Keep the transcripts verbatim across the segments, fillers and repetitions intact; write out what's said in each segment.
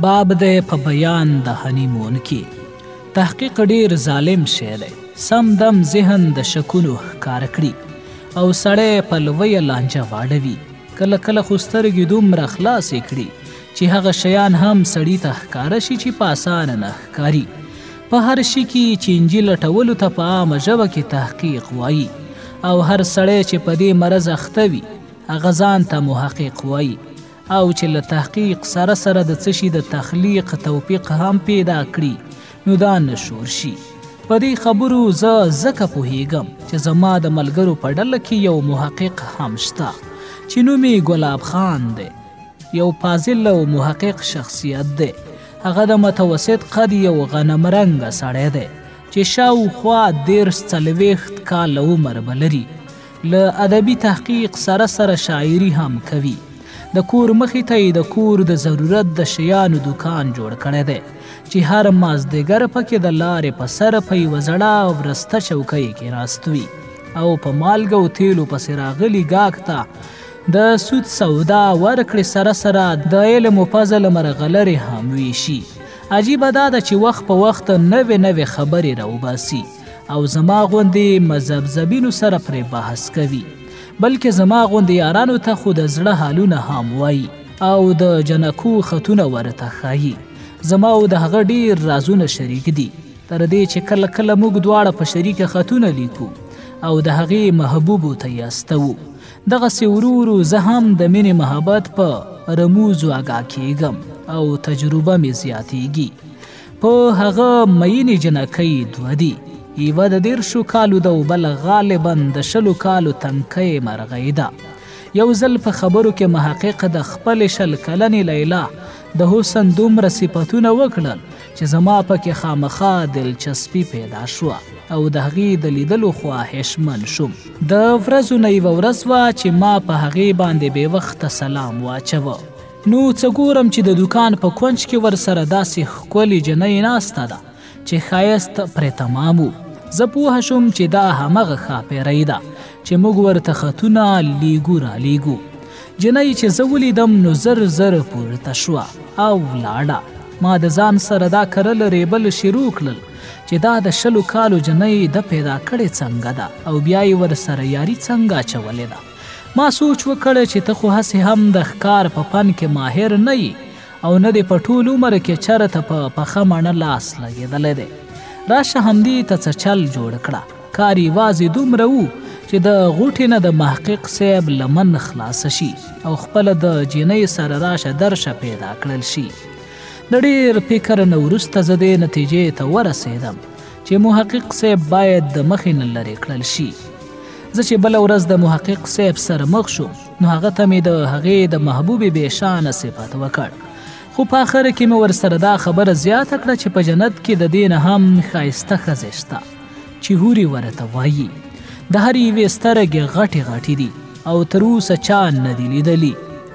باب دی په بیان د هنیمون کې. تحقیق ډیر ظالم شی دی، سم دم ذهن د شکونو ښکاره کړي او سړی په لویه لانجه واړوي. کله کله خو سترګې دومره خلاصې کړي چې هغه شیان هم سړي ته ښکاره شي چې په اسانه نه ښکاري. په هر شي کې چینجي لټولو ته په عامه ژبه کې تحقیق وایي او هر سړی چې په دې مرض اخته وي هغه ځان ته محقق وایي او چې له تحقیق سره سره د څه شي د تخلیق توفیق هم پیدا کړي نو دا نشور شي. په دې خبرو زه ځکه پوهیږم چې زما د ملګرو په ډله کې یو محقق هم شته چې نوم یې ګلاب خان دی. یو فاضل او محقق شخصیت دی. هغه د متوسط قد یو غنم رنګه سړی دی چې شاوخوا دېرش څلوېښت کاله عمر به لري. له ادبي تحقیق سره سره شاعري هم کوي. د کور مخې ته یې د کور د ضرورت د شیانو دوکان جوړ کړی دی چې هر مازدیګر پکې د لارې په سره په یوه زړه او ورسته چوکۍ کې ناست وي او په مالګه او تیلو پسې راغلي ګاګ ته د سود سودا ورکړې سره سره د علم و فضل مرغلرې هم ویشي. عجیبه دا ده چې وخت په وخت نوې نوې خبرې راوباسي او زما غوندې مذهبزبینو سره پرې بحث کوي، بلکې زما غوندې یارانو ته خو د زړه حالونه هم وایي او د جنکو خطونه ورته ښایي. زما او د هغه ډیر رازونه شریک دي، تر دې چې کله کله موږ دواړه په شریکه خطونه لیکو او د هغې محبوبو ته یې استوو. دغسې ورو ورو زه هم د مینې محبت په رموزو اګاه کیږم او تجربه مې زیاتیږي. په هغه مینې جنکۍ دوه دي، یوه د دیرشو کالو ده او بله غالبا د شلو کالو تنکۍ مرغۍ ده. یو ځل په خبرو کې محقق د خپلې شل کلنې لیلا د حسن دومره صفتونه وکړل چې زما پکې خامخا دلچسپي پیدا شوه او د هغې د لیدلو خواهشمن شوم. د ورځو نه یوه ورځ وه چې ما په هغې باندې بې وخته سلام واچوه. نو څه ګورم چې د دوکان په کونج کې ورسره داسې ښکلې جنۍ ناسته ده چې ښایست پرې تمام و. زه پوهه شوم چې دا همغه ښاپیرۍ ده چې موږ ورته خطونه لیږو رالیږو. جنۍ چې زه ولیدم نو زر زر پورته شوه او ولاړه. ما د ځان سره دا کرل ریبل شروع کړل چې دا د شلو کالو جنۍ ده پیدا کړې څنګه ده او بیا یې ورسره یاري څنګه اچولې ده. ما سوچ وکړ چې ته خو هسې هم د ښکار په فن کې ماهر نه یې او نه دې په ټول عمر کې چېرته په پخه مڼه لاس لګېدلی دی. راشه همدې ته څه چل جوړ کړه. کار یوازې دومره و چې د غوټې نه د محقق صاحب لمن خلاصه شي او خپله د جینۍ سره راشه درشه پیدا کړل شي. د ډېر فکر نه وروسته زه دې نتیجې ته ورسېدم چې محقق صاحب باید د مخې نه لرې کړل شي. زه چې بله ورځ د محقق صاحب سره مخ شوم نو هغه ته مې د هغې د محبوبې بېشانه صفت وکړ، خو په آخر کې مې ورسره دا خبره زیاته کړه چې په جنت کې د دې نه هم ښایسته ښځې شته چې هورې ورته وایي. د هر یوې سترګې غټې غټې دي او تر اوسه چا نه دي لیدلي.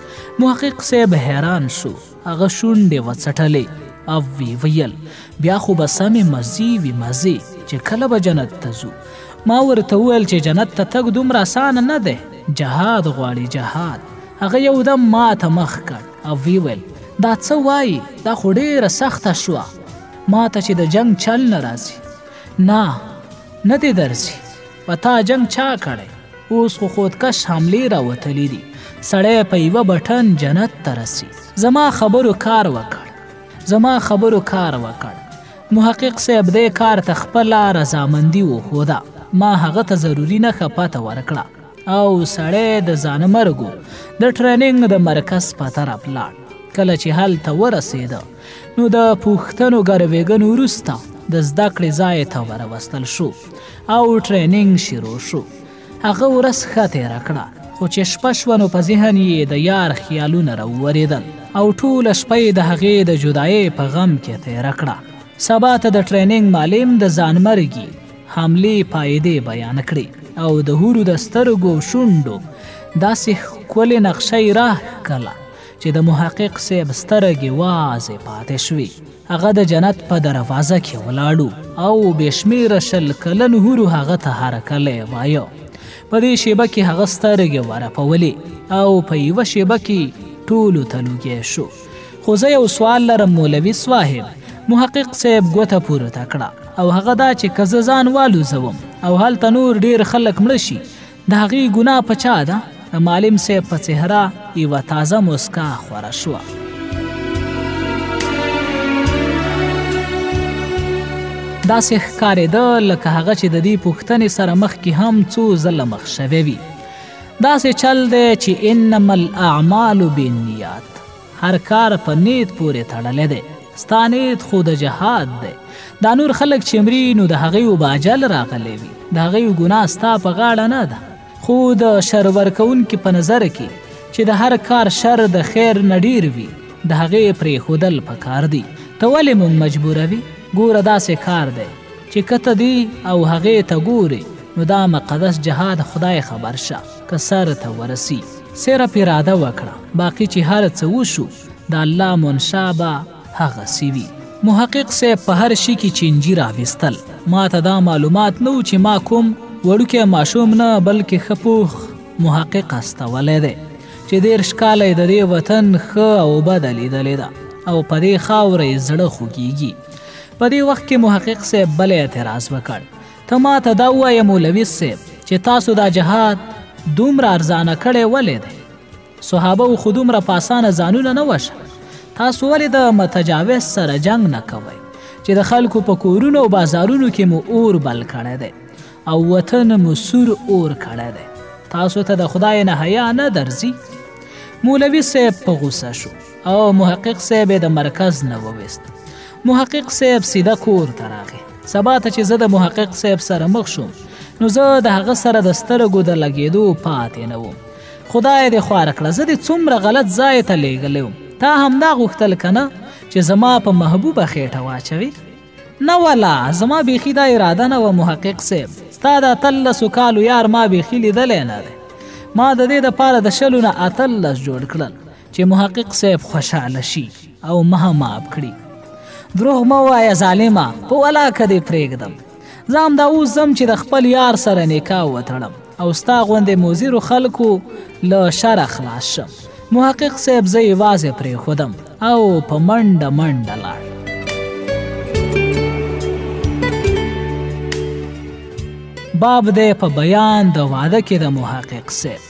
محقق صاحب حیران شو، هغه شونډې وڅټلې او ویې ویل بیا خو به سمې مزې وي مزې چې کله به جنت ته ځو. ما ورته وویل چې جنت ته تګ دومره اسانه نه دی، جهاد غواړي جهاد. هغه یودم ما ته مخ کړ او ویې ویل دا څه وایي، دا خو ډېره سخته شوه. ما ته چې د جنگ چل نه راځي. نه نه دې درځي، په تا جنگ چا کړی؟ اوس خو خودکش حملې راوتلي دي، سړی په یوه بټن جنت ته رسي. زما خبرو کار وکړ زما خبرو کار وکړ محقق صاحب دې کار ته خپله رضامندي وښوده. ما هغه ته ضروري نښه پته ورکړه او سړی د ځانمرګو د ټریننګ د مرکز په طرف لاړ. کله چې هلته ورسېده نو د پوښتنو ګروېږنو وروسته د زده کړې ځای ته وروستل شو او ټریننګ شروع شو. هغه ورځ ښه تېره کړه خو چې شپه شوه نو په ذهن یې د یار خیالونه راوورېدل او ټوله شپه یې د هغې د جدایۍ په غم کې تېره کړه. سبا ته د ټریننګ معلم د ځانمرګي حملې پایدې بیان کړې او د هورو د سترګو شونډو داسې ښکلې نقشه یې راښکله چې د محقق صاحب سترګې واضح پاتې شوې. هغه د جنت په دروازه کې ولاړو او بې شمېره شل کلن هورو هغه ته هرکلی وایه. په دې شیبه کې هغه سترګې ورپولې او په یوه شیبه کې ټولو ته لوګی شو. خو زه یو سوال لرم مولوي صاحب. محقق صاحب ګوته پورته کړه او هغه دا چې که زه ځان والوزوم او هلته نور ډېر خلک مړه شي د هغې ګناه په چا ده؟ د معلم صاحب په څهره یوه تازه مسکا خوره شوه. داسې ښکارېده لکه هغه چې د دې پوښتنې سره مخکې هم څو ځله مخ شوی وي. داسې چل دی چې انما الاعمال بالنیات، هر کار په نیت پورې تړلی دی. ستا نیت خو د جهاد دی. دا نور خلک چې مري نو د هغوی به اجل راغلی وي، د هغوی ګناه ستا په غاړه نه ده. خو د شر ورکوونکي په نظر کې چې د هر کار شر د خیر نه ډېر وي د هغې پرېښودل پکار دي. ته ولې موږ مجبوروي؟ ګوره داسې کار دی چې که ته دی او هغې ته ګورې نو دا مقدس جهاد خدای خبر شه که سر ته ورسی. صرف اراده وکړه، باقي چې هر څه وشو د الله منشا به هغسې وي. محقق صاحب په هر شي کې چینجي راویستل. ما ته دا معلومات نه و چې ما کوم وړوکی ماشوم نه بلکې ښه پوخ محقق استولی دی چې دېرش کاله یې د دې وطن ښه او بده لیدلې ده او په دې خاوره یې زړه خوږیږي. په دې وخت کې محقق صاحب بل اعتراض وکړ. ته ما ته دا ووایه مولوي صاحب چې تاسو دا جهاد دومره ارزانه کړی ولې دی؟ صحابه خو دومره په اسانه ځانونه نه وشل. تاسو ولې د متجاوز سره جنگ نه کوئ چې د خلکو په کورونو او بازارونو کې مو اور بل کړی دی او وطن مو سور اور کړی دی؟ تاسو ته د خدای نه حیا نه درځي؟ مولوي صاحب په غوسه شو او محقق صاحب د مرکز نه وویست. محقق صاحب سیده کور ته راغی. سبا ته چې زه د محقق صاحب سره مخ شوم نو زه د هغه سره د سترګو د لګېدو پاتې نه وم. خدای دې خواره کړه، زه دې څومره غلط ځای ته لیږلی وم. تا همدا غوښتل که نه چې زما په محبوبه خېټه واچوي؟ نه والله، زما بیخي دا اراده نه وه محقق صاحب. ستا د اتلسو کالو یار ما بیخي لیدلی نه دی. ما د دې دپاره د شلو نه اتلس جوړ کړل چې محقق صاحب خوشحاله شي او ما معاف کړي. دروغ مه ووایه ظالمه، په ولاکه دې پرېږدم. زه همدا اوس ځم چې د خپل یار سره نکاح وتړم او ستا غوندې مضرو خلکو له شره خلاص شم. محقق صاحب زه یوازې پرېښودم او په منډه منډه لاړ. باب دی په بیان د واده کې د محقق صاحب.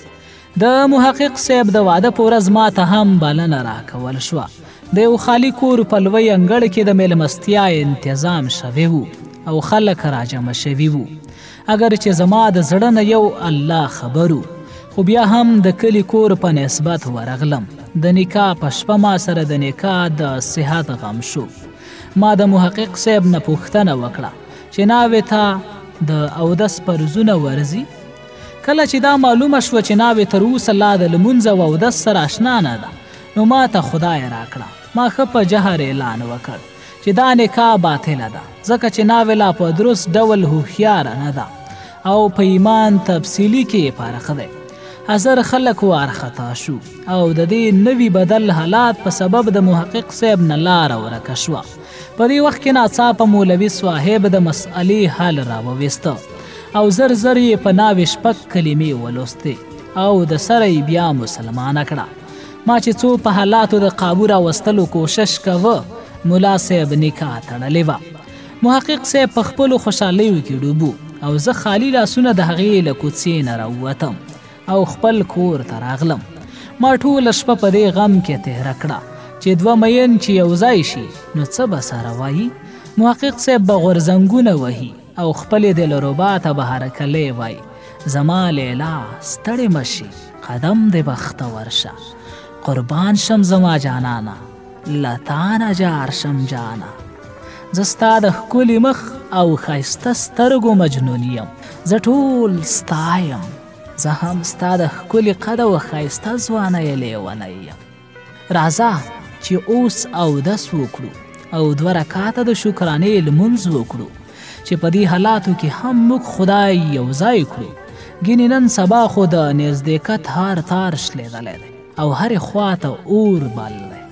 د محقق صاحب د واده په ورځ ما ته هم بلنه راکول شوه. د یو خالي کور په لوی انګړ کې د میلمستیا انتظام شوی و او خلک راجمع شوي وو. اگر چې زما د زړه نه یو الله خبر و، خو بیا هم د کلي کور په نسبت ورغلم. د نکاح په شپه ما سره د نکاح د صحت غم شو. ما د محقق صاحب نه پوښتنه وکړه چې ناوې ته د اودس پرزونه ورځي؟ کله چې دا معلومه شوه چې ناوې تر اوسه لا د لمونځ او اودس سره اشنا نه ده نو ما ته خدای راکړه. ما ښه په جهر اعلان وکړ چې دا نکاح باطله ده ځکه چې ناوې لا په درست ډول هوښیاره نه ده او په ایمان تفصیلي کې فارغ دی. هزار خلک وارخطا شو او د دې نوي بدل حالات په سبب د محقق صاحب نه لاره ورکه شوه. په دې وخت کې ناڅاپه مولوي صاحب د مسئلې حل راوویسته او زر زر یې په ناوې شپږ کلمې ولوستې او د سره یې بیا مسلمانه کړه. ما چې څو په حالاتو د قابو راوستلو کوشش کوه ملا صاحب نکاح تړلې وه. محقق صاحب په خپلو خوشحالیو کې ډوبو او زه خالي لاسونه د هغې له کوڅې نه راووتم او خپل کور ته راغلم. ما ټوله شپه په دې غم کې تېره کړه چې دوه مین چې یو ځای شي نو څه به سره وایي. محقق صاحب به غورځنګونه وهي او خپلې دلربا ته به هرکلی وایي زما لیلا ستړې مه شي، قدم دې بختور شه، قربان شم زما جانانه، له تا نه جار شم جانه. زه ستا د ښکلي مخ او ښایسته سترګو مجنون یم، زه ټول ستا یم، زه هم ستا د ښکلي قد او ښایسته ځوانۍ لیونی یم. راځه چې اوس اودس وکړو او دوه رکاته د شکرانې لمونځ وکړو چې په دې حالاتو کې هم موږ خدای یو ځای کړو. ګینې نن سبا خو د نزدېکت هر تار شلېدلی دی او هرې خوا ته اور بل دی.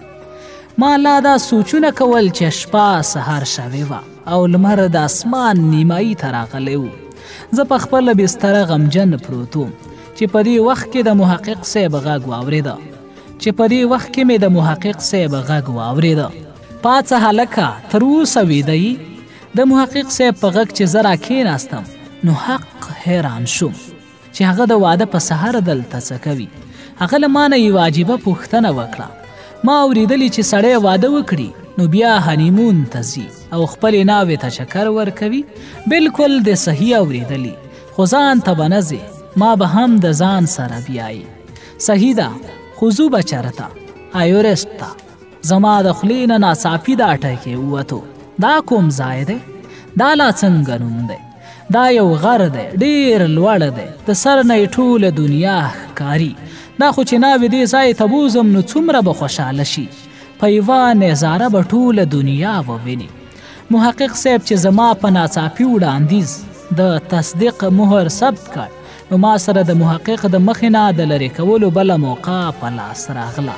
ما لا دا سوچونه کول چې شپه سهار شوې وه او لمر د اسمان نیمایي ته راغلی و. زه په خپله بستره غمجن پروت وم چې په دې وخت کې د محقق صاحب غږ واورېده. چې په دې وخت کې مې د محقق صاحب غږ واورېده. پاڅه هلکه تر اوسه ویده یې؟ د محقق صاحب په غږ چې زه راکښېناستم نو حق حیران شوم چې هغه د واده په سهار دلته څه کوي. هغه له ما نه یوه عجیبه پوښتنه وکړه. ما اورېدلي چې سړی واده وکړي نو بیا هنیمون ته ځي او خپلې ناوې ته چکر ورکوي. بلکل د صحیح اورېدلي، خو ځان ته به نه ځې، ما به هم د ځان سره بیایي. صحیح ده، خو ځو به چېرته؟ ایورسټ ته. زما د خولې نه ناڅاپي دا ټکی ووتو. دا کوم ځای دی؟ دا لا څنګه نوم دی؟ دا یو غر دی، ډېر لوړ دی، د سر نه یې ټوله دنیا ښکاري. دا خو چې ناوې دې ځای ته بوځم نو څومره به خوشحاله شي، په یوه نظاره به ټوله دنیا وویني. محقق صاحب چې زما په ناڅاپي وړاندیز د تصدیق مهر ثبت کړ نو ما سره د محقق د مخې نه د لرې کولو بله موقع په لاس راغله.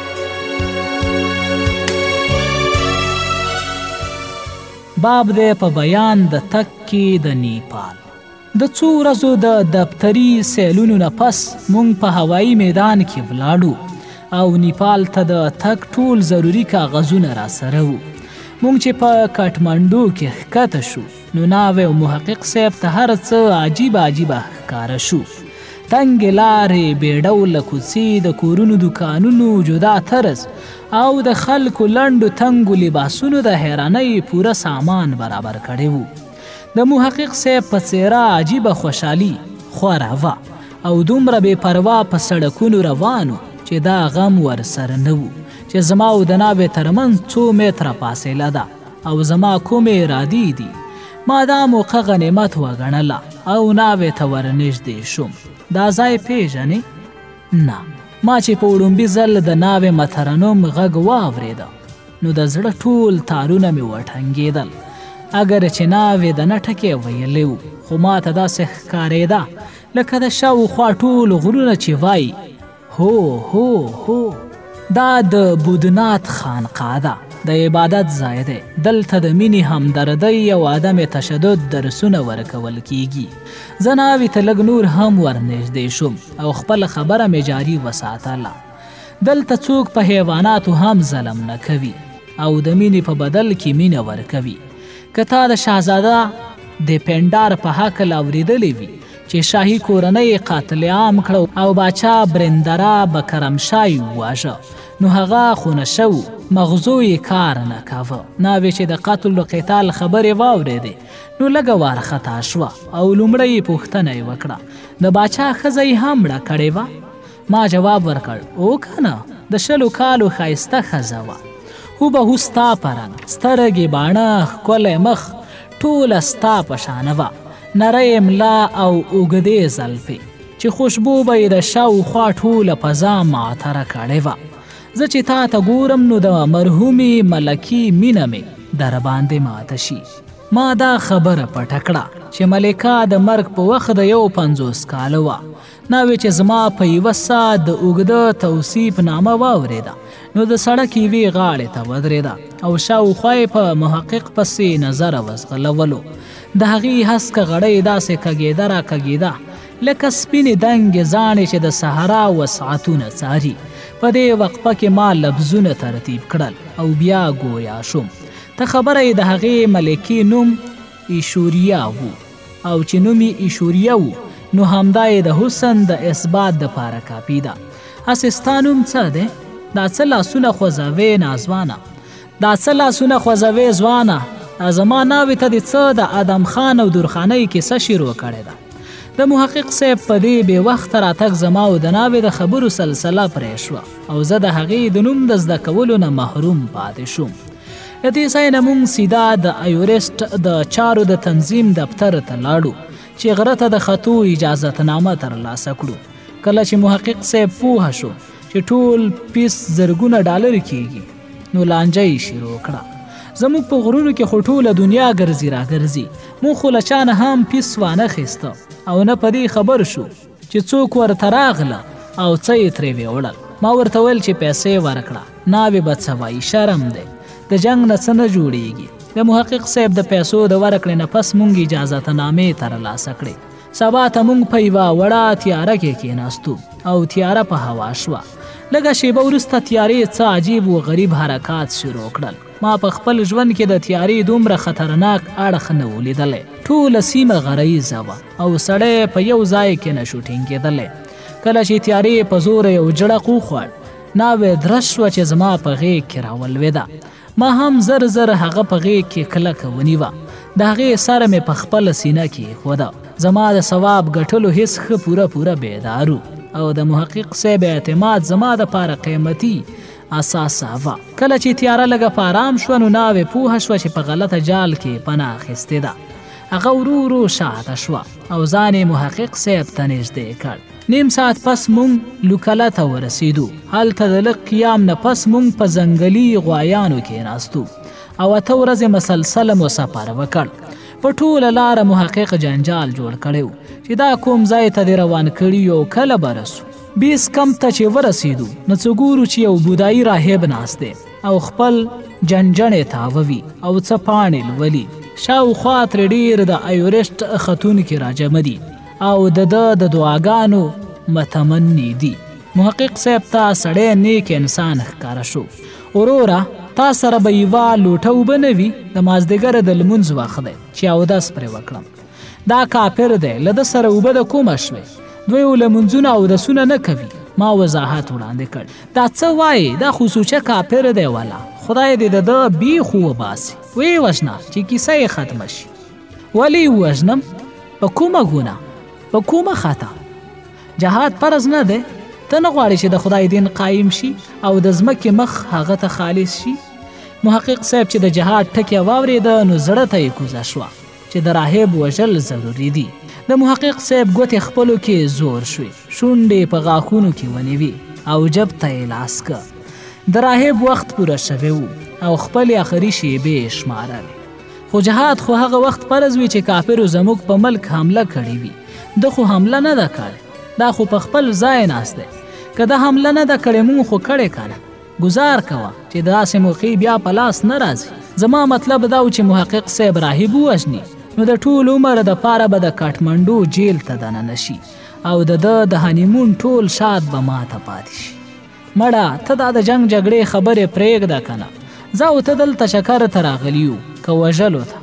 باب دی په بیان د تګ کې د نیپال. د څو ورځو د دفتري سیلونو نه پس موږ په هوایي میدان کې ولاړو او نیپال ته د تګ ټول ضروري کاغذونه راسره وو. موږ چې په کټمنډو کې ښکته شو نو ناوې او محقق صاحب ته هر څه عجیبه عجیبه ښکاره شو. تنګې لارې، بې ډوله کوڅې، د کورونو دوکانونو جدا طرز او د خلکو لنډو تنګو لباسونو د حیرانۍ پوره سامان برابر کړی وو. د محقق صاحب په څېره عجیبه خوشحالي خوره وه او دومره بې پروا په سړکونو روانو چې دا غم ورسره نه وو چې زما او د ناوې ترمنځ څو متره فاصله ده او زما کومې ارادې دي. ما دا موقع غنیمت وګڼله او ناوې ته ورنږدې شوم. دا ځای پیژنې؟ نه. ما چې په وړومبي ځل د ناوې مترنم غږ واورېده نو د زړه ټول تارونه مې وټنګېدل. اگر چې ناوې د نه ټکې ویلی و خو ما ته داسې ښکارېده لکه د شاوخوا ټول غرونه چې وایي هو هو هو. دا د بودنات خانقاه ده، د عبادت ځای دی. دلته د مینې، همدردۍ او عدم تشدد درسونه ورکول کیږي. زه ناوې ته لږ نور هم ورنږدې شوم او خپله خبره مې جاري وساتله. دلته څوک په حیواناتو هم ظلم نه کوي او د مینې په بدل کې مینه ورکوي. که تا د شهزاده د پندار په هکله اورېدلی وي چې شاهي کورنۍ قاتل عام کړه او باچا برندره به کرمشای وواژه نو هغه خونه شو، مغزو یې کار نه کاوه. ناوې چې د قتل و قتال خبرې واورېدې نو لږه وارخطا شوه او لومړی یې پوښتنه یې وکړه د باچا ښځه یې هم مړه کړې وه؟ ما جواب ورکړ او که نه، د شلو کالو ښایسته ښځه وه. هوبهو ستا په رنګ، سترګې، باڼه، ښکلی مخ ټوله ستا په شانه وه، نری ملا او اوږدې زلفې چې خوشبو به یې د شاوخوا ټوله فضا معطره کړې وه. زه چې تا ته ګورم نو د مرحومې ملکې مینه مې در باندې ماته شي. ما دا خبره پټه کړه چې ملکه د مرګ په وخت د یو پنځوس کاله وه. ناوې چې زما په یوه ساعت د اوږده توصیف نامه واورېده نو د سړک یوې غاړې ته ودرېده او شاوخوا یې په محقق پسې نظر وزغلولو. د هغې هسکه غړۍ داسې کږېده را کږېده لکه سپینې دنګې زاڼې چې د صحرا وسعتونه څاري. په دې وقفه کې ما لفظونه ترتیب کړل او بیا ګویا شوم. ته خبره یې د هغې ملکې نوم ایشوریا و او چې نوم یې ایشوریا و نو همدا یې د حسن د اثبات دپاره کافي ده. هسې ستا نوم څه دی؟ دا څه لاسونه خوځوې نازوانه؟ دا څه لاسونه خوځوې ځوانه؟ زما ناوې ته دې څه د ادم خان او درخانۍ کیسه شروع کړې ده؟ د محقق صاحب په دې بې وخته راتګ زما او د ناوې د خبرو سلسله پرې شوه او زه د هغې د نوم د زده کولو نه محروم پاتې شوم. له دې ځای نه موږ سیده د ایورسټ د چارو د تنظیم دفتر ته لاړو چې غره ته د ختو اجازتنامه ترلاسه کړو. کله چې محقق صاحب پوهه شو چې ټول پیس زرګونه ډالر کیږي نو لانجه یې شروع کړه. زموږ په غرونو کې خو ټوله دنیا ګرځي را ګرځي، موږ خو له چا نه هم پیس وانه خیسته او نه په دې خبر شو چې څوک ورته راغله او څه یې ترې ویوړل. ما ورته ویل چې پیسې ورکړه، ناوې به څه وایي، شرم دی، د جنګ نه څه نه جوړیږي. د محقق صاحب د پیسو د ورکړې نه پس موږ اجازتنامې ترلاسه کړې. سبا ته موږ په یوه وړه تیاره کې کېناستو او تیاره په هوا شوه. لږه شیبه وروسته تیارې څه عجیب و غریب حرکات شروع کړل. ما په خپل ژوند کې د تیارې دومره خطرناک اړخ نه و لیدلی. ټوله سیمه غریزه وه او سړی په یو ځای کې نه شو ټینګېدلی. کله چې تیارې په زوره یو جړق وخوړ، ناوې درش شوه چې زما په غېږ کې راولوېده. ما هم زر زر هغه په غېږ کې کلکه ونیوه. د هغې سره مې په خپله سینه کې ایښوده. زما د ثواب ګټلو هیڅ ښه پوره پوره بیدار او د محقق صاحب اعتماد زما دپاره قیمتي اساسه وه. کله چې تیاره لږه په ارام شوه نو ناوې پوهه شوه چې په غلطه جال کې پناه اخیستې ده. هغه ورو ورو شاته شوه او ځان یې محقق صاحب ته نږدې کړ. نیم ساعت پس مونږ لوکله ته ورسېدو. هلته د لږ قیام نه پس مونږ په ځنګلي غوایانو کې ناستو او اته ورځې مسلسله مو سفر وکړ. په ټوله لاره محقق جنجال جوړ کړی و چې دا کوم ځای ته دې روان کړي او کله به رسو. بیس کم ته چې ورسېدو نو څه ګورو چې یو بودایي راهب ناست دی او خپل جنجڼې تاووي او څه پاڼې لولي. شاوخوا ترې ډېر د ایورسټ ختونکي راجمع دي او د ده د دعاګانو متمني دي. محقق صاحب ته سړی نیک انسان ښکاره شو. وروره تا سره به یوه لوټه اوبه نه وي؟ د مازدیګره د لمونځ وخت دی چې اودس پرې وکړم. دا کافر دی، له ده سره اوبه د کومه شوې؟ دوی لمونځونه اودسونه نه کوي. ما وضاحت وړاندې کړ. دا څه وایي؟ دا خصوصه کافر دی والا. خدای دې د ده بیخ وباسي. ویې وژنه چې کیسه یې ختمه شي. ولې ووژنم؟ په کومه ګناه؟ په کومه خطا؟ جهاد فرض نه دی؟ ته نه غواړې چې د خدای دین قایم شي او د ځمکې مخ هغه ته خالص شي؟ محقق صاحب چې د جهاد ټکی واورېده نو زړه ته یې کوزه شوه چې د راهب وژل ضروري دي. د محقق صاحب ګوتې خپلو کې زور شوې، شونډې په غاښونو کې ونیوې او جب ته یې لاس که. د راهب وخت پوره شوی و او خپلې آخري شیبې یې شمارلې. خو جهاد خو هغه وخت فرض وي چې کافرو زموږ په ملک حمله کړې وي. ده خو حمله نه ده کړې، دا خو په خپل ځای ناست دی. که ده حمله نه ده کړې مونږ خو کړې کنه. ګزار کوه چې داسې موقع بیا په لاس نه راځي. زما مطلب دا و چې محقق صاحب راهب ووژني نو د ټول عمر دپاره به د کاټمنډو جیل ته دننه شي او د ده د هنیمون ټول شاد به ماته پاتې شي. مړه ته دا د جنګ جګړې خبرې پرېږده کنه. زه او ته دلته چکر ته راغلي یو که وژلو ته.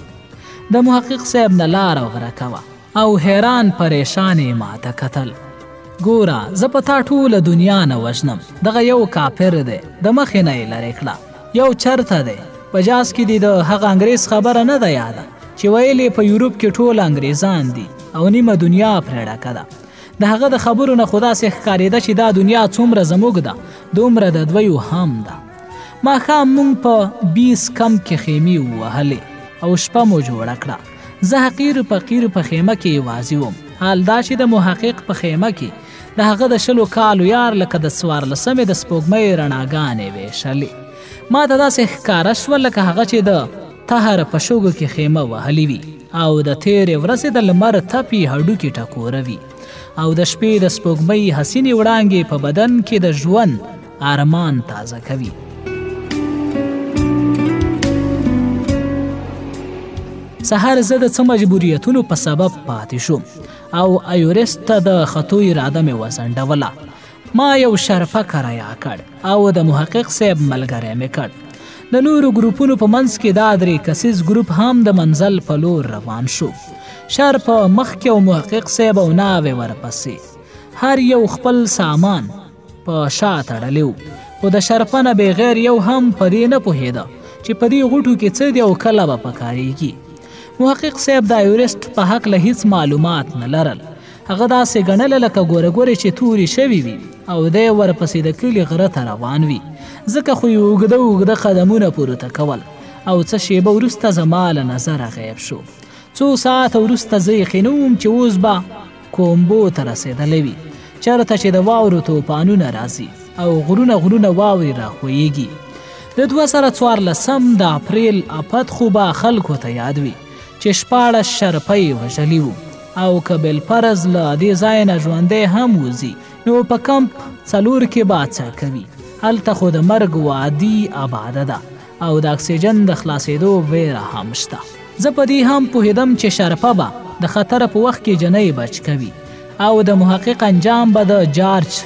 د محقق صاحب نه لاره غوره کوه او حیران پریشان یې ماته کتل. ګوره زه په تا ټوله دنیا نه وژنم. دغه یو کافر دی، د مخې نه یې لرې کړه. یو چرته دی په جاز کې دی. د هغه انګریز خبره نه ده یاده چې ویل یې په یورپ کې ټول انګریزان دي او نیمه دنیا پرې ډکه ده. د هغه د خبرو نه خو داسې ښکارېده چې دا دنیا څومره زموږ ده دومره د دویو هم ده. ماښام موږ په بیس کم کې خیمې ووهلې او شپه مو جوړه کړه. زه حقیر فقیر په خیمه کې یوازې وم. حال دا چې د محقق په خیمه کې د هغه د شلو کالو یار لکه د څوارلسمې د سپوږمۍ رڼاګانې ویشلې. ما ته داسې ښکاره شوه لکه هغه چې د طهر په شګو کې خیمه وهلې وي او د تېرې ورځې د لمر تپې هډوکې ټکوروي او د شپې د سپوږمۍ حسینې وړانګې په بدن کې د ژوند ارمان تازه کوي. سهار زه د څه مجبوریتونو په سبب پاتې شوم او ایورسټ ته د ختو اراده مې وځنډوله. ما یو شرفه کرایه کړ او د محقق صاحب ملګری مې کړ. د نورو ګروپونو په منځ کې دا درې کسیز ګروپ هم د منزل په لور روان شو. شر په مخکې او محقق صاحب او ناوې ورپسې. هر یو خپل سامان په شا تړلی و خو د شرفه نه بغیر یو هم په دې نه پوهېده چې په دې غوټو کې څه دی او کله به پکارېږي. محقق صاحب د ایورسټ په هکله هیڅ معلومات نه لرل. هغه داسې ګڼله لکه ګوره ګورې چې تورې شوي وي او دی ورپسې د کلي غره ته روان وي. ځکه خو یې اوږده اوږده قدمونه پورته کول او څه شیبه وروسته زما له نظره غیب شو. څو ساعته وروسته زه یقیني وم چې اوس به کومبو ته رسېدلی وي، چېرته چې د واورو توپانونه راځي او غرونه غرونه واورې راښویېږي. د دوه زره څوارلسم د اپریل افت خو به خلکو ته یاد وي چې شپاړس شرپه یې وژلي وو او که بالفرض له دې ځای نه ژوندی هم وځي نو په کمپ څلور کې به څه کوي. هلته خو د مرګ وادي آباده ده او د اکسیجن د خلاصېدو ویره هم شته. زه په دې هم پوهېدم چې شرپه به د خطر په وخت کې جنۍ بچ کوي او د محقق انجام به د جارج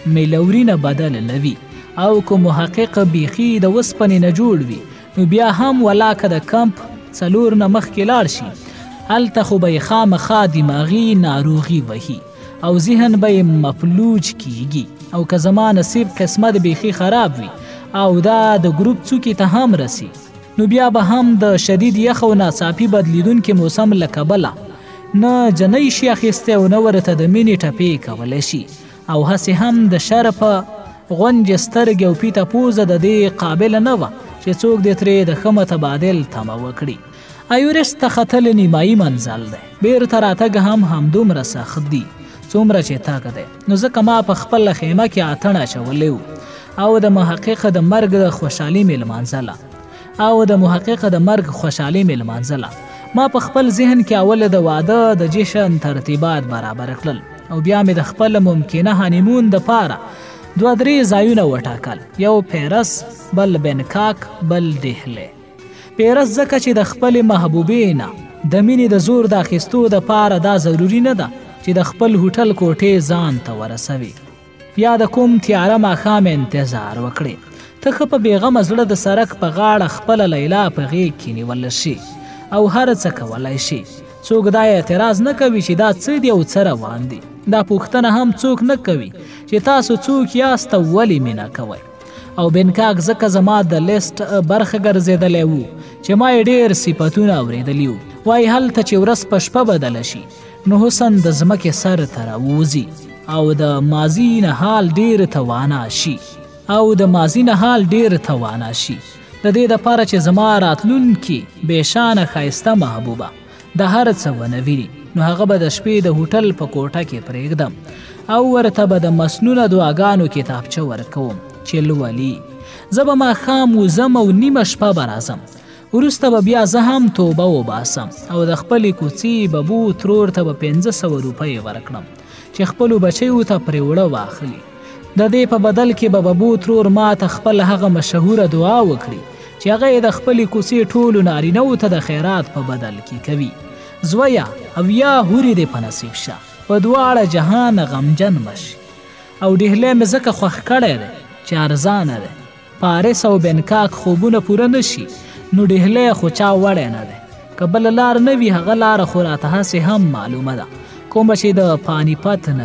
میلورینه بدل نه وي او که محقق بیخي د وسپنې نه جوړ وي نو بیا هم ولاکه د کمپ څلور نه مخکې لاړ شي هلته خو به یې خامخا دماغي ناروغي وهي او ذهن به یې مفلوج کیږي او که زما نصیب قسمت بیخي خراب وي او دا د ګروپ څوکې ته هم رسی نو بیا به هم د شدید یخ او ناڅاپي بدلیدونکي موسم له کبله نه جنۍ شي اخیستی او نه ورته د مینې ټپې کولی شي او هسې هم د شر په غونجې سترګې او پیته پوزه د دې قابله نه وه چې څوک دې ترې د ښه متبادل تمه وکړي ایورسټ ته ختل نیمایي منزل دی بیرته راتګ هم همدومره سخت دي څومره چې تګ دی نو ځکه ما په خپله خیمه کې اتڼ اچولی و او د محقق د مرګ د خوشحالي مې لمانځله او د محقق د مرګ خوشحالي مې لمانځله ما په خپل ذهن کې اول د واده د جشن ترتیبات برابر کړل او بیا مې د خپل ممکنه هانیمون د پاره دوه درې ځایونه وټاکل یو پیرس بل بنکاک بل ډهلی پیرس ځکه چې د خپلې محبوبې نه د مینې د زور د اخیستو د پاره دا ضروري نه ده چې د خپل هوټل کوټې ځان ته ورسوي یا د کوم تیاره ماښام انتظار وکړي ته ښه په بېغمه زړه د سړک په غاړه خپله لیلا په غېږ کې نیولی شي او هر څه کولی شي څوک دا اعتراض نه کوي چې دا څه دي او څه روان دي دا پوښتنه هم څوک نه کوي چې تاسو څوک یاست او ولې مینه کوئ او بنکاک ځکه زما د لیست برخه ګرځېدلی و چې ما یې ډېر صفتونه اورېدلي وو وایي هلته چې ورځ په شپه بدله شي نو حسن د ځمکې سر ته راووځي او د ماضي نه حال ډېر توانا شي او د ماضي نه حال ډېر توانا شي د دې دپاره چې زما راتلونکي بېشانه ښایسته محبوبه د هر څه ونه ویني نو هغه به د شپې د هوټل په کوټه کې پرېږدم او ورته به د مسنونه دعاګانو کتابچه ورکوم چې لولي زه به ماښام وځم او نیمه شپه به راځم وروسته به بیا زه هم توبه وباسم او د خپلې کوڅې ببو ترور ته به پنځه سوه روپۍ ورکړم چې خپلو بچیو ته پرې وړه واخلي د دې په بدل کې به ببو ترور ما ته خپل هغه مشهوره دعا وکړي چې هغه یې د خپلې کوڅې ټولو نارینهو ته د خیرات په بدل کې کوي زویه او یا هورې دې په نصیب شه په دواړه جهان غمجن مشي او ډهلی مې ځکه خوښ کړی دی چې ارزانه دی پاریس او بنکاک خوبونه پوره نه شي نو ډهلی خو چا وړی نه دی که بله لار نه وي هغه لاره خو راته هسې هم معلومه ده کومه چې د پانیپت نه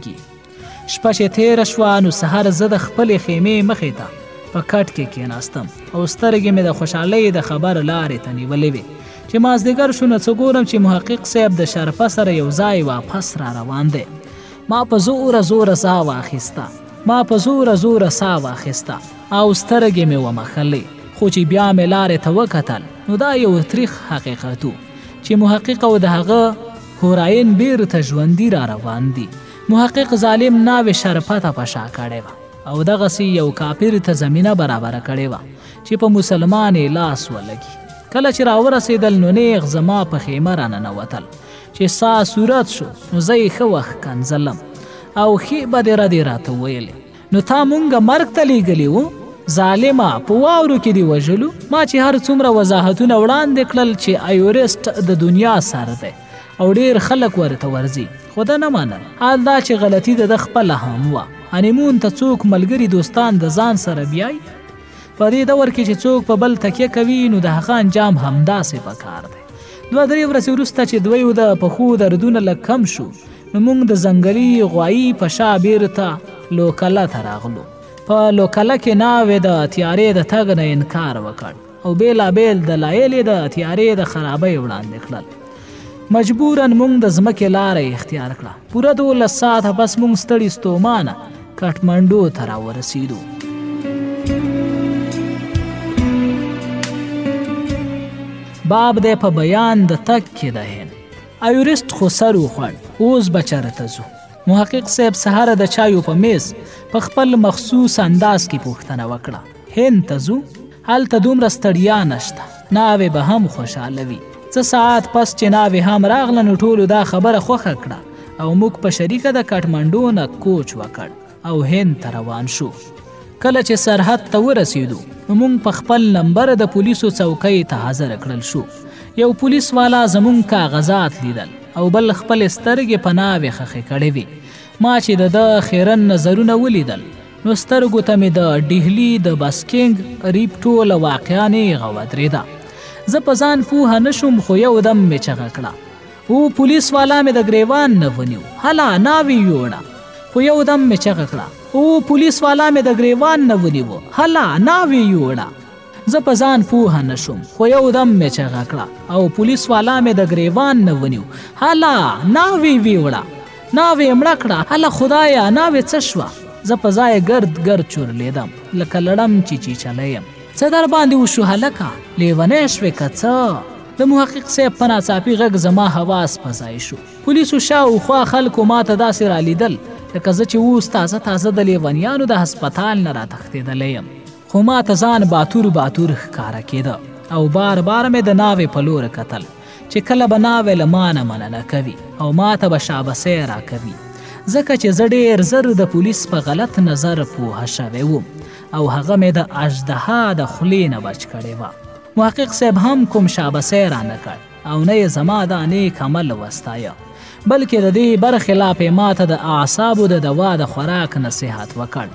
تیریږي شپه چې تیره شوه نو سهار زه د خپلې خیمې مخې ته په کټ کې کېناستم او سترګې مې د خوشحالۍ د خبر لارې ته نیولې وې چې مازدیګر شو نو څه ګورم چې محقق صاحب د شرپه سره یو ځای واپس را روان دی ما په زوره زوره ساه واخیسته ما په زوره زوره ساه واخیسته او سترګې مې ومخلې خو چې بیا مې لارې ته وکتل نو دا یو تریخ حقیقت و چې محقق او د هغه هوراین بیرته ژوندي را روان دي محقق ظالم ناوې شرپه ته په شا کړې وه او دغسې یو کافر ته زمینه برابره کړې وه چې په مسلمان یې لاس ولګي کله چې راورسېدل نو نیغ زما په خیمه راننوتل چې سا صورت شو نو زه یې ښه وخت کنځلم او ښې بدې ردې راته ویلې نو تا مونږه مرګ ته لیږلي وو ظالمه په واورو کې دې وژلو ما چې هر څومره وضاحتونه وړاندې کړل چې ایورسټ د دنیا سر دی او ډېر خلک ورته ورځي خو ده نه منل حال دا چې غلطي د ده خپله هم وه هنیمون ته څوک ملګري دوستان د ځان سره بیایي په دې دور کې چې څوک په بل تکیه کوي نو د هغه انجام همداسې پکار دی دوه درې ورځې وروسته چې دویو د پښو دردونه لږ کم شو نو موږ د ځنګلي غوایي په شا بیرته لوکله ته راغلو په لوکله کې ناوې د تیارې د تګ نه انکار وکړ او بېلابېل دلایل یې د تیارې د خرابۍ وړاندې کړل مجبوراً موږ د ځمکې لاره اختیار کړه پوره دولس ساعته بس موږ ستړي ستومانه کاټمنډو ته راورسېدو باب دی په بیان د تګ کې د هند ایورسټ خو سر وخوړ اوس به چېرته ځو محقق صاحب سهاره د چایو په میز په خپل مخصوص انداز کې پوښتنه وکړه هند ته ځو هلته دومره ستړیا نشته ناوې به هم خوشحاله وي څه ساعت پس چې ناوې هم راغله نو ټولو دا خبره خوښه کړه او موږ په شریکه د کاټمنډو نه کوچ وکړ او هند ته روان شو کله چې سرحد ته ورسېدو نو موږ په خپل نمبر د پولیسو څوکۍ ته حاضر کړل شو یو پولیس والا زموږ کاغذات لیدل او بل خپل سترګې په ناوې خښې کړې وې ما چې د ده خیرن نظرونه ولیدل نو سترګو ته مې د ډهلي د بسکینګ ریپ ټوله واقعه نیغه ودرېده. زه په ځان پوهه نه شوم خو یو دم مې چغه کړه او پولیس والا مې د ګریوان نه ونیو. هله ناوې یوړه خو یو دم مې چغه کړه او پولیس والا مې د ګریوان نه ونیو. هله ناوې یوړه. زه په ځان پوهه نه شوم خو یو دم مې چغه کړه او پولیس والا مې د ګریوان نه ونیو. هله ناوې ویوړه. ناوې مړه کړه. هله خدایه ناوې څه شوه؟ زه په ځای ګرد ګرد چورلېدم لکه لړم چې چیچلی یم. څه در باندې وشو هلکه؟ لیونی شوې که څه؟ د محقق صاحب په ناڅاپي غږ زما حواس په ځای شو. پولیسو شاوخوا خلکو ما ته داسې رالیدل لکه زه چې اوس تازه تازه د لیونیانو د هسپتال نه راتښتېدلی یم. خو ما ته ځان باتور باتور ښکاره کېده او بار بار مې د ناوې په لوره کتل چې کله به ناوې له ما نه مننه کوي او ما ته به شابسۍ راکوي، ځکه چې زه ډېر زر د پولیس په غلط نظر پوهه شوی وم او هغه مې د اژدها د خولې نه بچ کړې وه. محقق صاحب هم کوم شابسۍ رانه کړ او نه یې زما دا نیک عمل وستایه، بلکې د دې برخلاف یې ما ته د اعصابو د دوا د خوراک نصیحت وکړ.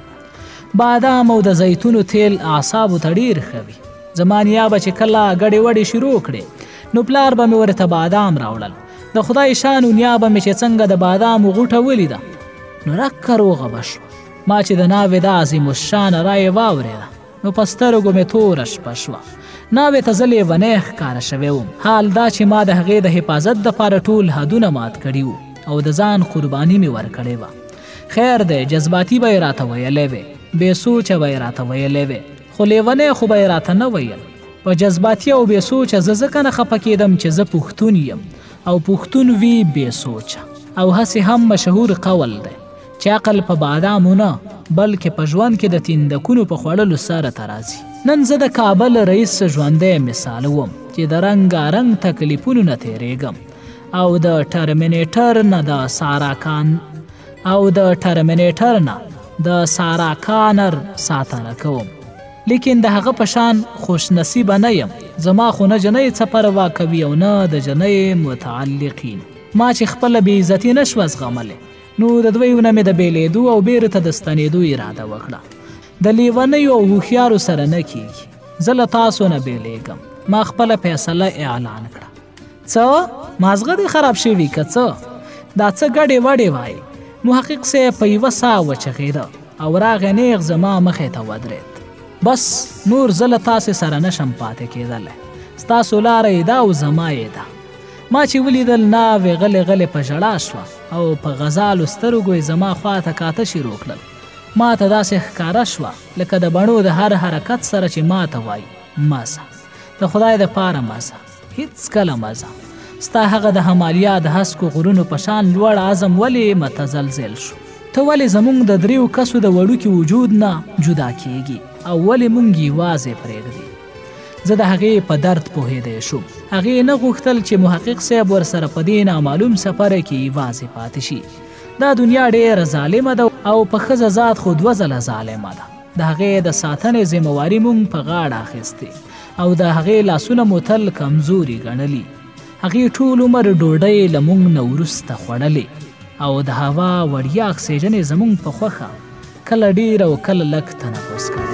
بادام او د زیتونو تیل اعصابو ته ډېر ښه وي. زما نیا به چې کله ګډې وډې شروع کړې نو پلار به مې ورته بادام راوړل. د خدای شانو نیا به مې چې څنګه د بادامو غوټه ولیده نو رکه روغه به شوه. ما چې د ناوې د عظیم الشانه رایې واورېده نو په سترګو مې توره شپه شوه. ناوې ته زه لیونی ښکاره شوی وم، حال دا چې ما د هغې د حفاظت دپاره ټول حدونه مات کړي وو او د ځان قرباني مې ورکړې وه. خیر دی، جذباتي به یې راته ویلی وې، بې سوچه به یې راته ویلی وې، خو لیونی خو به یې راته نه ویل. په جذباتي او بې سوچه زه ځکه نه خفه کېدم چې زه پښتون یم او پښتون وي بې سوچه. او هسې هم مشهور قول دی چې عقل په بادامو نه بلکې په ژوند کې د تیندکونو په خوړلو سره ته راځي. نن زه د کابل رئیس ژوندی مثال وم چې د رنګارنګ تکلیفونو نه تیریږم او د ټرمینیټر نه د سارا کان او د ټرمینیټر نه د سارا کانر ساتنه کوم، لیکن د هغه په شان خوش نصیبه نه یم. زما خو نه جنۍ څه پروا کوي او نه د جنۍ متعلقین. ما چې خپله بې عزتي نه شوه زغملی نو د دویو نه مې د بیلېدو او بیرته د ستنېدو اراده وکړه. د لیونیو او هوښیارو سره نه کیږي. زه له تاسو نه بیلیږم. ما خپله فیصله اعلان کړه. څه مازغه دې خراب شوي که څه؟ دا څه ګډې وډې وایي؟ محقق صاحب په یوه ساه وچغېده او راغی نیغ زما مخې ته ودرېد. بس نور زه له تاسې سره نشم پاتې کېدلی، ستاسو لاره یې ده او زما یې ده. ما چې ولیدل ناوې غلې غلې په ژړا شوه او په غزالو سترګو یې زما خوا ته کاته شروع کړل. ما ته داسې ښکاره شوه لکه د بڼو د هر حرکت سره چې ما ته وایي مزه، د خدای دپاره مزه، هېڅکله مزه. ستا هغه د همالیا د هسکو غرونو په شان لوړ عزم ولې متزلزل شو؟ ته ولې زموږ د دریو کسو د وړوکي وجود نه جدا کیږي او ولې موږ یوازې پرېږدي؟ زه د هغې په درد پوهېدی شوم. هغې نه غوښتل چې محقق صاحب ورسره په دې نامعلوم سفر کې یوازې پاتې شي. دا دنیا ډېره ظالمه ده او په ښځه ذات خو دوه ځله ظالمه ده. د هغې د ساتنې ذمهواري موږ په غاړه اخیستې او د هغې لاسونه مو تل کمزوري ګڼلي. هغې ټول عمر ډوډۍ له موږ نه وروسته خوړلې او د هوا وړیا اکسیجن یې زموږ په خوښه کله ډېر او کله لږ تنفس کړی.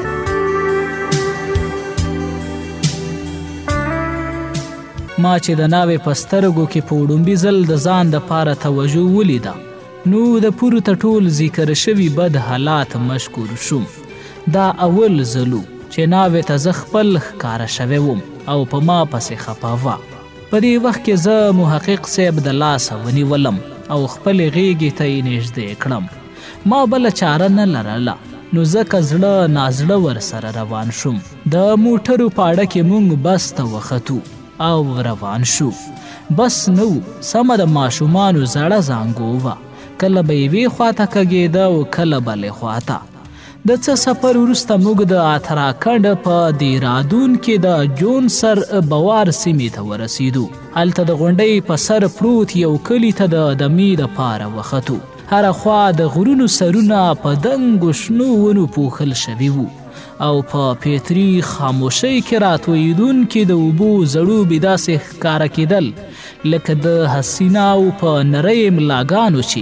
ما چې د ناوې په سترګو کې په وړومبي ځل د ځان دپاره توجه ولیده نو د پورته ټول ذکر شوي بد حالات مشکور شوم. دا اول ځلو چې ناوې ته زه خپل ښکاره شوی وم او په ما پسې خفه وه. په دې وخت کې زه محقق صاحب د لاسه ونیولم او خپلې غېږې ته یې نږدې کړم. ما بله چاره نه لرله نو ځکه زړه نازړه ورسره روان شوم. د موټرو په اډه کې موږ بس ته وختو او روان شو. بس نو سمه د ماشومانو زړه زانګو وه، کله به یوې خواته کږېده او کله بلې خواته. د څه سفر وروسته موږ د اتراکند په دیرادون کې د جونسر بوار سیمې ته ورسېدو. هلته د غونډۍ په سر پروت یو کلي ته د دمې دپاره وختو. هره خوا د غرونو سرونه په دنګو شنو ونو پوښل شوي وو او په پیتري خاموشۍ کې راتویدونکي د اوبو زړوبې داسې ښکاره کېدل لکه د حسیناو په نرۍ ملاګانو چې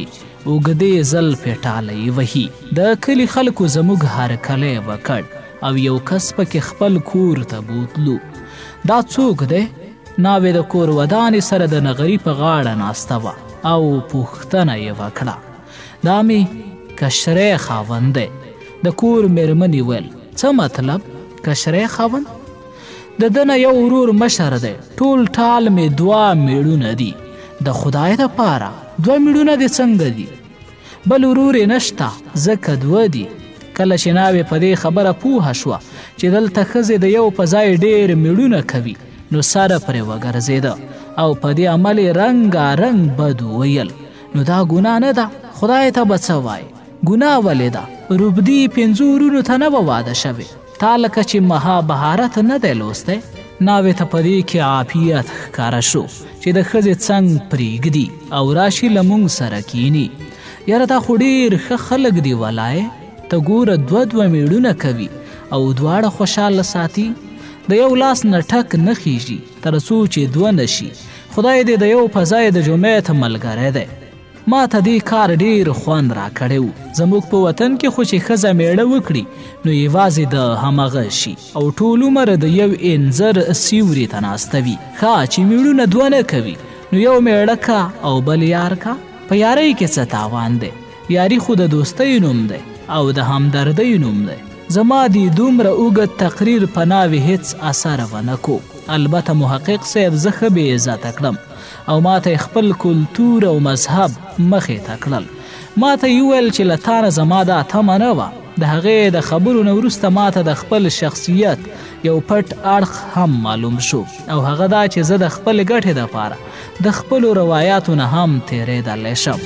اوږدې زلفې ټاله یې وهي. د کلي خلکو زموږ هرکلی وکړ او یو کس پکې خپل کور ته بوتلو. دا څوک دی؟ ناوې د کور ودانې سره د نغري په غاړه ناسته وه او پوښتنه یې وکړه. دا مې کشری خاوند دی. د کور مېرمنې ویل څه مطلب کشری خاوند؟ د ده نه یو ورور مشر دی. ټول ټال مې دوه میړونه دي. د خدای دپاره دوه میړونه دې څنګه دي؟ بل ورور یې نشته ځکه دوه دي. کله چې ناوې په دې خبره پوهه شوه چې دلته ښځې د یو په ځای ډېر میړونه کوي نو سره پرې وګرځېده او په دې عمل یې رنګارنګ بد وویل. نو دا ګناه نه ده؟ خدای ته به څه وایي؟ ګناه ولې ده؟ روبدي پنځو ورونو ته نه به واده شوې. تا لکه چې مهابهارت نه دی لوستی. ناوې ته په دې کې عافیت ښکاره شو چې د ښځې څنګ پرېږدي او راشي له موږ سره کینی. یاره دا خو ډېر ښه خلک دي ولای. ته ګوره دوه دوه میړونه کوي او دواړه خوشحاله ساتي. د یو لاس نه ټک نه خیږي تر څو چې دوه نشي. خدای دې د یو په ځای د جمعیت ملګری دی. ما ته دې کار ډېر خوند راکړی و. زموږ په وطن کې خو چې ښځه میړه وکړي نو یوازې د همغه شي او ټول عمر د یو انځر سیوري ته ناسته وي. ښه چې میړونه دوه نه کوي نو یو میړه کا او بل یار کا. په یارۍ کې څه تاوان دی؟ یاري خو د دوستۍ نوم دی او د همدردۍ نوم دی. زما دی دومره اوږد تقریر په ناوې هیڅ اثر ونه کو. البته محقق صاحب زه ښه بې عزته کړم او ما ته خپل کلتور او مذهب مخې ته کړل. ما ته یې وویل چې له تا نه زما دا تمه نه وه. د هغې د خبرو نه وروسته ما ته د خپل شخصیت یو پټ اړخ هم معلوم شو او هغه دا چې زه د خپل ګټې دپاره د خپلو روایاتو نه هم تېرېدلی شم.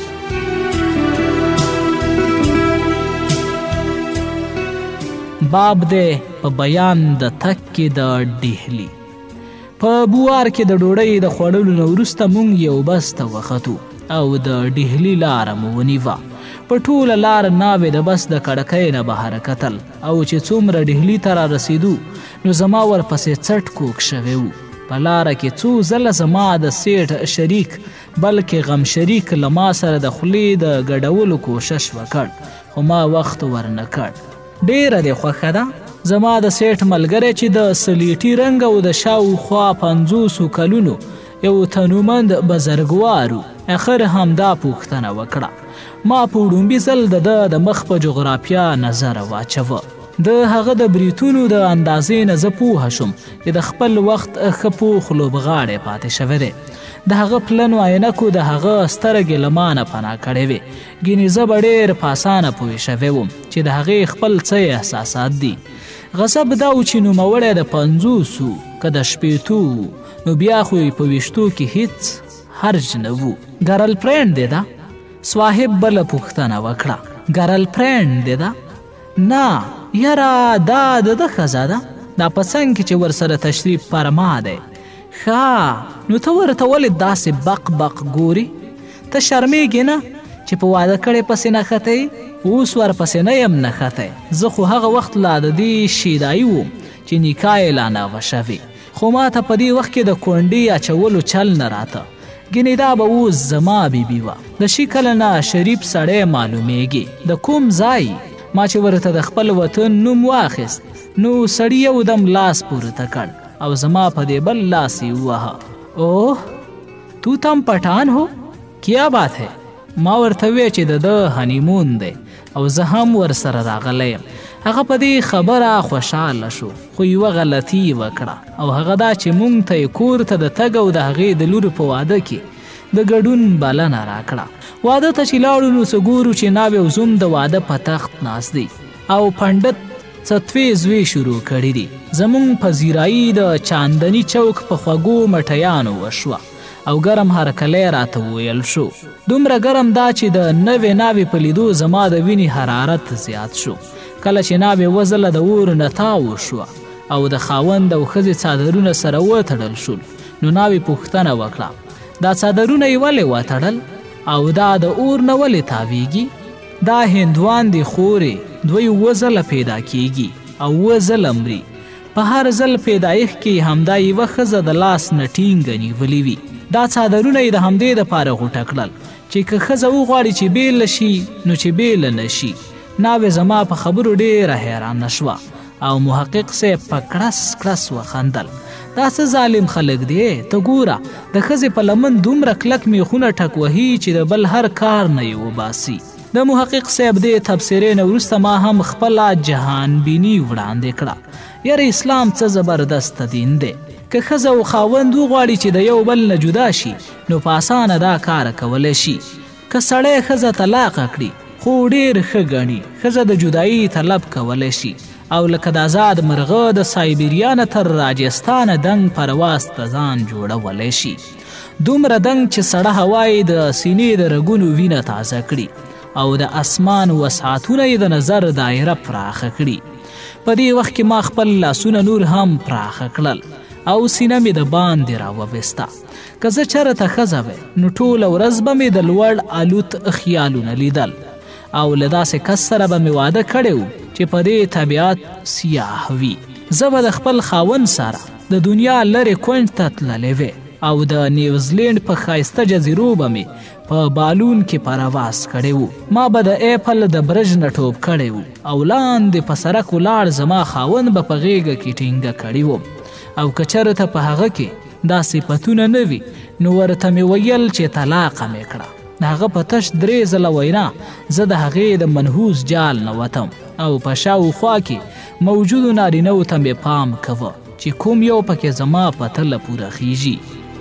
باب دی په بیان د تګ کې د ډهلي. په بوار کې د ډوډۍ د خوړلو نه وروسته موږ یو بس ته وختو او د ډهلي لاره مو ونیوه. په ټوله لار ناوې د بس د کړکۍ نه بهر کتل او چې څومره ډهلي ته را رسېدو نو زما ورپسې څټ کوک شوی و. په لاره کې څو ځله زما د سیټ شریک بلکې غم شریک له ما سره د خولې د ګډولو کوشش وکړ خو ما وخت ورنه کړ. ډیره دې خوښه ده زما د سیټ ملګری چې د سلیټي رنګ او د شاوخوا پنځوسو کلونو یو تنومند بزرګوار و. اخر همدا پوښتنه وکړه. ما په وړومبي ځل د ده د مخ په جغرافیا نظر واچوه. د هغه د بریتونو د اندازې نه زه پوهه شوم چې د خپل وخت ښه پوخ لوبغاړی پاتې شوی دی. د هغه پلنو عینکو د هغه سترګې له ما نه پناه کړې وې. ګینې زه به ډېر په اسانه پوه شوی وم چې د هغې خپل څه احساسات دي. غصب دا و چې نوموړی د پنځوسو که د شپېتو نو بیا خو یې په ویشتو کې هیڅ حرج نه و. ګرل فرینډ دی ده؟ صاحب بله پوښتنه وکړه. ګرل فرینډ دی ده؟ نه یاره دا د ده ښځه ده. دا په څنګ کې چې ورسره تشریف فرما دی. ښه نو ته ورته ولې داسې بق بق ګوري؟ ته شرمېږې نه چې په واده کړی پسې نښتی؟ اوس ورپسې نه یم نښتی. زه خو هغه وخت لا د دې شیدایي وم چې نکاح یې لا نه وه شوې خو ما ته په دې وخت کې د کونډې اچولو چل نه راته. ګینې دا به اوس زما بیبي وه. د شي کله نه شریف سړی معلومیږي. د کوم ځای؟ ما چې ورته د خپل وطن نوم واخیست نو سړي یو دم لاس پورته کړ او زما په دې بل لاس یې ووهه. اوه تو تم پټان هو؟ کیا بات ہے؟ ما ورته وی چې د ده هنیمون دی او زه هم ورسره راغلی یم. هغه په دې خبره خوشحاله شو خو یوه غلطي یې وکړه او هغه دا چې موږ ته یې کور ته د تګ او د هغې د لورې په واده کې د ګډون بلنه راکړه. واده ته چې لاړو نو څه ګورو چې ناوې او زوم د واده په تخت ناست دی او پنډت څتوې زوی شروع کړي دي. زموږ پذیرایي د چاندني چوک په خوږو مټیانو وشوه او ګرم هرکلی راته وویل شو. دومره ګرم دا چې د نوې ناوې په لیدو زما د وینې حرارت زیات شو. کله چې ناوې وزله د اور نه تاو شوه او د خاوند او ښځې څادرونه سره وتړل شول نو ناوې پوښتنه وکړه دا څادرونه یې ولې وتړل او دا د اور نه ولې تاویږي؟ دا هندوان دي خورې دوی اووه ځله پیدا کیږي او اووه ځله مري. په هر ځل پیدایښت کې همدا یوه ښځه د لاس نه ټینګه نیولې وي. دا څادرونه یې د همدې دپاره غوټه کړل چې که ښځه وغواړي چې بیله شي نو چې بیله نه شي. ناوې زما په خبرو ډېره حیرانه شوه او محقق صاحب په کړس کړس وخندل. دا څه ظالم خلک دی، ته ګوره د ښځې په لمن دومره کلک میخونه ټک وهي چې د بل هر کار نه یې وباسي. د محقق صاحب دې تبصرې نه وروسته ما هم خپله جهانبیني وړاندې کړه. یاره اسلام څه زبردست دین دی. که ښځه او خاوند وغواړي چې د یو بل نه جدا شي نو په اسانه دا کار کولی شي. که سړی ښځه طلاقه کړي خو ډېر ښه ګڼي، ښځه د جدایي طلب کولی شي او لکه د آزاد مرغه د سایبریا نه تر راجستانه دنګ پرواز ته ځان جوړولی شي. دومره دنګ چې سړه هوا یې د سینې د رګونو وینه تازه کړي او د اسمان وسعتونه یې د نظر دایره پراخه کړي. په دې وخت کې ما خپل لاسونه نور هم پراخه کړل او سینه مې د باندې راوویسته. که زه چېرته ښځه وی نو ټوله ورځ به مې د لوړ الوت خیالونه لیدل او له داسې کس سره به مې واده کړی و چې په دې طبیعت سیاه وي. زه به د خپل خاوند سره د دنیا لرې کونج ته تللی وی او د نیوزیلینډ په ښایسته جزیرو به مې په بالون کې پرواز کړی و. ما به د ایپل د برج نه ټوپ کړی و او لاندې په سړک ولاړ زما خاوند به په غېږه کې ټینګه کړي وم او که چېرته په هغه کې دا صفتونه نه وي نو ورته مې ویل چې طلاقه مې کړه. د هغه په تش درې ځله وینا زه د هغې د منحوس جال نه وتم او په شاوخوا کې موجودو نارینهو ته مې پام کوه چې کوم یو پکې زما په تله پوره خیږي.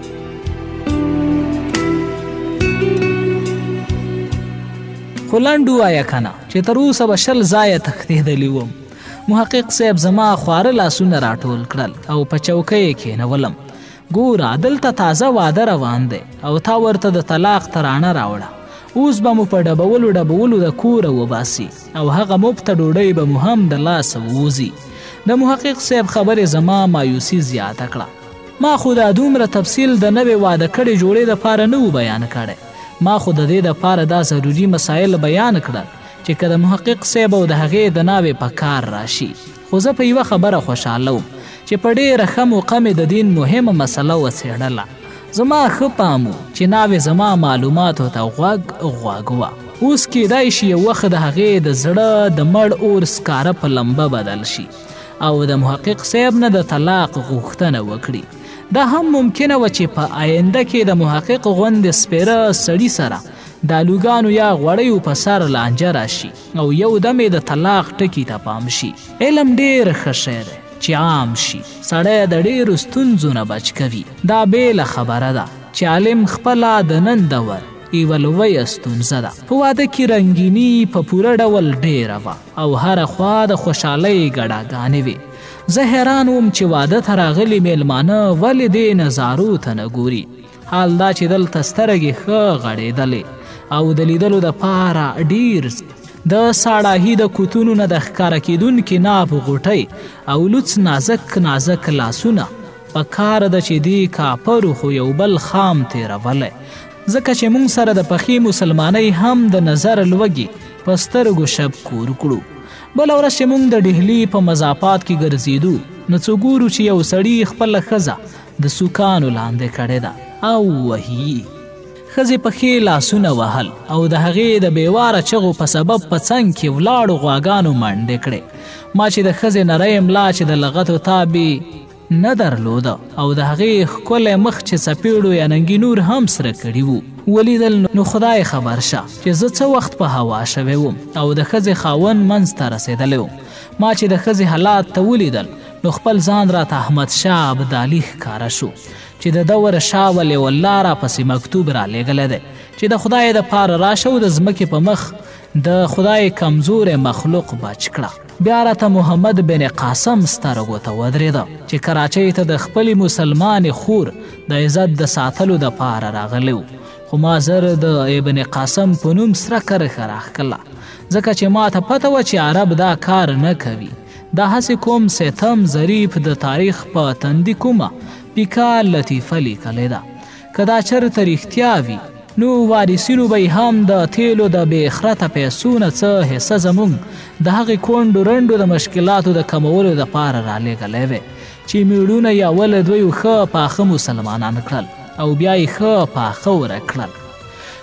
خو لنډ ووایه که نه چې تر اوسه به شل ځایه تښتېدلی وم. محقق صاحب زما خواره لاسونه راټول کړل او په چوکۍ یې کېنولم. ګوره دلته تازه واده روان دی او تا ورته د طلاق ترانه راوړه. اوس به مو په ډبولو ډبولو د کوره وباسي او هغه مفته ډوډۍ به مو هم د لاسه ووځي. د محقق صاحب خبرې زما مایوسي زیاته کړه. ما خو دا دومره تفصیل د نوې واده کړې جوړې دپاره نه و بیان کړی. ما خو د دې دپاره دا ضروري مسایل بیان کړل چې که د محقق صاحب او د هغې د ناوې په کار راشي. خو زه په یوه خبره خوشحاله وم چې په ډېره ښه موقع مې د دین مهمه مسله وڅېړله. زما ښه پام و چې ناوې زما معلوماتو ته غوږ غوږ وه. اوس کیدای شي یو وخت د هغې د زړه د مړ اور سکاره په لمبه بدل شي او د محقق صاحب نه د طلاق غوښتنه وکړي. دا هم ممکنه وه چې په آینده کې د محقق غوندې سپېره سړي سره د الوګانو یا غوړیو په سر لانجه راشي او یو دم یې د طلاق ټکي ته پام شي. علم ډېر ښه شی دی چې عام شي، سړی د ډېرو ستونزو نه بچ کوي. دا بیله خبره ده چې عالم خپله د نن دور یوه لویه ستونزه ده. په واده کې رنګیني په پوره ډول ډېره وه او هره خوا د خوشحالۍ ګډاګانې وې. زه حیران وم چې واده ته راغلي میلمانه ولې دې نظارو ته نه ګوري. حال دا چې دلته سترګې ښه غړېدلې او د لیدلو دپاره ډېر د ساړهي د کوتونو نه د ښکاره کېدونکي ناب غوټۍ او لوڅ نازک نازک لاسونه په کار ده چې دې کاپرو خو یو بل خام تېرولی، ځکه چې موږ سره د پخې مسلمانۍ هم د نظر لوږې په سترګو شب کور کړو. بله ورځ چې موږ د ډهلي په مضافات کې ګرځېدو نو څه ګورو چې یو سړي خپله ښځه د سوکانو لاندې کړې ده او وهي. ښځې پښې لاسونه وهل او د هغې د بېواره چغو په سبب په څنګ کې ولاړو غواګانو منډې کړې. ما چې د ښځې نری ملا چې د لغتو تابې نه درلوده او د هغې ښکلی مخ چې څپېړو یا ننګي نور هم سره کړي وو ولیدل نو خدای خبر شه چې زه څه وخت په هوا شوی وم او د ښځې خاوند منځ ته رسېدلی وم. ما چې د ښځې حالات ته ولیدل نو خپل ځان راته احمدشاه ابدالي ښکاره شو چې د دور شاه ولی الله را پسې مکتوب را لیږلی دی چې د خدای دپاره راشه او د ځمکې په مخ د خدای کمزور مخلوق بچ کړه. بیا راته محمد بن قاسم سترګو ته ودرېده چې کراچۍ ته د خپلې مسلمانې خور د عزت د ساتلو دپاره راغلی و. خو ما زر د ابن قاسم په نوم سره کرښه راښکله ځکه چې ما ته پته وه چې عرب دا کار نه کوي. دا هسې کوم ستم ظریف د تاریخ په تندي کومه پیکا لطیفه لیکلی ده. که دا چېرته رښتیا وي نو وارثینو به هم د تیلو د بې اخرته پیسو نه څه حصه زموږ د هغې کونډو رنډو د مشکلاتو د کمولو دپاره رالیږلی وی چې میړونه یا ول دوی ښه پاخه مسلمانان کړل او بیا یې ښه پاخه ورک کړل.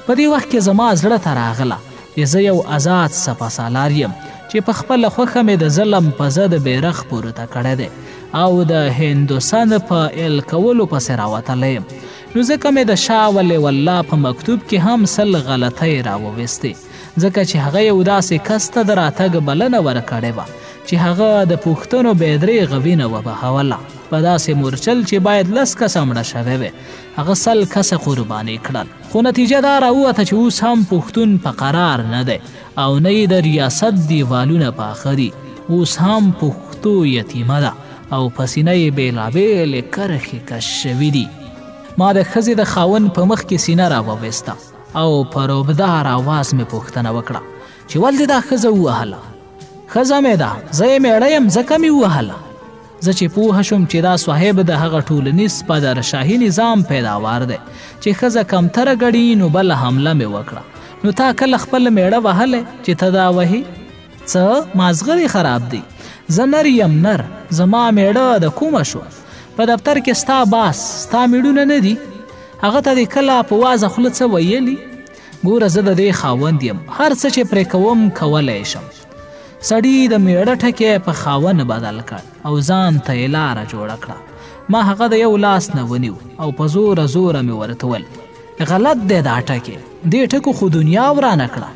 په دې وخت کې زما زړه ته راغله چې زه یو آزاد سپاسالار یم چې په خپله خوښه مې د ظلم په ضد بیرغ پورته کړی دی او د هندوستان په ایل کولو پسې راوتلی یم. نو ځکه مې د شاه ولی والله په مکتوب کې هم سل غلطۍ راوویستې، ځکه چې هغه یو داسې کس ته د راتګ بلنه ورکړې وه چې هغه د پوښتنو بېدرېغه وینه وبهوله. په داسې مورچل چې باید لس کسه مړه شوی وی، هغه سل کسه قرباني کړل. خو نتیجه دا راووته چې اوس هم پښتون په قرار نه دی او نه یې د ریاست دیوالونه پاخه دي. اوس هم پښتو یتیمه ده او په سینه یې بېلابېلې کرښې کش شوي دي. ما د ښځې د خاوند په مخ کې سینه راوویسته او په روبدار آواز مې پوښتنه وکړه چې ولې دا ښځه ووهله؟ ښځه مې ده، زه یې میړه یم ځکه مې ووهله. زه چې پوه شوم چې دا صاحب د هغه ټولنیز پادرشاهي نظام پیداوار دی چې ښځه کمتره ګڼي، نو بله حمله مې وکړه. نو تا کله خپل میړه وهلی چې ته دا وهي؟ څه مازغه دې خراب دی؟ زه نر یم نر، زما میړه د کومه شو؟ په دفتر کې ستا باس ستا میړونه نه دي؟ هغه ته دې کله په وازه خوله څه ویلي؟ ګوره زه د دې خاوند یم، هر څه چې پرې کوم کولی شم. سړي د میړه ټکی په خاوند بدل کړ او ځان ته یې لاره جوړه کړه. ما هغه د یو لاس نه ونیو او په زوره زوره مې ورته وویل غلط دی دا ټکی، دې ټکو خو دنیا ورانه کړه.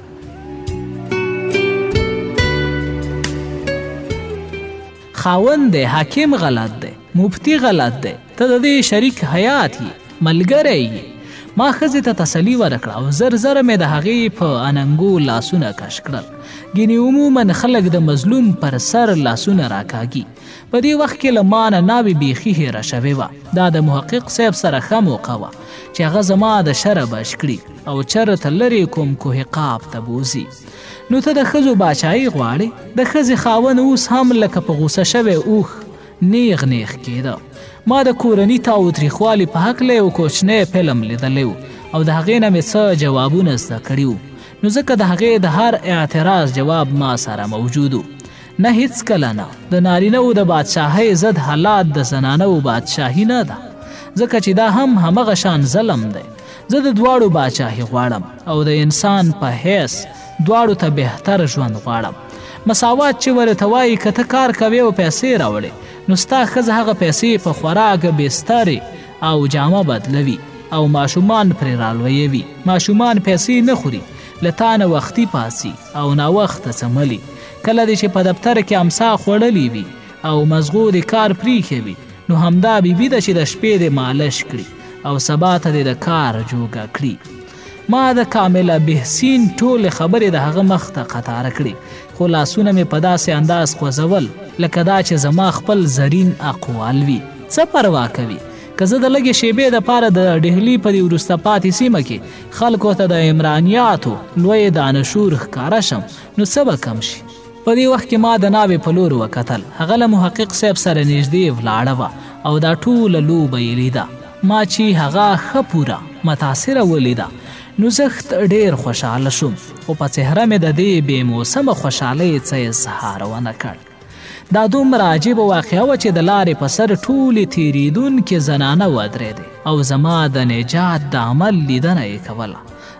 خاوند دی، حاکم غلط دی، مفتی غلط دی، ته د دې شریک حیات یې، ملګری یې. ما ښځې ته تسلي ورکړه او زر زره مې د هغې په اننګو لاسونه کش کړل. ګینې عموما خلک د مظلوم پر سر لاسونه راکاږي. په دې وخت کې له ما نه ناوې بیخي هیره شوې وه. دا د محقق صاحب سره ښه موقع وه چې هغه زما د شره بچ کړي او چرته لرې کوم کوه قاف ته بوځي. نو ته د ښځو باچایي غواړې؟ د ښځې خاوند اوس هم لکه په غوسه شوی اوښ نیغ نیغ کېده. ما د کورني تاوتریخوالي په هکله یو کوچنی فلم لیدلی و او د هغې نه مې څه جوابونه زده کړي وو. نو ځکه د هغې د هر اعتراض جواب ما سره موجود و. نه هیڅکله نه، د نارینهو د بادشاهۍ ضد حالات د زنانهو بادشاهي نه ده، ځکه چې دا هم همغه شان ظلم دی. زه د دواړو بادشاهي غواړم او د انسان په حیث دواړو ته بهتر ژوند غواړم. مساوات چې ورته وایي که ته کار کوې او پیسې راوړې، نو ستا ښځه هغه پیسې په خوراک، بسترې او جامه بدلوي او ماشومان پرې رالویوي. ماشومان پیسې نه خوري، له تا نه وختي پاسي او ناوخته څملي. کله دې چې په دفتر کې امسا خوړلی وي او مزغو دې کار پریښوي، نو همدا بیبي ده چې د شپې دې مالش کړي او سبا ته دې د کار جوګه کړي. ما د کامله بهسین ټولې خبرې د هغه مخ ته قطاره کړي، خو لاسونه مې په داسې انداز خوځول لکه دا چې زما خپل زرین اقوال وي. څه پروا کوي که زه د لږې شیبې دپاره د ډهلي په دې وروسته پاتې سیمه کې خلکو ته د عمرانیاتو لوی دانشور ښکاره شم، نو څه به کم شي؟ په دې وخت کې ما د ناوې په لور وکتل. هغه له محقق صاحب سره نږدې ولاړه وه او دا ټوله لوبه یې لیده. ما چې هغه ښه پوره متاثره ولیده، نو زه ډېر خوشحاله شوم، خو په څهره مې د دې بې موسمه خوشحالۍ څه اظهار ونه کړ. دا دومره عجیبه واقعه وه چې د لارې په سر ټولې تېرېدونکې زنانه ودرېدې او زما د نجات د عمل لیدنه یې کوله.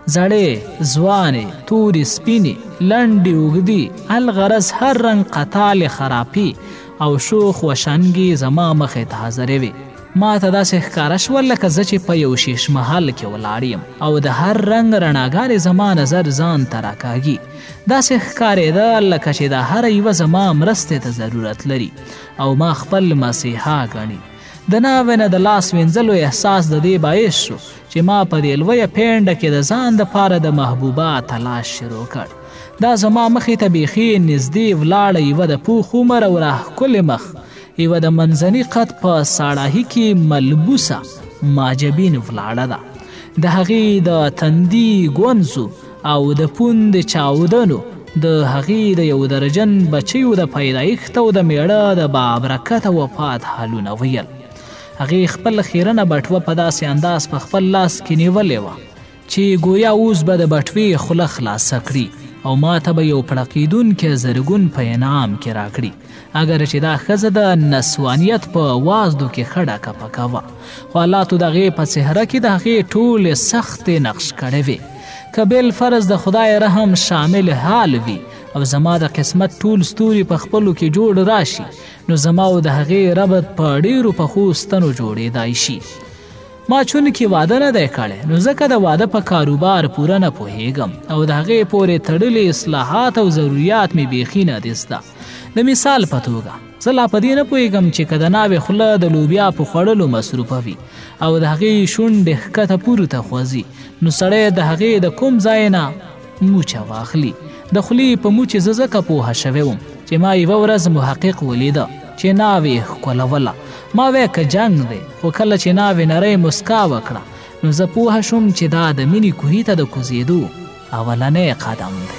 زړې، ځوانې، تورې، سپینې، لنډې، اوږدې، الغرض هر رنګ قطالې خراپي او شوخ وشنګې زما مخې ته حاضرې وې. ما ته داسې ښکاره شول لکه زه چې په یو شیش محل کې ولاړ یم او د هر رنګ رڼاګانې زما نظر ځان ته راکاږي. داسې ښکارېده لکه چې دا هره یوه زما مرستې ته ضرورت لري او ما خپل مسیحا ګڼي. د ناوې نه د لاس وینځلو احساس د دې باعث شو چې ما په دې لویه پینډه کې د ځان دپاره د محبوبه تلاش شروع کړ. دا زما مخې ته بیخي نږدې ولاړه یوه د پوخ عمر او راښکلې مخ، یوه د منځني قد په ساړهي کې ملبوسه ماجبین ولاړه ده. د هغې د تندي ګونځو او د پوند چاودنو، د هغې د یو درجن بچیو د پیدایښت او د میړه د بابرکته وفات حالونه ویل. هغې خپل خیرنه بټوه په داسې انداز په خپل لاس کې نیولې وه چې گویا اوس به د بټوې خوله خلاصه کړي او ما ته به یو پړقېدونکی زرګون په انعام کې راکړي. اگر چې دا ښځه د نسوانیت په وازدو کې ښه ډکه پکه وه، خو حالاتو د هغې په څهره کې د هغې ټولې سختې نقش کړې وې. که بالفرض د خدای رحم شامل حال وي او زما د قسمت ټول ستوري په خپلو کې جوړ راشي نو زما او د هغې ربط په ډېرو پخو ستنو جوړېدای شي. ما چونکې واده نه دی کړی نو ځکه د واده په کاروبار پوره نه پوهېږم او د هغې پورې تړلې اصلاحات او ضروریات مې بیخي نه دي زده. د مثال په توګه زه لا په دې نه پوهېږم چې که د ناوې خوله د لوبیا په خوړلو مصروفه وي او د هغې شونډې ښکته پورته خوځي نو سړی د هغې د کوم ځای نه موچه واخلي. د خولې په موچې زه ځکه پوهه شوی وم چې ما یوه ورځ محقق ولیده چې ناوې ښکلوله. ما وی که جنګ دی خو کله چې ناوې نری مسکا وکړه نو زه پوهه شوم چې دا د مینې کوهي ته د کوزېدو اولنی قدم دی.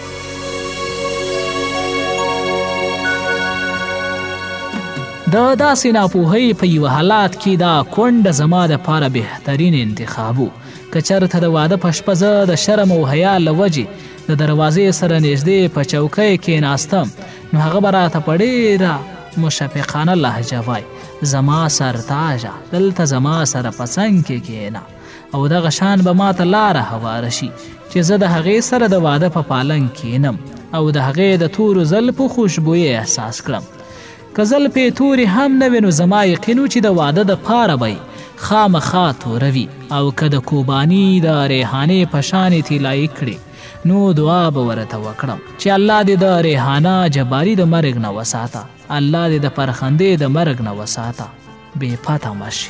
د داسې ناپوهۍ په یوه حالات کې دا کونډه زما دپاره بهترین انتخاب و. که چېرته د واده په شپه زه د شرم او حیا له وجې د دروازې سره نږدې په چوکۍ کېناستم نو هغه به راته په ډېره مشفقانه لهجه وای زما سرتاجه دلته زما سره په څنګ کې کښېنه او دغه شان به ماته لاره هواره شي چې زه د هغې سره د واده په پالنګ کښېنم او د هغې د تورو زلفو خوشبویي احساس کړم. که زلفې تورې هم نه وي نو زما یقین و چې د واده دپاره به خامخا توره وي او که د کوباني د ریحانې په شانې طلایي کړي نو دعا به ورته وکړم چې الله دې د ریحانه جباري د مرګ نه وساته، الله دې د پرخندې د مرګ نه وساته، بې پته مه شي.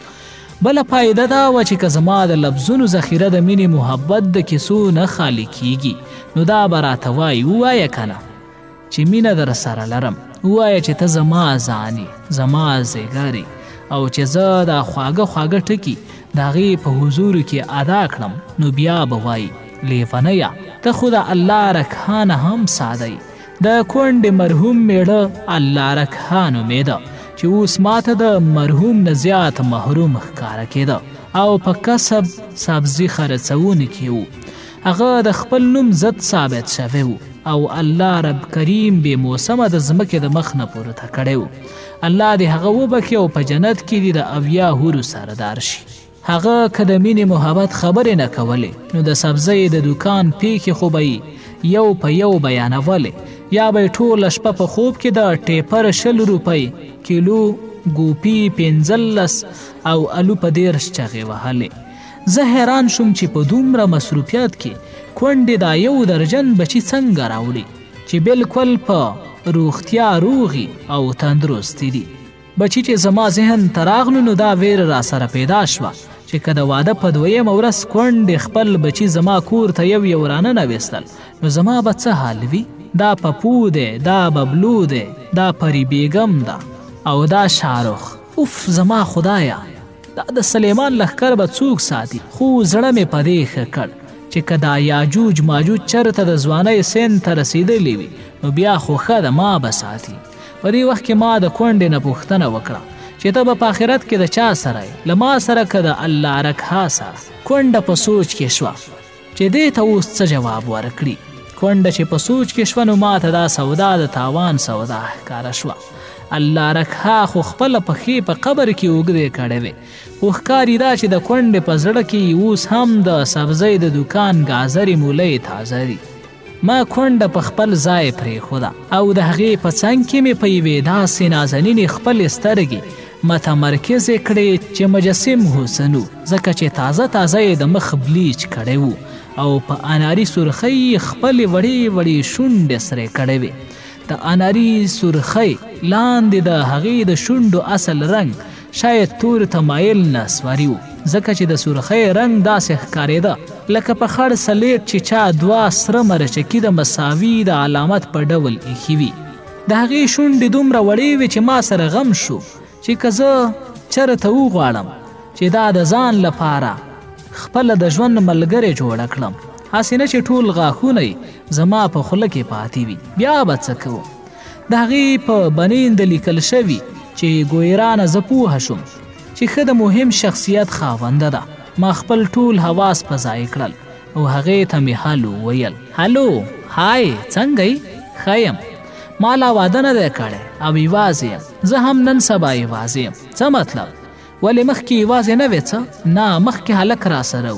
بله فایده دا وه چې که زما د لفظونو ذخیره د مینې محبت د کیسو نه خالي کیږي نو دا به راته وایي ووایه که نه چې مینه در سره لرم، ووایه چې ته زما ځانې زما زیګرې او چې زه دا خواږه خواږه ټکي د هغې په حضورو کې ادا کړم نو بیا به وایي لیونیه ته خو د الله رکحانه هم ساده یې. د کونډې مرحوم میړه الله رکحا نومېده چې اوس ماته د مرحوم نه زیات محروم ښکاره کېده او په کسب سبزي خرڅونکی و. هغه د خپل نوم ضد ثابت شوی و او الله رب کریم بې موسمه د ځمکې د مخ نه پورته کړی و. الله دې هغه وبخي او په جنت کې دې د اویا حورو سردار شي. هغه که د مینې محبت خبرې نه کولې نو د سبزۍ د دوکان پیښې خو به یو په یو بیانولې یا به یې ټوله شپه په خوب کې د ټیپر شل روپۍ کیلو ګوپي پنځلس او الو په دېرش چغې وهلې. زه حیران شوم چې په دومره مصروفیت کې کونډې دا یو درجن بچي څنګه راوړي چې بالکل په روغتیا روغي او تندرستي دي. بچي چې زما ذهن ته راغلو نو دا ویره را سره پیدا شوه چې که د واده په دویمه ورځ کونډې خپل بچي زما کور ته یو یو رانه ویستل نو زما به څه حال وي؟ دا پپو دی، دا ببلو دی، دا پری بیګم ده او دا شارخ. اوف زما خدایا دا د سلیمان لښکر به څوک ساتي؟ خو زړه مې په دې ښه کړ چې که دا یاجوج ماجوج چرته د ځوانۍ سن ته رسېدلی وي نو بیا خو ښه ده ما به ساتي. په دې وخت کې ما د کونډې نه پوښتنه وکړه چې ته به په آخرت کې د چا سره یې؟ له ما سره که د الله رکحا سره؟ کونډه په سوچ کې شوه چې دې ته اوس څه جواب ورکړي. کونډه چې په سوچ کې شوه نو ما ته دا سودا د تاوان سودا ښکاره شوه. الله رکحا خو خپله پښې په قبر کې اوږدې کړې وې خو ښکاري دا چې د کونډې په زړه کې اوس هم د سبزۍ د دوکان ګازرې مولۍ تازه دي. ما کونډه په خپل ځای پرېښوده او د هغې په څنګ کې مې په یوې داسې نازنینې خپلې سترګې متمرکزې کړې چې مجسم حسن و ځکه چې تازه تازه یې د مخ بلیچ کړی و او په اناري سرخۍ خپلې وړې وړې شونډې سرې کړې وې. د اناري سرخۍ لاندې د هغې د شونډو اصل رنګ شاید تور تمایل نسواري و ځکه چې د سرخۍ رنګ داسې ښکارېده لکه په خړ سلیټ چې چا دوه سره مرچکي د مساوي د علامت په ډول ایښي وي. د هغې شونډې دومره وړې وې چې ما سره غم شو چې که زه چېرته وغواړم چې دا د ځان لپاره خپله د ژوند ملګرې جوړه کړم هسې نه چې ټول غاښونه زما په خوله کې پاتې وي بیا به څه کوم؟ د هغې په بنین د لیکل شوي چې ګویرانه زه پوهه شوم چې ښه د مهم شخصیت خاونده ده. ما خپل ټول حواس په ځای کړل او هغې ته مې هلو ویل. هلو های څنګه یې؟ ښه یم. ما لا واده نه دی کړی او یوازې یم. زه هم نن سبا یوازې یم. څه مطلب؟ ولې مخکې یوازې نه وې څه؟ نه مخکې هلک را سره و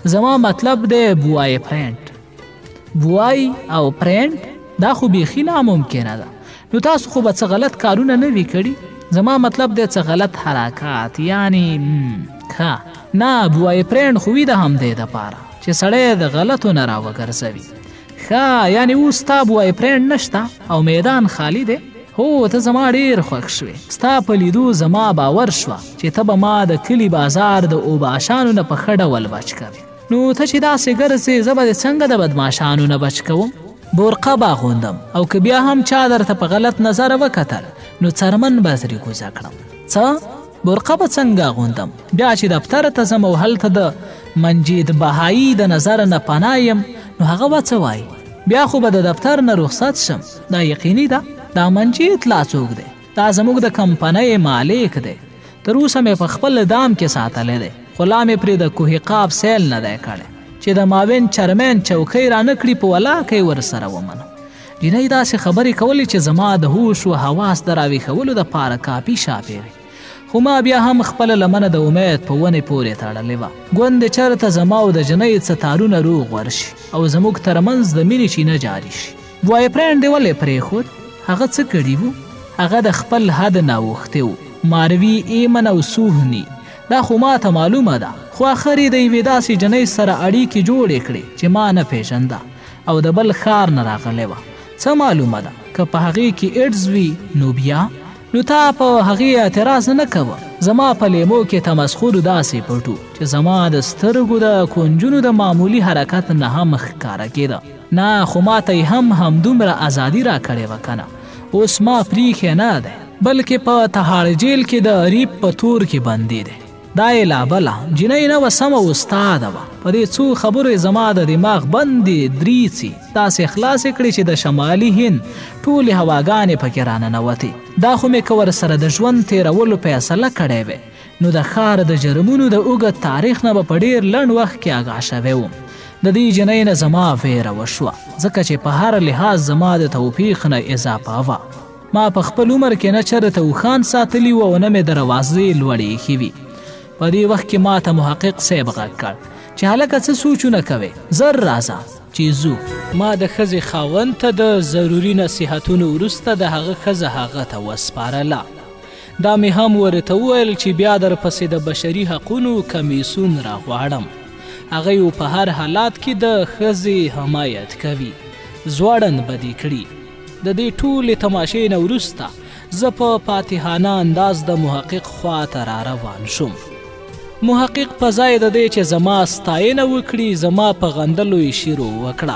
زما مطلب دی بوای فرینډ. بوای او فرینډ دا خو بیخي ناممکنه ده. نو تاسو خو به څه غلط کارونه نه وي کړي؟ زما مطلب دی څه غلط حرکات، یعنی ښه نه بوای فرینډ خو وي د همدې دپاره چې سړی د غلطو نه راوګرځوي. ښه یعنی اوس ستا بوای فرینډ نشته او میدان خالی دی؟ هو ته زما ډېر خوښ شوې. ستا په لیدو زما باور شوه چې ته به ما د کلي بازار د اوباشانو نه په ښه ډول بچ کوې. نو ته چې داسې ګرځې زه به دې څنګه د بدماشانو نه بچ کوم؟ برقه به اغوندم او که بیا هم چا درته په غلط نظر وکتل نو څرمن به ترې کوزه کړم. څه؟ برقه به څنګه اغوندم؟ بیا چې دفتر ته ځم او هلته د منجید بهایی د نظر نه پناه یم نو هغه به څه وایي؟ بیا خو به د دفتر نه رخصت شم. دا یقیني ده. دا منجید لا څوک دی؟ دا زموږ د کمپنۍ مالک دی. تر اوسه مې په خپل دام کې ساتلی دی، خو لا مې پرې د کوه قاب سیل نه دی کړی چې د ماوین چرمین چوکۍ رانه کړي په ولاکۍ ورسره ومنم. جینۍ داسې خبرې کولې چې زما د هوش و حواس د راویښولو دپاره کاپي شاپې وې. خو ما بیا هم خپله لمنه د امید په ونې پورې تړلې وه. ګوندې چېرته زما او د جنۍ څه تارونه روغ ورشي او زموږ ترمنځ د مینې چینه جاري شي. بوای فرینډ دې ولې پرېښود؟ هغه څه کړي وو؟ هغه د خپل حد نه اوښتی و. ماروي ایمن او سوهني دا خو ما ته معلومه ده، خو آخر یې د یوې داسې جنۍ سره اړیکې جوړې کړې چې ما نه پېژنده او د بل ښار نه راغلی وه. څه معلومه ده که په هغې کې ایډز وي نو بیا نو تا په هغې اعتراض نه کوه. زما په لیمو کې تمسخرو داسې پټو چې زما د سترګو د کونجونو د معمولي حرکت نه هم ښکاره کېده. نه خو ما ته هم همدومره ازادي را کړې وه که نه. اوس ما پریښی نه دی بلکې په تهاړ جیل کې د ریب په تور کې بندي دی. دا یې لا بله جنۍ نه وه، سمه استاده وه. په دې څو خبرو زما د دماغ بندې دریڅې داسې خلاصې کړې چې د شمالي هند ټولې هواګانې پکې راننوتې. دا خو مې که ورسره د ژوند تېرولو فیصله کړی وی نو د ښار د جرمونو د اوږد تاریخ نه به په ډېر لنډ وخت کې آګاه شوی وم. د دې جنۍ نه زما ویره وشوه ځکه چې په هر لحاظ زما د توفیق نه اضافه وه. ما په خپل عمر کې نه چېرته اوښان ساتلي وو او نه مې دروازې لوړې ایښې وي. په دې وخت کې ما ته محقق صاحب غږ کړ چې هلکه څه سوچونه کوې؟ زر راځه چې ځو. ما د ښځې خاوند ته د ضروري نصیحتونو وروسته د هغه ښځه هغه ته وسپارله. دا مې هم ورته وویل چې بیا درپسې د بشري حقونو کمیسون راغواړم. هغه یو په هر حالات کې د ښځې حمایت کوي. ځوړند به دې کړي. د دې ټولې تماشې نه وروسته زه په فاتحانه انداز د محقق خوا ته را روان شوم. محقق په ځای د دې چې زما ستاینه وکړي زما په غندلو یې شروع وکړه.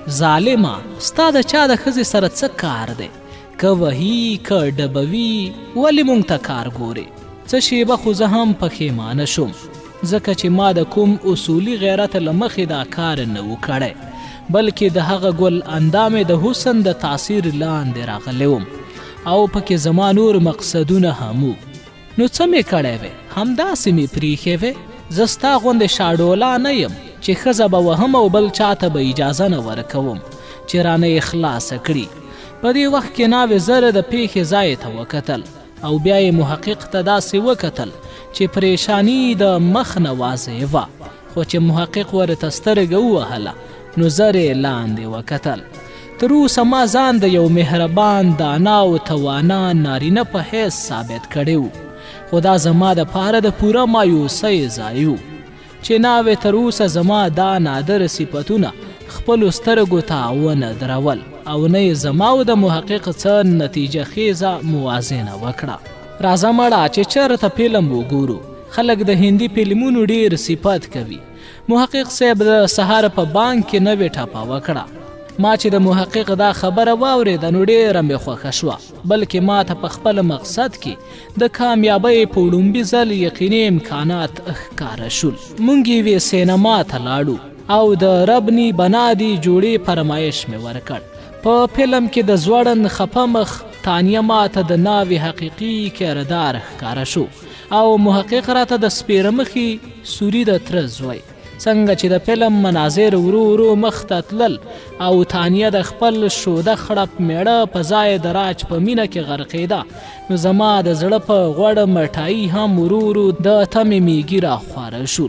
ظالمه ستا د چا د ښځې سره څه کار دی؟ که وهي که ډبوي ولې موږ ته کار ګورې؟ څه شیبه خو زه هم پښیمانه شوم ځکه چې ما د کوم اصولي غیرت له مخې دا کار نه و کړی بلکې د هغه ګل اندامې د حسن د تاثیر لاندې راغلی وم او پکې زما نور مقصدونه هم وو. نو څه مې کړی وی؟ همداسې مې پریښې وی. زه ستا غوندې شاډولا نه یم چې ښځه به وهم او بل چاته به اجازه نه ورکوم چې رانه یې خلاصه کړي. په دې وخت کې ناوې زره د پیښې ځای ته وکتل او بیا یې محقق ته داسې وکتل چې پریشانی د مخ نه واضح وه، خو چې محقق ورته سترګه ووهله نو زر یې لاندې وکتل. تر اوسه ما ځان د یو مهربان دانا او توانا نارینه په حیث ثابت کړی و، خو دا زما دپاره د پوره مایوسۍ ځای و چې ناوې تر اوسه زما دا نادر صفتونه خپلو سترګو ته ونه درول او نه یې زما او د محقق څه نتیجه خیزه موازنه وکړه. راځه مړه چې چېرته فلم وګورو. خلک د هندي فلمونو ډېر صفت کوي. محقق صاحب د سهار په بانک کې نوې ټپه وکړه. ما چې د محقق دا خبره واورېده نو ډېره مې خوښه شوه، بلکې ما ته په خپل مقصد کې د کامیابۍ په وړومبي ځل یقیني امکانات ښکاره شول. موږ یوې سینما ته لاړو او د ربني بنادي جوړې فرمایش مې ورکړ. په فلم کې د ځوړند خفه مخ تانیه ما ته د ناوې حقیقي کردار ښکاره شو او محقق راته د سپېره مخي سوري د تره زوی. څنګه چې د فلم مناظر ورو ورو مخ ته تلل او تانیه د خپل شوده خړپ میړه په ځای د راج په مینه کې غرقېده نو زما د زړه په غوړه مټایي هم ورو ورو د تمې میږي راخواره شول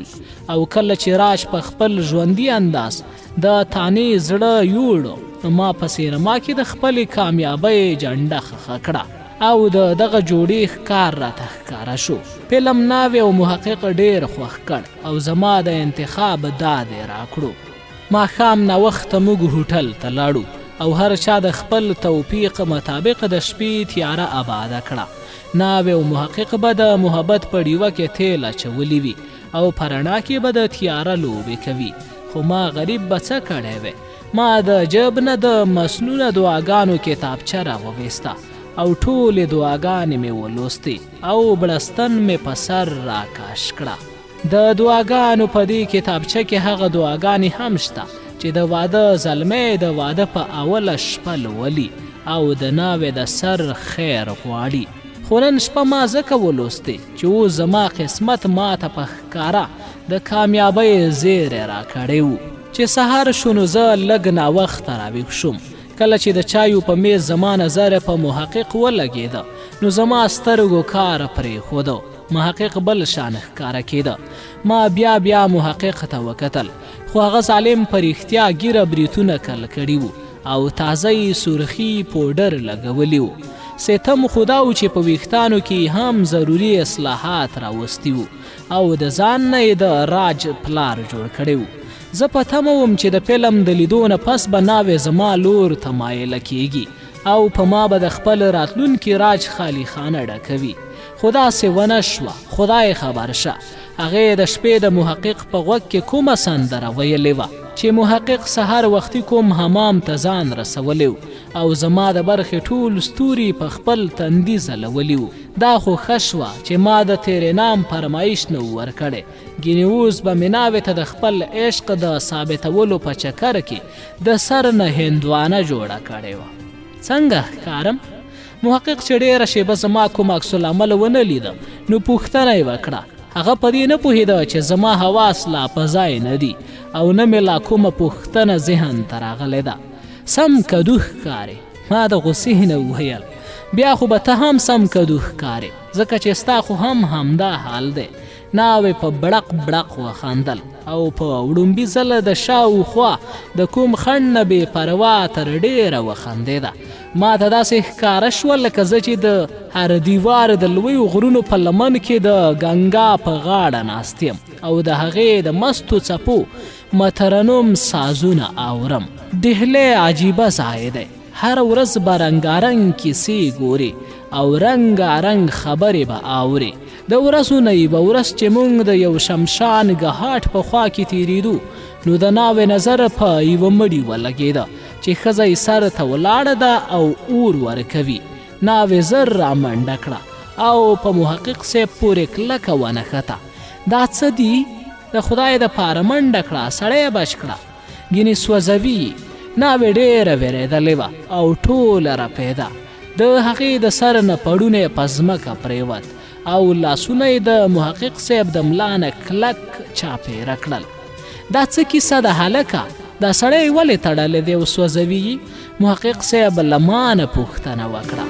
او کله چې راج په خپل ژوندي انداز د تانې زړه یوړو نو ما په سینما کې د خپلې کامیابۍ جنډه خښه کړه او د دغه جوړې ښکار راته ښکاره شو. فلم ناوې او محقق ډېر خوښ کړ او زما د انتخاب داد یې راکړو. ماښام ناوخته موږ هوټل ته لاړو او هر چا د خپل توفیق مطابق د شپې تیاره آباده کړه. ناوې او محقق به د محبت په ډیوه کې تیل اچولی وي او په رڼا کې به د تیاره لوبې کوي. خو ما غریب به څه کړی وی؟ ما د جب نه د مسنونه دعاګانو کتابچه راوویسته او ټولې دعاګانې مې ولوستې او بړستن مې په سر راکاش کړه. د دعاګانو په دې کتابچه کې هغه دعاګانې هم شته چې د واده زلمی د واده په اوله شپه لولي او د ناوې د سر خیر غواړي. خو نن شپه ما ځکه ولوستې چې اوس زما قسمت ماته په ښکاره د کامیابۍ زیری راکړی و. چې سهار شو نو زه لږ ناوخته راویښ شوم. کله چې د چایو په میز زما نظر په محقق ولګېده نو زما سترګو کار پرېښوده. محقق بل شان ښکاره کېده. ما بیا بیا محقق ته وکتل خو هغه ظالم په رښتیا ږیره بریتونه کل کړي وو او تازه سرخي پوډر لګولی وو. ستم خدا و چې په ویښتانو کې هم ضروري اصلاحات راوستی وو او د ځان نه یې د راج پلار جوړ کړی وو. زه په تمه وم چې د فلم د لیدو نه پس به ناوې زما لور ته مایله کیږي او په ما به د خپل راتلونکي راج خالی خانه ډکوي. خو داسې ونه شوه. خدای خبر شه هغې د شپې د محقق په غوږ کې کومه سندره ویلې وه چې محقق سهار وختي کوم حمام ته ځان رسولی و او زما د برخې ټول ستوري په خپل تندي ځلولي وو. دا خو ښه شوه چې ما د تیرې نام فرمایش نه و ورکړی. ګینې اوس به مې ناوې ته د خپل عشق د ثابتولو په چکر کې د سر نه هندوانه جوړه کړې وه. څنګه ښکارم؟ محقق چې ډېره شیبه زما کوم عکس العمل ونه لیده نو پوښتنه یې وکړه. هغه په دې نه پوهېده چې زما حواس لا په ځای نه دي او نه مې لا کومه پوښتنه ذهن ته راغلی ده. سم کدو ښکارې. ما د غوسې نه وویل بیا خو به ته هم سم کدو ښکارې ځکه چې ستا خو هم همدا حال دی. ناوې په بړق بړق وخندل او په وړومبي ځله د شاوخوا د کوم خنډ نه بې پروا تر ډېره وخندېده. ما ته داسې ښکاره شوه لکه زه چې د هر دیوار د لویو غرونو په لمن کې د ګنګا په غاړه ناست یم او د هغې د مستو څپو مترنم سازونه اورم. ډهلی عجیبه ځای دی. هر ورځ به رنګارنګ کیسې ګوري او رنګارنګ خبرې به اوري. د ورځو نه یوه ورځ چې موږ د یو شمشان ګهاټ په خوا کې تېرېدو نو د ناوې نظر په یوه مړي ولګېده چې ښځه یې سر ته ولاړه ده او اور ورکوي. ناوې زر رامنډه کړه او په محقق صاحب پورې کلکه ونښته. دا څه دي؟ د خدای دپاره منډه کړه سړی بچ کړه. ګینې سوځوي. ناوې ډېره وېرېدلې وه او ټوله رپېده. د هغې د سر نه پړونه په ځمکه پرېوت او لاسونه یې د محقق صاحب د ملا نه کلک چاپېره کړل. دا څه کیسه ده هلکه؟ دا سړی ولې تړلی دی او سوځوي؟ محقق صاحب له ما نه پوښتنه وکړه.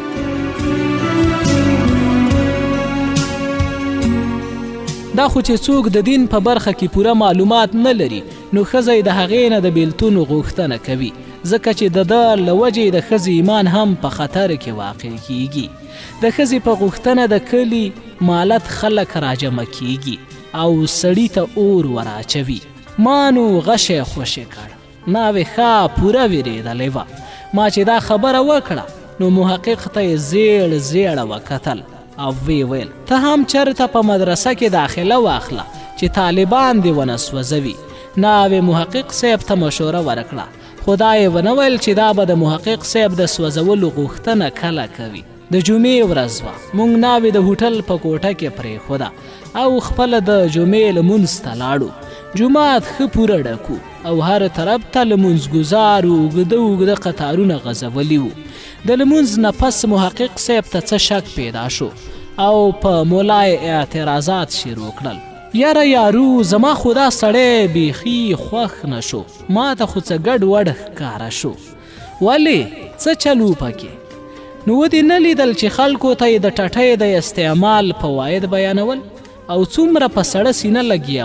دا خو چې څوک د دین په برخه کې پوره معلومات نه لري نو ښځه یې د هغې نه د بیلتون غوښتنه کوي ځکه چې د ده له وجې د ښځې ایمان هم په خطر کې واقع کیږي. د ښځې په غوښتنه د کلي مالت خلک راجمع کیږي او سړي ته اور وراچوي. ما نو غشی خوشی کړ. ناوې ښه پوره وېرېدلې وه. ما چې دا خبره وکړه نو محقق ته یې زیړ زیړه وکتل او وی ویل ته هم چېرته په مدرسه کې داخله واخله چې طالبان دې ونه سوځوي. ناوې محقق صاحب ته مشوره ورکړه خو دا یې ونه ویل چې دا به د محقق صاحب د سوځولو غوښتنه کله کوي. د جمعې ورځ وه. موږ ناوې د هوټل په کوټه کې پرېښوده او خپله د جمعې لمونځ ته لاړو. جومات ښه پوره ډکو او هر طرف ته لمونځګزارو اوږده اوږده قطارونه غځولي وو. د لمونځ نه پس محقق صاحب ته څه شک پیدا شو او په ملا اعتراضات شروع کړل. یاره یارو زما خو دا سړی بیخي خوښ نه شو. ما ته خو څه ګډ وډ ښکاره شو. ولې څه چلو پکې؟ نو ودې نه لیدل چې خلکو ته یې د ټټۍ د استعمال فواید بیانول او څومره په سړه سینه لګیا و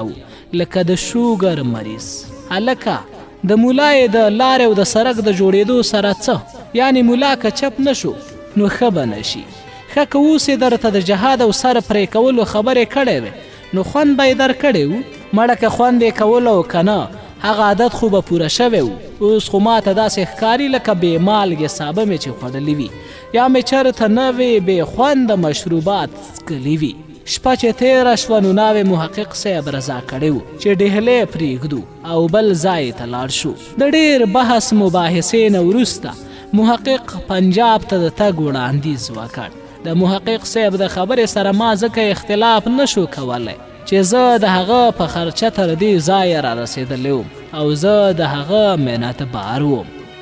لکه د شوګر مریض. هلکه د ملا یې د لارې او د سړک د جوړېدو سره څه، یعنې ملا که چپ نه شو نو ښه به نه شي. ښه که اوس یې درته د جهاد او سر پرې کولو خبرې کړې وې نو خوند به یې در کړی و. مړه که خوند یې کولو که نه هغه عادت خو به پوره شوی و. اوس خو ما ته داسې ښکاري لکه بې مالګې سابه مې چې خوړلي وي یا مې چېرته نوې بې خونده مشروبات څکلي وي. شپه چې تېره شوه نو ناوې محقق صاحب رضا کړی و چې ډهلی پرېږدو او بل ځای ته لاړ شو. د ډېر بحث مباحثې نه وروسته محقق پنجاب ته د تګ وړاندیز وکړ. د محقق صاحب د خبرې سره ما ځکه اختلاف نشو کولی چې زه د هغه په خرچه تر دې ځایه را رسېدلی وم او زه د هغه منتبار وم.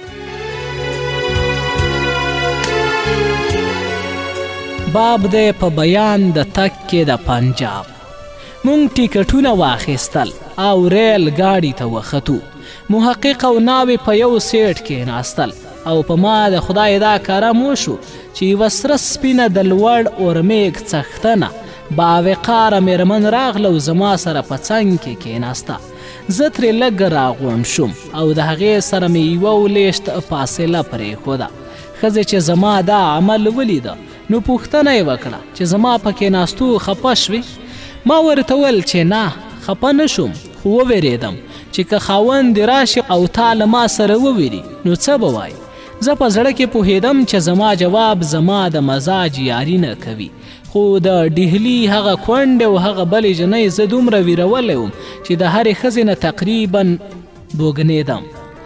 باب دی په بیان د تګ کې د پنجاب. مونږ ټیکټونه واخیستل او ریل ګاډي ته وختو. محقق او ناوې په یو سیټ کې ناستل او په ما د خدای دا کرم وشو چې یوه سره سپینه د لوړ اورمیږ څښتنه باوقاره مېرمن راغله او زما سره په څنګ کې کېناسته. زه ترې لږ راغونډ شوم او د هغې سره مې یوه ولیشت فاصله پرېښوده. ښځې چې زما دا عمل ولیده نو پوښتنه یې وکړه چې زما په کېناستو خفه شوې. ما ورته وویل چې نه خفه نه شوم، خو ووېرېدم چې که خاوند دې راشي او تا له ما سره وویري نو څه به وایي. زه په زړه کې پوهېدم چې زما جواب زما د مزاج یاري نه کوي، خو د ډهلي هغه کونډې او هغه بلې جنۍ زه دومره ویرولی وم چې د هرې ښځې نه تقریبا بوږنېدم.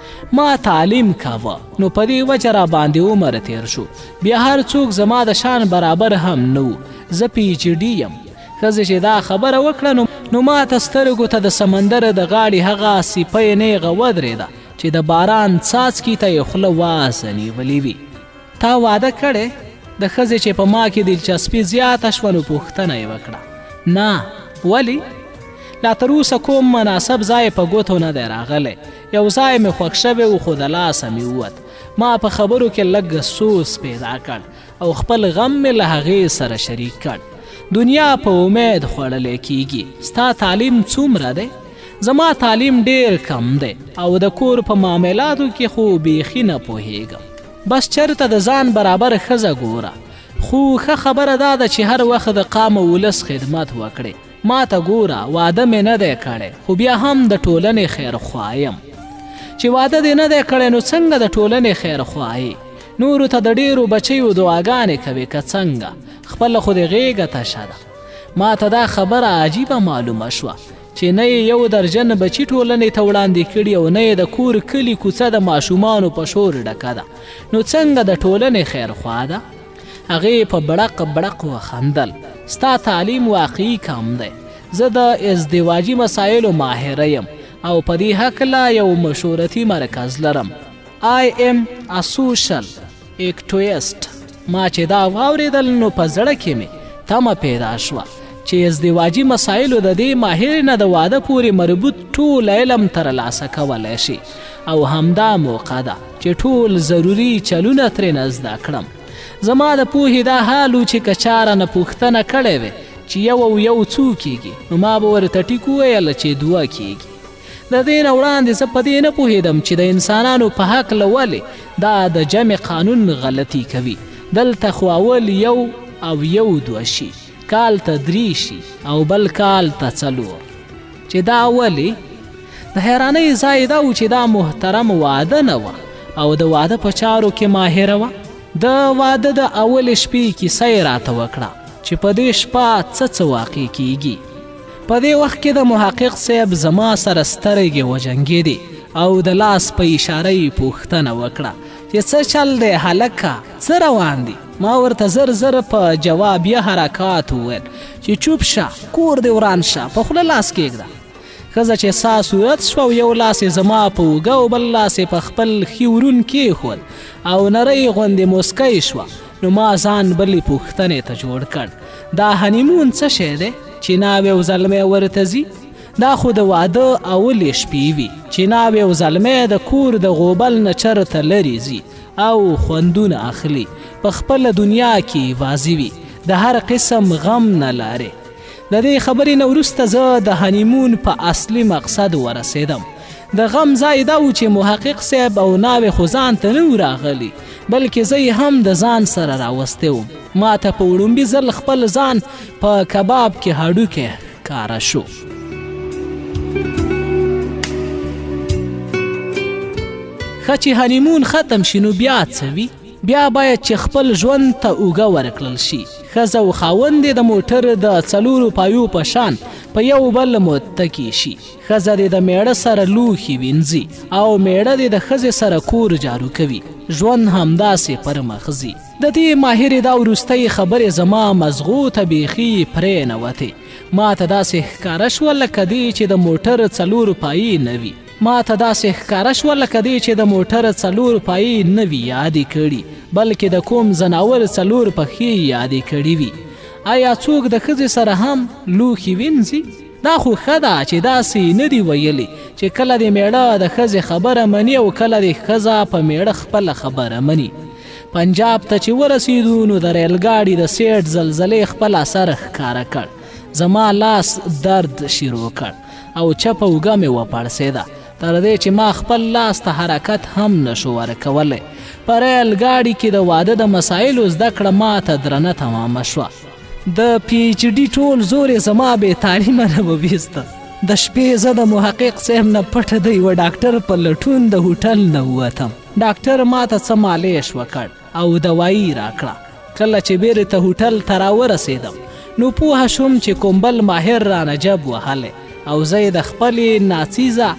ما تعلیم کاوه نو په دې وجه را باندې عمر تیر شو. بیا هر څوک زما د شان برابر هم نه و. زه پی ایچ ډي یم. ښځې چې دا خبره وکړه نو ما ته سترګو ته د سمندر د غاړې هغه سیپۍ نیغه ودرېده چې د باران څاڅکي ته یې خوله وازه نیولې وي. تا واده کړی؟ د ښځې چې په ما کې دلچسپي زیاته شوه نو پوښتنه یې وکړه. نه. ولې؟ لا تر اوسه کوم مناسب ځای په ګوتو نه دی راغلی. یو ځای مې خوښ شوی و خو د لاسه مې ووت. ما په خبرو کې لږ سوس پیدا کړ او خپل غم مې له هغې سره شریک کړ. دنیا په امید خوړلی کیږي. ستا تعلیم څومره دی؟ زما تعلیم ډیر کم دی او د کور په معاملاتو کې خو بیخي نه پوهیږم. بس چرته د ځان برابر ښځه ګوره. خو ښه خبره دا ده چې هر وخت د قام او ولس خدمت وکړې. ما ته ګوره واده مې نه دی کړی خو بیا هم د ټولنې خیرخوا یم. چې واده دې نه دی کړی نو څنګه د ټولنې خیرخوا یې؟ نورو ته د ډیرو بچیو دعاګانې کوي که څنګه؟ خپله خو دې غېږه تشه ده. ما ته دا خبره عجیبه معلومه شوه چې نه یې یو درجن بچي ټولنې ته وړاندې کړي او نه یې د کور کلي کوڅه د ماشومانو په شور ډکه ده. نو څنګه د ټولنې خیرخوا ده؟ هغې په بړق بړق وخندل. ستا تعلیم واقعي کم دی. زه د ازدواجي مسایلو ماهره یم او په دې هکله یو مشورتي مرکز لرم. آی ام ا سوشل اکټویسټ. ما چې دا واورېدل نو په زړه کې مې تمه پیدا شوه چې ازدواجي مسایلو د دې ماهر نه د واده پورې مربوط ټول علم ترلاسه کولی شي او همدا موقع ده چې ټول ضروري چلونه ترېنه زده کړم. زما د پوهې دا حال و چې که چاره نه پوښتنه کړې وې چې یو او یو څو کیږي نو ما به ورته ټیک وویله چې دوه کیږي. د دې نه وړاندې زه په دې نه پوهېدم چې د انسانانو په هکله ولې دا د جمع قانون غلطي کوي. دلته خو اول یو او یو دوه شي، کال ته درې شي او بل کال ته څلور. چې دا ولې؟ د حیرانۍ ځای دا و چې دا محترم واده نه وه او د واده په چارو کې ماهره وه. د واده د اول شپې کیسه یې راته وکړه چې په دې شپه څه څه واقع کیږي. په دې وخت کې د محقق صاحب زما سره سترګې وجنګېدې او د لاس په اشاره یې پوښتنه وکړه چې څه چل دی هلکه، څه روان دي؟ ما ورته زر زر په جوابیه حرکات وویل چې چوپ شه، کور دې وران شه، په خوله لاس کېږده. ښځه چې سا صورت شوه او یو لاس یې زما په اوږه او بل لاس یې په خپل ښي ورون کېښود او نرۍ غوندې موسکی شوه. نو ما ځان بلې پوښتنې ته جوړ کړ. دا هنیمون څه شی دی چې ناوې او زلمی ورته ځي؟ دا خو د واده اولې شپې وي چې ناوې او زلمی د کور د غوبل نه چرته لرې ځي او خوندونه اخلي. په خپله دنیا کې واضح وي، د هر قسم غم نه لارې. د دې خبرې نه وروسته زه د هنیمون په اصلي مقصد ورسېدم. د غم ځای دا و چې محقق صاحب او ناوې خو ځان ته نه و راغلي، بلکې زه یې هم د ځان سره راوستی وم. ما ته په وړومبي ځل خپل ځان په کباب کې هډوکی کاره شو. ښه چې هنیمون ختم شي نو بیا څه وي؟ بیا باید چې خپل ژوند ته اوږه ورکړل شي. ښځه او خاوند د موټر د څلورو پایو په شان په یو بل متکي شي. ښځه دې د میړه سره لوښي وینځي او میړه دې د ښځې سره کور جارو کوي. ژوند همداسې پر مخ ځي. د دې ماهرې دا وروستۍ خبرې زما مزغو ته بیخي پرې نوتې. ما ته داسې ښکاره شوه لکه دې چې د موټر څلورو پایې نه وي. ما ته داسې ښکاره شوه لکه دې چې د موټر څلور پایې نه وي یادې کړي، بلکې د کوم ځناور څلور پښې یادې کړي وي. آیا څوک د ښځې سره هم لوښي وینځي؟ دا خو ښه ده چې داسې نه دي ویلي چې کله د میړه د ښځې خبره مني او کله د ښځه په میړه خپله خبره مني. پنجاب ته چې ورسېدو نو د ریلګاډي د سیټ زلزلې خپل اثر ښکاره کړ. زما لاس درد شروع کړ او چپه اوږه مې وپړسېده، تر دې چې ما خپل لاس ته حرکت هم نشو ورکولی. په ریل ګاډي کې د واده د مسایلو زده کړه ما ته درنه تمامه شوه. د پی ایچ ډي ټول زور یې زما بې تعلیمه نه وویسته. د شپې زه د محقق صاحب نه پټه د یوه ډاکټر په لټون د هوټل نه ووتم. ډاکټر ما ته څه مالیش وکړ او دوایي راکړه. کله چې بیرته هوټل ته راورسېدم نو پوهه شوم چې کوم بل ماهر رانه جب وهلی او زه یې د خپلې ناڅیزه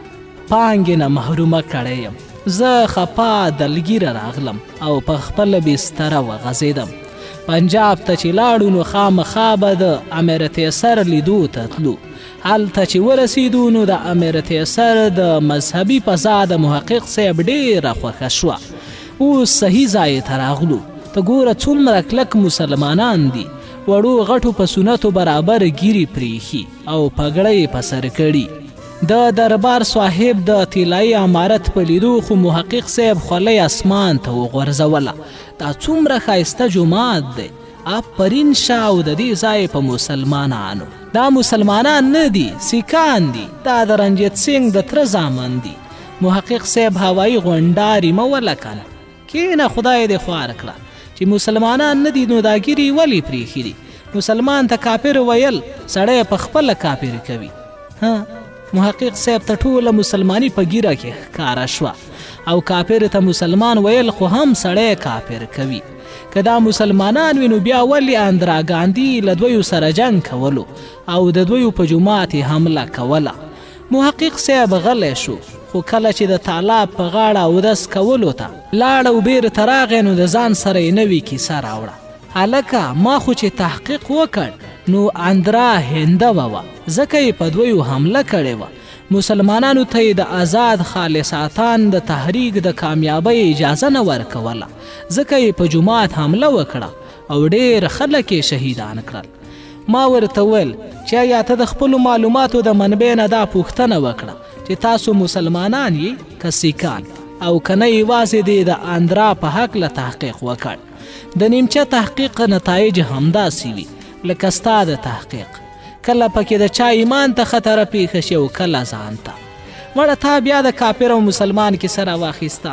پانګې نه محرومه کړی یم. زه خپه دلګیره راغلم او په خپله بستره وغځېدم. پنجاب ته چې لاړو نو خامخا به د امیر تیسر لیدو ته تلو. هلته چې ورسېدو نو د امیر تیسر د مذهبي فضا د محقق صاحب ډېره خوښه شوه. اوس صحیح ځای ته راغلو. ته ګوره څومره کلک مسلمانان دي، وړو غټو په سنتو برابر ګیري پریښي او پګړۍ په سر کړي. د دربار صاحب د طلایي عمارت په لیدو خو محقق صاحب خولۍ اسمان ته وغورځوله. دا څومره ښایسته جومات دی، آفرین شه. او د دې ځای په مسلمانانو، دا مسلمانان نه دي، سیکان دي، دا د رنجیت سنګ د تره زامن دي. محقق صاحب هوایي غونډارې مه وله کنه، کښېنه خدای دې خوار کړه. چې مسلمانان نه دي نو دا ګیرې ولې پریښي دي؟ مسلمان ته کافر ویل سړی په خپله کافر کوي. ها، محقق صاحب ته ټوله مسلمانی په ګیره کې ښکاره شوه او کافر ته مسلمان ویل خو هم سړی کافر کوي. که دا مسلمانان وي نو بیا ولې اندرا ګاندي له دویو سره جنګ کولو او د دویو په جومات یې حمله کوله؟ محقق صاحب غلی شو، خو کله چې د تالاب په غاړه اودس کولو ته لاړ او بیرته راغی نو د ځان سره یې نوې کیسه راوړه. هلکه ما خو چې تحقیق وکړ نو اندرا هندوه وه، ځکه یې په دویو حمله کړې وه. مسلمانانو ته یې د آزاد خالصاتان د تحریک د کامیابۍ اجازه نه ورکوله، ځکه یې په جومات حمله وکړه او ډېر خلک یې شهیدان کړل. ما ورته ویل چې یا ته د خپلو معلوماتو د منبع نه دا پوښتنه وکړه چې تاسو مسلمانان یې که سیکان، او که نه یوازې دې د اندرا په هکله تحقیق وکړ. د نیمچه تحقیق نتایج همداسې وي لکه ستا د تحقیق. کله پکې د چا ایمان ته خطره پیښه شي او کله ځان ته. مړه تا بیا د کافر او مسلمان کیسه راواخیسته.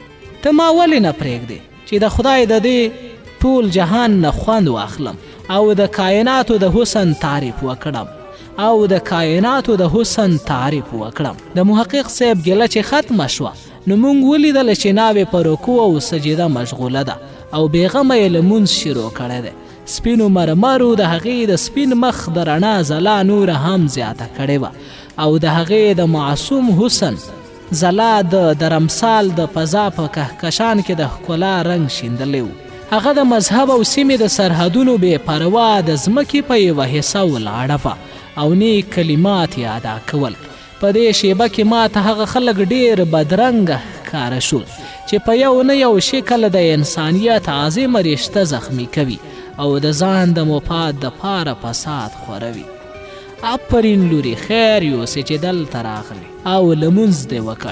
ته ما ولې نه پرېږدې چې د خدای د دې ټول جهان نه خوند واخلم او د کائناتو د حسن تعریف وکړم او د کائناتو د حسن تعریف وکړم. د محقق صاحب ګیله چې ختمه شوه نو موږ ولیدله چې ناوې په رکوع او سجده مشغوله ده او بېغمه یې لمونځ شروع کړی دی. سپینو مرمرو د هغې د سپین مخ د رڼا ځلا نوره هم زیاته کړې وه او د هغې د معصوم حسن ځلا د درمسال د فضا په کهکشان کې د ښکلا رنګ شیندلی و. هغه د مذهب او سیمې د سرحدونو بې پروا د ځمکې په یوه حصه ولاړه وه او نیک کلمات یې ادا کول. په دې شیبه کې ما ته هغه خلک ډېر بدرنګه ښکاره شول چې په یو نه یو شکل د انسانیت عظیمه رشته زخمی کوي او د ځان د مفاد دپاره فساد خوروي. آفرین لورې، خیر یوسې چې دلته راغلی او لمونځ دې وکړ.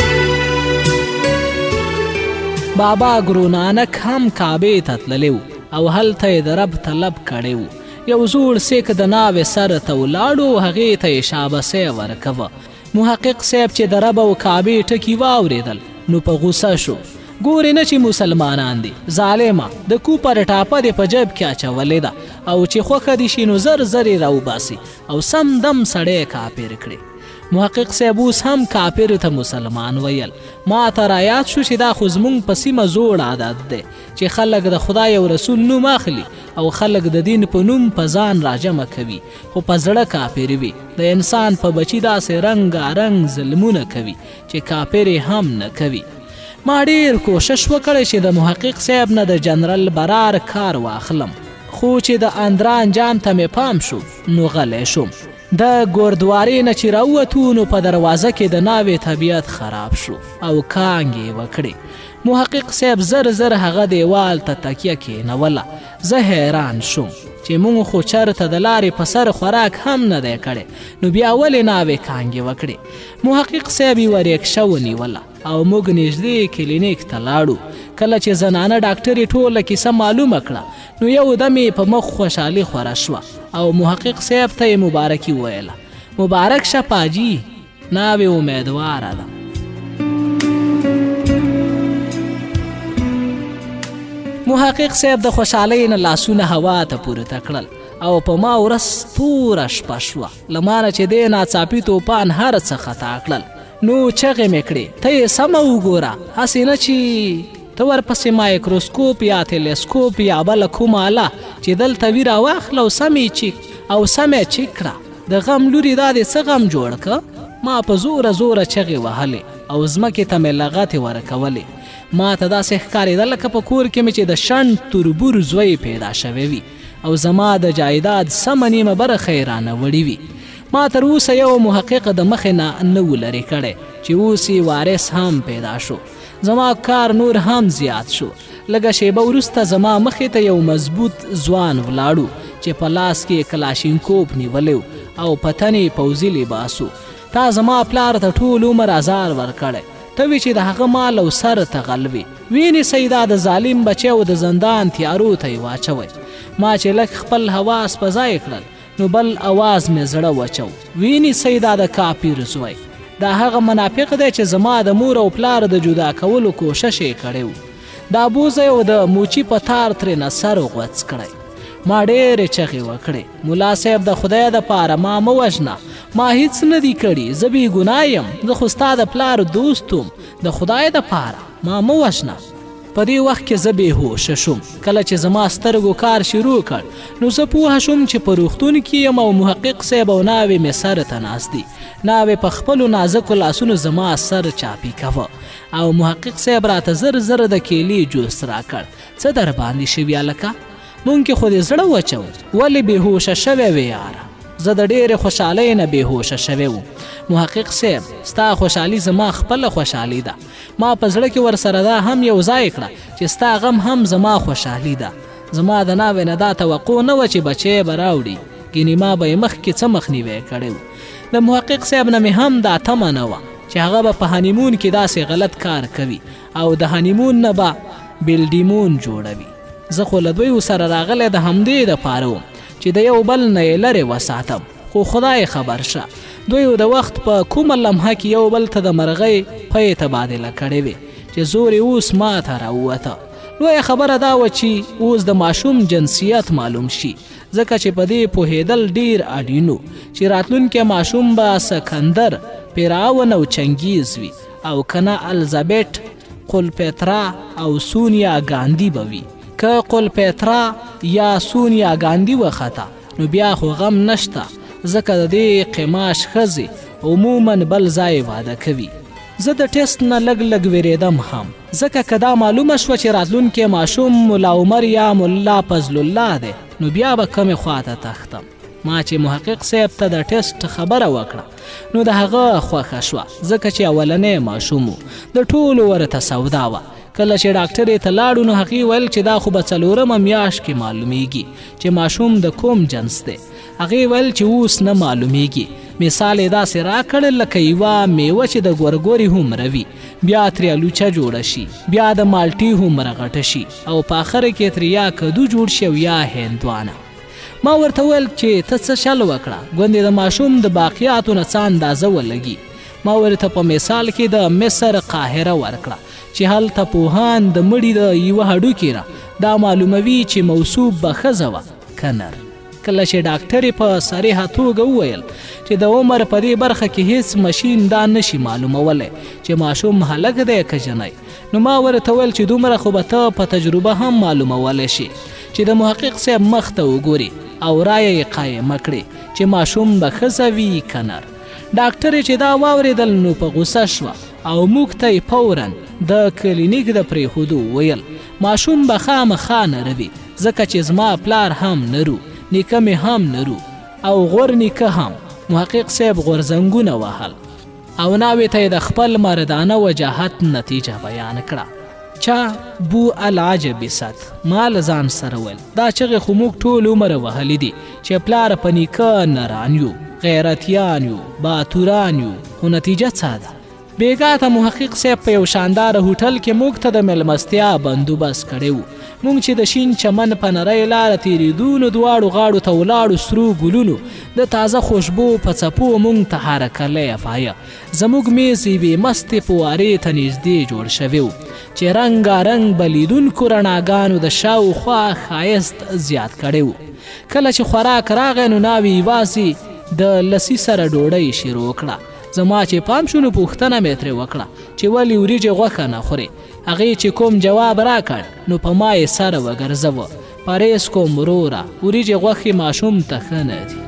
بابا ګرو نانک هم کعبې ته تللی و او هلته یې د رب طلب کړی و. یو زوړ سیک د ناوې سر ته ولاړو، هغې ته یې شابسۍ ورکوه. محقق صاحب چې د رب او کعبې ټکي واورېدل نو په غوسه شو. ګورې نه چې مسلمانان دي، ظالمه د کوپر ټاپه دې په جیب کې اچولې ده او چې خوښه دې شي نو زر زر یې راوباسي او سم دم سړی کافر کړي. محقق صاحب اوس هم کافر ته مسلمان ویل. ما ته رایاد شو چې دا خو زمونږ په سیمه زوړ عادت دی چې خلک د خدای او رسول نوم اخلي او خلک د دین په نوم په ځان راجمع کوي، خو په زړه کافر وي. د انسان په بچي داسې رنګارنګ ظلمونه کوي چې کافر هم نه کوي. ما ډیر کوشش وکړی چې د محقق صاحب نه د جنرال برار کار واخلم، خو چې د اندران جام ته مې پام شو نو غلی شوم. د ګوردوارې نه چې راووتو نو په دروازه کې د ناوې طبیعت خراب شو او کانګې وکړې. محقق صاحب زر زر هغه دیوال ته تکیه کېنوله. زه حیران شوم چې مونږ خو چرته د لارې په سر خوراک هم نه دی کړی، نو بیا ولې ناوې کانګې وکړې. محقق صاحب یوه ریکشه ونیوله او موږ نږدې کلینیک ته لاړو. کله چې زنانه ډاکټرې ټوله کیسه معلومه کړه نو یو دم یې په مخ خوشحالي خوره شوه او محقق صاحب ته یې مبارکي وویله. مبارک شه پاجي، ناوې امیدواره ده. محقق صاحب د خوشحالۍ نه لاسونه هوا ته پورته کړل او په ما ورځ توره شپه شوه. له ما نه چې دی ناڅاپي توپان هر څه خطا کړل. نو چغې مې کړې ته یې سمه وګوره، هسې نه چې ته ورپسې مایکروسکوپ یا تلسکوپ یا بله کومه اله چې دلته وي راواخله او سمې چیک او سمې چیک کړه. د غم لوري دا دې څه غم جوړ که؟ ما په زوره زوره چغې وهلې او ځمکې ته مې لغتې ورکولې. ما ته داسې ښکارېده لکه په کور کې مې چې د شنډ تربور زوی پیدا شوی وي او زما د جایداد سمه نیمه برخه یې رانه وړې وي. ما تر اوسه یو محقق د مخې نه نه و لرې کړی چې اوس یې وارث هم پیدا شو. زما کار نور هم زیات شو. لږه شیبه وروسته زما مخې ته یو مضبوط ځوان ولاړو چې په لاس کې کلاشینکوپ نیولی او په تن یې پوځي لباسو. تا زما پلار ته ټول عمر ازار ورکړی. ته وی چې د هغه مال او سر ته غلوي، وینې دا د ظالم بچی او د زندان تیارو ته یې واچوئ. ما چې لږ خپل حواس په ځای کړل نو بل اواز مې زړه وچو. وینې دا د کافر زوی، دا هغه منافق دی چې زما د مور او پلار د جدا کولو کوشش یې کړی و. دا بوزی او د موچي په تار ترېنه سر غوڅ کړی. ما ډېرې چغې وکړې. ملا صاحب د خدای دپاره ما مه وژنه، ما هیڅ نه دي کړي، زه بې ګناه یم، زه خو ستا د پلار دوست وم، د خدای دپاره ما مه وژنه. په دې وخت کې زه بېهوشه شوم. کله چې زما سترګو کار شروع کړ نو زه پوهه شوم چې په روغتون کې یم او محقق صاحب او ناوې مې سر ته ناست دي. ناوې په خپلو نازکو لاسونو زما سر چاپي کوه او محقق صاحب راته زر زر د کیلې جوس راکړ. څه در باندې شوي هلکه؟ مونږ کې خو دې زړه وچو، ولې بېهوشه شوی وې یاره؟ زه د ډېرې خوشحالۍ نه بېهوشه شوی وم. محقق صاحب ستا خوشحالي زما خپله خوشحالي ده. ما په زړه کې ورسره دا هم یو ځای کړه چې ستا غم هم زما خوشحالي ده. زما د ناوې نه دا توقع نه وه چې بچی به راوړي، ګینې ما به یې مخکې څه مخنیوی کړی و. د محقق صاحب نه مې هم دا تمه نه وه چې هغه به په هنیمون کې داسې غلط کار کوي او د هنیمون نه به بیلډیمون جوړوي. زه خو له دوی سره راغلی د همدې دپاره وم چې د یو بل نه یې لرې وساتم، خو خدای خبر شه دوی د وخت په کومه لمحه کې یو بل ته د مرغۍ پۍ تبادله کړې وې چې زور یې اوس ما ته راووته. لویه خبره دا وه چې اوس د ماشوم جنسیت معلوم شي، ځکه چې په دې پوهېدل ډیر اړین و چې راتلونکی ماشوم به سکندر، پیراون او چنګیز وي او کنه الزابت، قلپترا او سونیا ګاندي به وي. که قلپترا یا سونیا ګاندي وخته نو بیا خو غم نشته، ځکه د دې قماش ښځې عموما بل ځای واده کوي. زه د ټیسټ نه لږ لږ ویرېدم هم، ځکه که دا معلومه شوه چې راتلونکی ماشوم ملا عمر یا ملا فضل الله دی نو بیا به کمې خواته تښتم. ما چې محقق صاحب ته د ټیسټ خبره وکړه نو د هغه خوښه شوه، ځکه چې اولنی ماشوم و، د ټولو ورته سودا وه. کله چې ډاکټرې ته لاړو نو هغې ویل چې دا خو به څلورمه میاشت کې معلومیږي چې ماشوم د کوم جنس دی. هغې ویل چې اوس نه معلومیږي. مثال یې داسې راکړل لکه یوه میوه چې د ګورګوري هومره وي، بیا ترې الوچه جوړه شي، بیا د مالټې هومره غټه شي او په آخره کې ترې یا کدو جوړ شي او یا هندوانه. ما ورته ویل چې ته څه چل وکړه، ګوندې د ماشوم د باقیاتو نه څه اندازه ولګي. ما ورته په مثال کې د مصر قاهره ورکړه چې هلته پوهان د مړي د یوه هډوکي را دا معلوموي چې موصوب به ښځه وه که نر. کله چې ډاکټرې په صریحه توګه وویل چې د عمر په دې برخه کې هیڅ مشین دا نشي معلومولی چې ماشوم هلک دی که جنۍ، نو ما ورته ویل چې دومره خو به ته په تجربه هم معلومولی شي چې د محقق صاحب مخ ته وګوري او رایه یې قایمه کړي چې ماشوم به ښځه وي که نر. ډاکټرې چې دا واورېدل نو په غوسه شوه او موږ ته یې فوراً د کلینیک د پرېښودو ویل ماشوم به خامخا نره وي، ځکه چې زما پلار هم نرو، نیکه مې هم نرو او غور نیکه هم. محقق صاحب غورځنګونه وهل او ناوې ته یې د خپل مردانه وجاهت نتیجه بیان کړه. چا بو العجب ست ما له ځان سره ویل دا چغې خو موږ ټول عمر وهلی دي چې پلاره په نیکه نران یو، غیرتیان یو، باتوران یو، خو نتیجه څه ده؟ بیګا ته محقق صاحب په یو شانداره هوټل کې موږ ته د میلمستیا بندوبست کړی و. موږ چې د شین چمن په نرۍ لاره تېرېدو نو دواړو غاړو ته ولاړو سرو ګلونو د تازه خوشبو په څپو موږ ته حرکلی افایه. زموږ میز یوې مستې فوارې ته نږدې جوړ شوی و چې رنګارنګ به لیدونکو رڼاګانو د شاوخوا ښایست زیات کړی و. کله چې خوراک راغی نو ناوې یوازې د لسی سره ډوډۍ شروع کړه. زما چې پام شو نو پوښتنه مې ترې وکړه چې ولې وریجې غوښه نه خورې. هغې چې کوم جواب راکړ نو په ما یې سره وګرځوه. پرهیز کوم وروره، وریجې غوښې ماشوم ته ښه نه دي.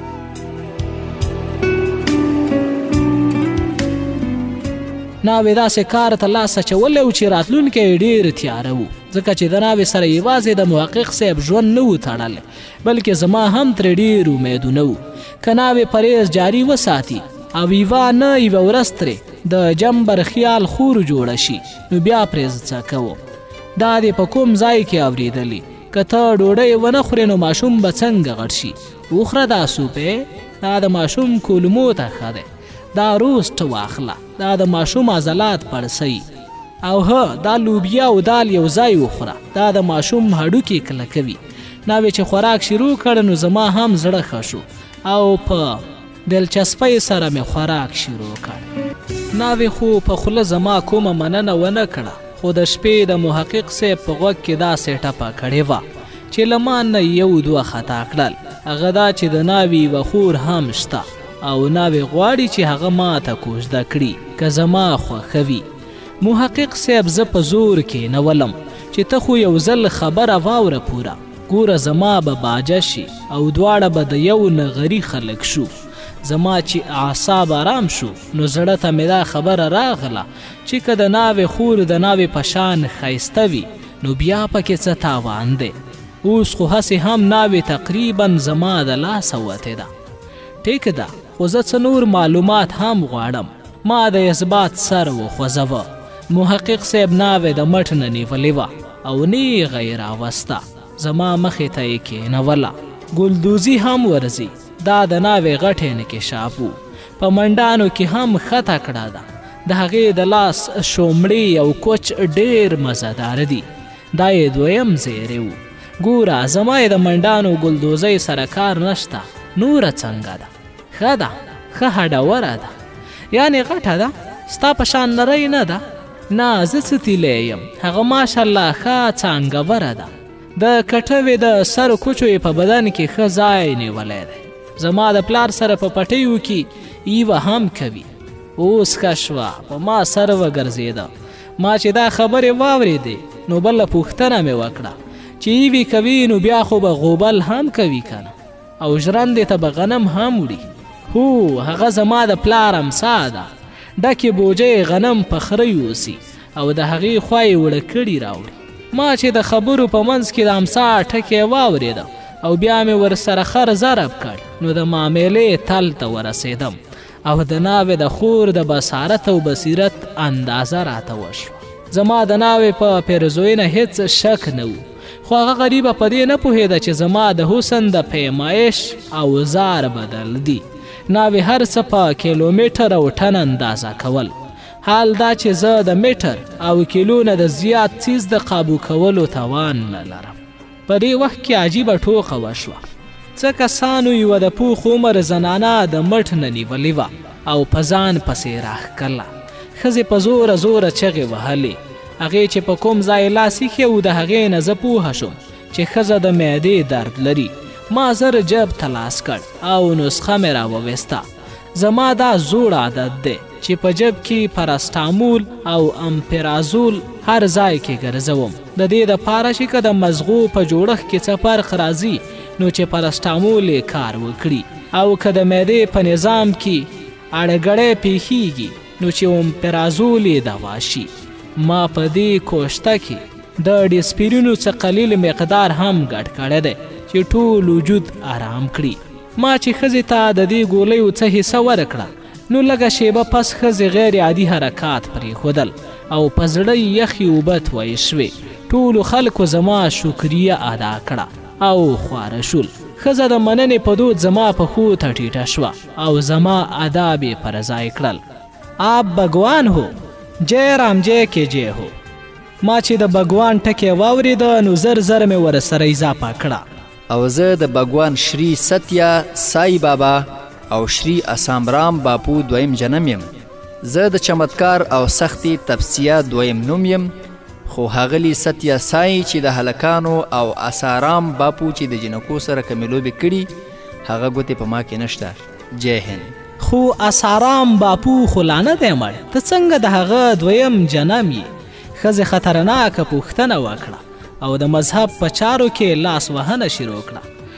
ناوې داسې کار ته لاس اچولی و چې راتلونکی یې ډېر تیاره و، ځکه چې د ناوې سره یوازې د محقق صاحب ژوند نه و تړلی بلکې زما هم ترې ډېر امیدونه و. که ناوې پرهیز جاري وساتي او یوه نه یوه ورځ ترې د جنبر خیال خور جوړه شي نو بیا پرې زه څه کوم؟ دا دې په کوم ځای کې اورېدلي؟ که ته ډوډۍ ونه خورې نو ماشوم به څنګه غټ شي؟ وخوره دا سوپې، دا د ماشوم کولمو ته ښه دی. دا روسټ واخله، دا د ماشوم عضلات پړسوي. او ها دا لوبیا او دال یو ځای وخوره، دا د ماشوم هډوکي کلکوي. ناوې چې خوراک شروع کړه نو زما هم زړه ښه شو او په دلچسپۍ سره مې خوراک شروع کړ. ناوې خو په خوله زما کومه مننه ونه کړه، خو د شپې د محقق صاحب په غوږ کې داسې ټپه کړې وه چې له ما نه یو دوه خطا کړل. هغه دا چې د ناوې یوه خور هم شته او ناوې غواړي چې هغه ما ته کوژده کړي که زما خوښه وي. محقق صاحب زه په زور کېنولم چې ته خو یو ځل خبره واوره پوره، ګوره زما به باجه شي او دواړه به د یو نغري خلک شو. زما چې اعصاب آرام شو نو زړه ته مې دا خبره راغله چې که د ناوې خور د ناوې په شان ښایسته وي نو بیا پکې څه تاوان دی. اوس خو هسې هم ناوې تقریبا زما د لاسه وتې ده. ټیک ده، خو زه څه نور معلومات هم غواړم. ما د اثبات سر وخوځوه. محقق صاحب ناوې د مټ نه نیولې وه او نیغه یې راوسته، زما مخې ته یې کېنوله. ګلدوزي هم ورځي، دا د ناوې غټې انکشاف و. په منډانو کې هم ښه تکړه ده. د هغې د لاس شومړې او کوچ ډېر مزهداره دي. دا یې دویم زیری و. ګوره زما یې د منډانو ګلدوزۍ سره کار نشته. نوره څنګه ده؟ ښه ده، ښه هډوره ده، یعنې غټه ده، ستا په شان نری نه ده. نه زه څه تیلی یم، هغه ماشاءالله ښه څانګوره ده. د کټوې د سر کوچو یې په بدن کې ښه ځای نیولی دی. زما د پلار سره په پټیو کې ایوه هم کوي. اوس ښه شوه، په ما سر وګرځېده. ما چې دا خبرې واورېدې نو بله پوښتنه مې وکړه چې ایوې کوي نو بیا خو به غوبل هم کوي که نه، او ژرندې ته به غنم هم وړي. هو هغه زما د پلار امسا ده، ډکې بوجۍ غنم په خره یوسي او د هغې خوا یې وړه کړي راوړي. ما چې د خبرو په منځ کې د امسا ټکی واورېده او بیا مې ورسره خر ضرب کړ نو د معاملې تل ته ورسېدم او د ناوې د خور د بصارت او بصیرت اندازه راته وشوه. زما د ناوې په پیرزویي نه هیڅ شک نه و، خو هغه غریبه په دې نه پوهېده چې زما د حسن د پیمایش اوزار بدل دي. ناوې هر څه په کیلومیټر او ټن اندازه کول. حال دا چې زه د میټر او کیلو نه د زیات څیز د قابو کولو توان نه لرم. په دې وخت کې عجیبه ټوقه وشوه. څه کسانو یوه د پوخ عمر زنانه د مټ نه نیولې وه او په ځان پسې راښکله. ښځې په زوره زوره چغې وهلې. هغې چې په کوم ځای لاس ایښی و د هغې نه زه پوهه شوم چې ښځه د معدې درد لري. ما زر جب ته لاس کړ او نسخه مې راوویسته. زما دا زوړ عادت دی چې په جب کې پرستامول او امپرازول هر ځای کې ګرځوم، د دې دپاره چې که د مزغو په جوړښت کې څه فرق راځي نو چې پرستامول یې کار وکړي، او که د معدې په نظام کې اړګړی پیښیږي نو چې امپرازول یې دوا شي. ما په دې کوشته کې د ډیسپرینو څه قلیل مقدار هم ګډ کړی دی چې ټول وجود آرام کړي. ما چې ښځې ته د دې ګولیو څه حصه ورکړه نو لږه شیبه پس ښځې غیر عادي حرکات پرېښودل او په زړه یې یخې اوبه تویې شوې. ټولو خلکو زما شکریه ادا کړه او خواره شول. ښځه د مننې په دود زما په ښو ته ټیټه شوه او زما اداب یې پر ځای کړل. آپ بګوان هو، جی رام جی کې جی هو. ما چې د بګوان ټکی واورېده نو زر زر مې ورسره اضافه کړه. او زه د بګوان شری ستیا سای بابا او شری اسامرام باپو دویم جنم یم. زه د چمتکار او سختی تپسیه دویم نوم یم، خو هغلی ستیا سای چې د هلکانو او اسارام باپو چې د جنکو سره کمې لوبې کړي هغه ګوتې په ما کې نشته. جی هند. خو اسارام باپو خو لا نه دی مړ، ته څنګه د هغه دویم جنم یې؟ ښځې خطرناکه پوښتنه وکړه او د مذهب په چارو کې لاس وهنه شروع کړه.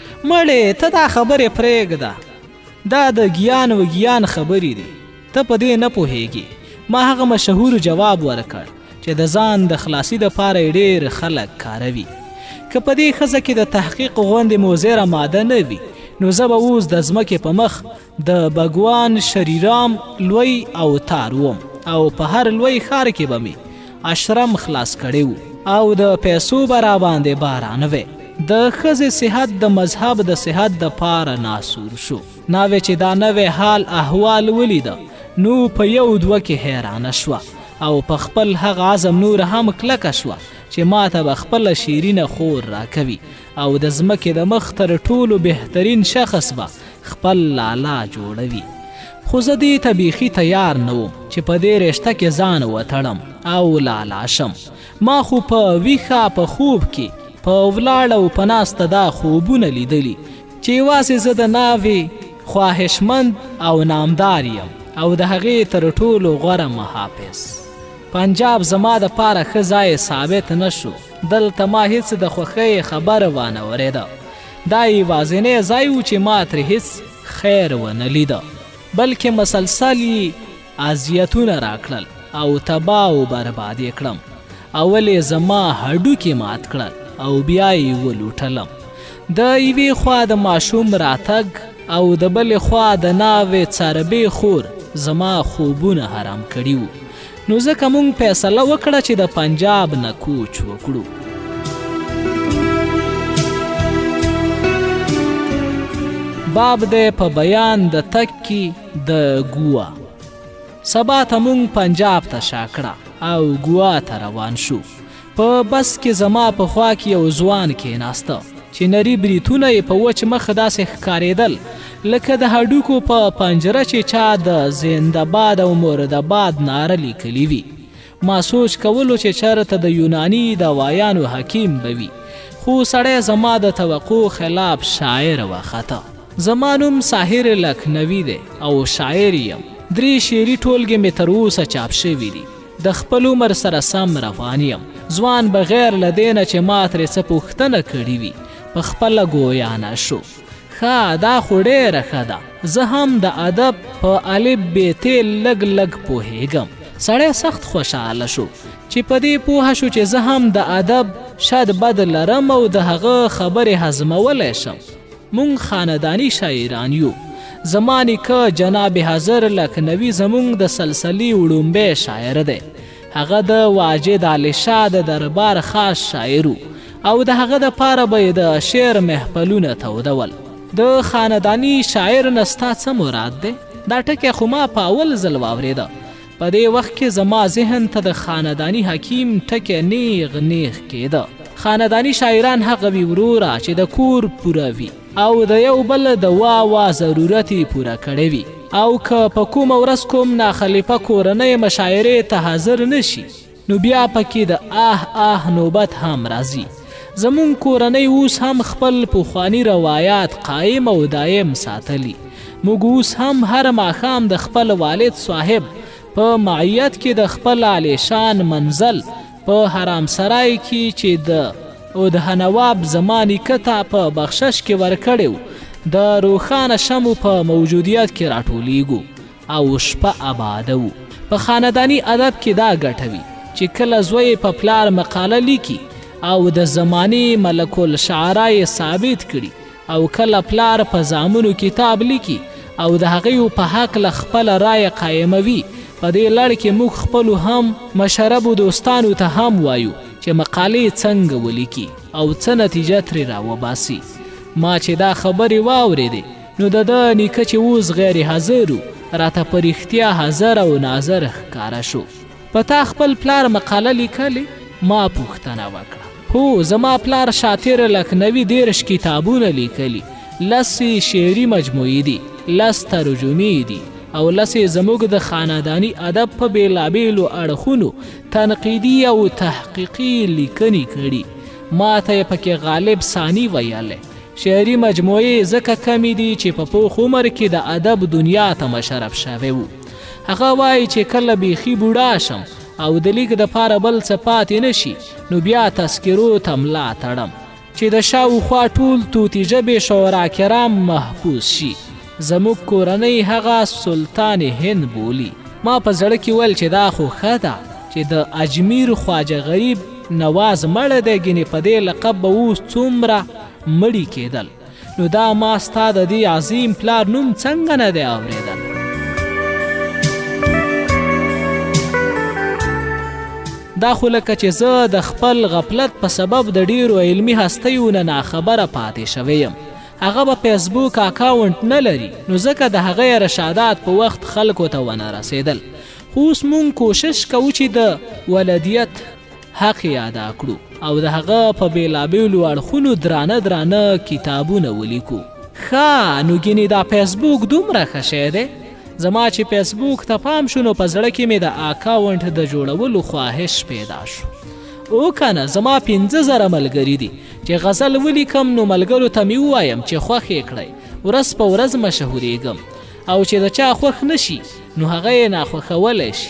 مړې ته دا خبرې پرېږده، دا د ګیان و ګیان خبرې دي، ته په دې نه پوهېږي. ما هغه مشهور جواب ورکړ چې د ځان د خلاصي دپاره یې ډېر خلک کاروي. که په دې ښځه کې د تحقیق غوندې مضره ماده نه وي نو زه به اوس د ځمکې په مخ د بګوان شریرام لوی او تار وم او په هر لوی ښار کې به مې اشرم خلاص کړی و او د پیسو به راباندې باران وی. د ښځې صحت د مذهب د صحت دپاره ناسور شو. ناوې چې دا نوی حال احوال ولیده نو په یو دوه کې حیرانه شوه او په خپل هغه عزم نور هم کلکه شوه چې ما ته به خپله شیرینه خور راکوي او د ځمکې د مخ تر ټولو بهترین شخص به خپل لالا جوړوي. خو زه دې ته بیخي تیار نه وم چې په دې رشته کې ځان وتړم او لالا شم. ما خو په ویښه په خوب کې په ولاړه او په ناسته دا خوبونه لیدلي چې یوازې زه د ناوې خواهشمند او نامدار یم او د هغې تر ټولو غوره محافظ. پنجاب زما دپاره ښه ځای ثابت نه شو. دلته ما هیڅ د خوښۍ خبره وانه ورېده. دا یوازینی ځای و چې ما ترې هیڅ خیر ونه لیده، بلکې مسلسل یې اذیتونه راکړل او تباه و برباد یې کړم. اول یې زما هډوکې مات کړل او بیا یې ولوټلم. د یوې خوا د ماشوم راتګ او د بلې خوا د ناوې څاربې خور زما خوبونه حرام کړي وو. نو ځکه موږ فیصله وکړه چې د پنجاب نه کوچ وکړو. باب دی په بیان د تک کې د ګوا. سبا ته موږ پنجاب ته شا کړه او ګوا ته روان شو. په بس کې زما په خوا کې یو ځوان کېناسته چې نري بریتونه یې په وچ مخ داسې ښکارېدل لکه د هډوکو په پنجره چې چا د زنده‌باد او مرده‌باد ناره لیکلي وي. ما سوچ کولو چې چېرته د یوناني دوایانو حکیم به وي، خو سړی زما د توقع خلاف شاعر وخته. زما نوم ساحر لکھنوي دی او شاعر یم. درې شعري ټولګې مې تر اوسه چاپ شوي دي. د خپل عمر سره سم روان یم. ځوان بغیر له دې نه چې ما ترې څه پوښتنه کړې وي په خپله ګویا نه شو. ښه دا خو ډېره ښه ده. زه هم د ادب په الف بیتې لږ لږ پوهېږم. سړی سخت خوشحاله شو چې په دې پوهه شو چې زه هم د ادب شد بد لرم او د هغه خبرې هضمولی شم. مونږ خانداني شاعران یو. زما نیکه جناب حضر لکھنوي زمونږ د سلسلې وړومبی شاعر دی. هغه د واجد علي شاه د دربار خاص شاعر او د هغه دپاره به یې د شعر محفلونه تودول. د خانداني شاعر نه ستا څه مراد دی؟ دا ټکی خو ما په اول ځل واورېده. په دې وخت کې زما ذهن ته د خانداني حکیم ټکی نیغ نیغ کېده. خانداني شاعران هغه وي وروره چې د کور پوره وي او د یو بل د وا وا ضرورت یې پوره کړی وي، او که په کومه ورځ کوم ناخلیفه کورنۍ مشاعرې ته حاضر نشي نو بیا پکې د آه آه نوبت هم راځي. زمون کورنۍ اوس هم خپل پخواني روایات قایم او دایم ساتلی. موږ اوس هم هر ماښام د خپل والد صاحب په معیت کې د خپل عالیشان منزل په حرام سرای کې چې د اودها نواب زما نیکه ته په بخشش کې ورکړی د روښانه شمو په موجودیت کې راټولیږو او شپه آباده وو. په خانداني ادب کې دا ګټه وي چې کله زوی په پلار مقاله لیکي او د زمانې ملک الشعرا یې ثابت کړي او کله پلار په زامنو کتاب لیکي او د هغې په هکله خپله رایه قایموي. په دې لړ کې موږ خپلو هم مشربو دوستانو ته هم وایو چې مقالې څنګه ولیکي او څه نتیجه ترې راوباسي. ما چې دا خبرې واورېدې نو د ده نیکه چې اوس غیر حاضر و راته په رښتیا حاضر او ناظر ښکاره شو. په تا خپل پلار مقاله لیکلې؟ ما پوښتنه وکړه. هو، زما پلار شاطر لکنوي دېرش کتابونه لیکلي، لس شعري مجموعې دي، لس ترجمې دي او لسې زموږ د خانداني ادب په بېلابېلو اړخونو تنقیدي او تحقیقي لیکنې کړي. ما ته یې پکې غالب ثاني ویلی. شعري مجموعې ځکه کمې دي چې په پوخ عمر کې د ادب دنیا ته مشرف شوی و. هغه وایي چې کله بیخي بوډا شم او د لیک دپاره بل څه پاتې نشي نو بیا تذکرو ته ملا تړم چې د شاوخوا ټول توتي ژبې شعرا کرام محفوظ شي. زموږ کورنۍ هغه سلطان هند بولی. ما په زړه کې ویل چې دا خو ښه ده چې د اجمیر خواجه غریب نواز مړه دی، ګینې په دې لقب به اوس څومره مړي کېدل. نو دا ما ستا د دې عظیم پلار نوم څنګه نه دی اورېدل؟ دا خو لکه چې زه د خپل غفلت په سبب د ډیرو علمي هستیو نه ناخبره پاتې شوی یم. هغه به فیسبوک اکاونټ نه لري نو ځکه د هغې رشادات په وخت خلکو ته ونه رسېدل. خو اوس مونږ کوشش کوو چې د ولدیت حق یې ادا کړو او د هغه په بېلابېلو اړخونو درانه درانه کتابونه ولیکو. ښه، نو ګینې دا فیسبوک دومره ښه شی دی؟ زما چې فیسبوک ته پام شو نو په زړه کې مې د اکاونټ د جوړولو خواهش پیدا شو. او کنه زما پنځه زره ملګري دي چې غزل ولیکم نو ملګرو ته مې ووایم چې خوښ یې کړئ، ورځ په ورځ مشهورېږم او چې د چا خوښ نشي نو هغه یې ناخوښولی شي.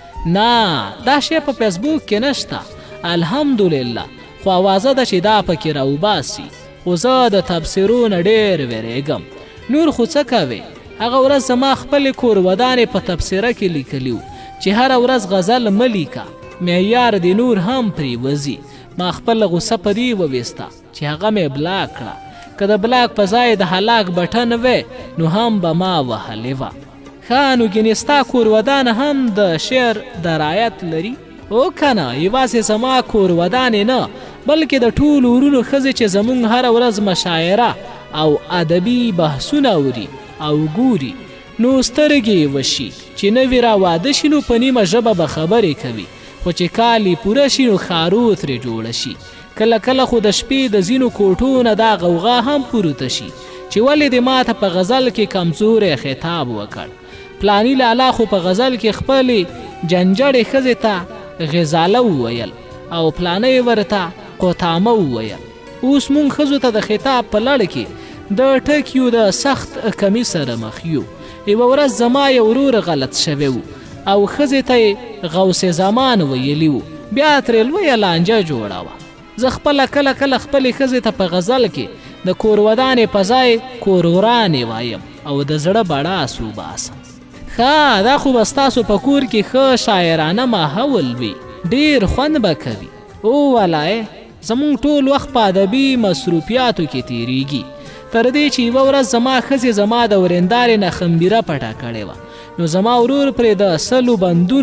نه، دا شی په فیسبوک کې نشته الحمدلله، خو اوازه ده چې دا پکې راوباسي. خو زه د تبصرو نه ډېر ویرېږم. نور خو څه کوې؟ هغه ورځ زما خپلې کورودانې په تبصره کې لیکلي وو چې هره ورځ غزل مه لیکه، معیار د نور هم پرې وځي. ما خپل غصه په دې وویسته چې هغه مې بلاک کړه. که د بلاک په ځای د هلاک بټن وی نو هم به ما وهلې وه. ښه، نو ګینې ستا کورودانه هم د شعر درایت لري؟ او کنه، یوازې زما کورودانې نه بلکې د ټولو ورونو ښځې چې زموږ هره ورځ مشاعره او ادبي بحثونه اوري او ګوري نو سترګې وشي چې نوي را واده شي نو په نیمه ژبه به خبرې کوي، خو چې کال یې پوره شي نو ښارو ترې جوړه شي. کله کله خو د شپې د ځینو کوټو نه دا غوغا هم پورته شي چې ولې دې ماته په غزل کې کمزوری خطاب وکړ. پلانی لالا خو په غزل کې خپلې جنجړې ښځې ته غزاله وویل او پلانی ورته قطامه وویل. اوس مونږ ښځو ته د خطاب په لړ کې د ټکیو د سخت کمی سره مخ یو. یوه ورځ زما یو ورور غلط شوی و او ښځې ته یې غوث زمان ویلی و، بیا ترې لویه لانجه جوړه وه. زه خپله کله کله خپلې ښځې ته په غزل کې د کورودانې په ځای کورورانې وایم او د زړه بړاس وباسم. ښه، دا خو به ستاسو په کور کې ښه شاعرانه ماحول وي، ډېر خوند به کوي. او ولای، زمونږ ټول وخت په ادبي مصروفیاتو کې تیریږي، تر دې چې یوه ورځ زما ښځې زما د ورېندارې نه خمبیره پټه کړې وه نو زما ورور پرې د سلو بندونو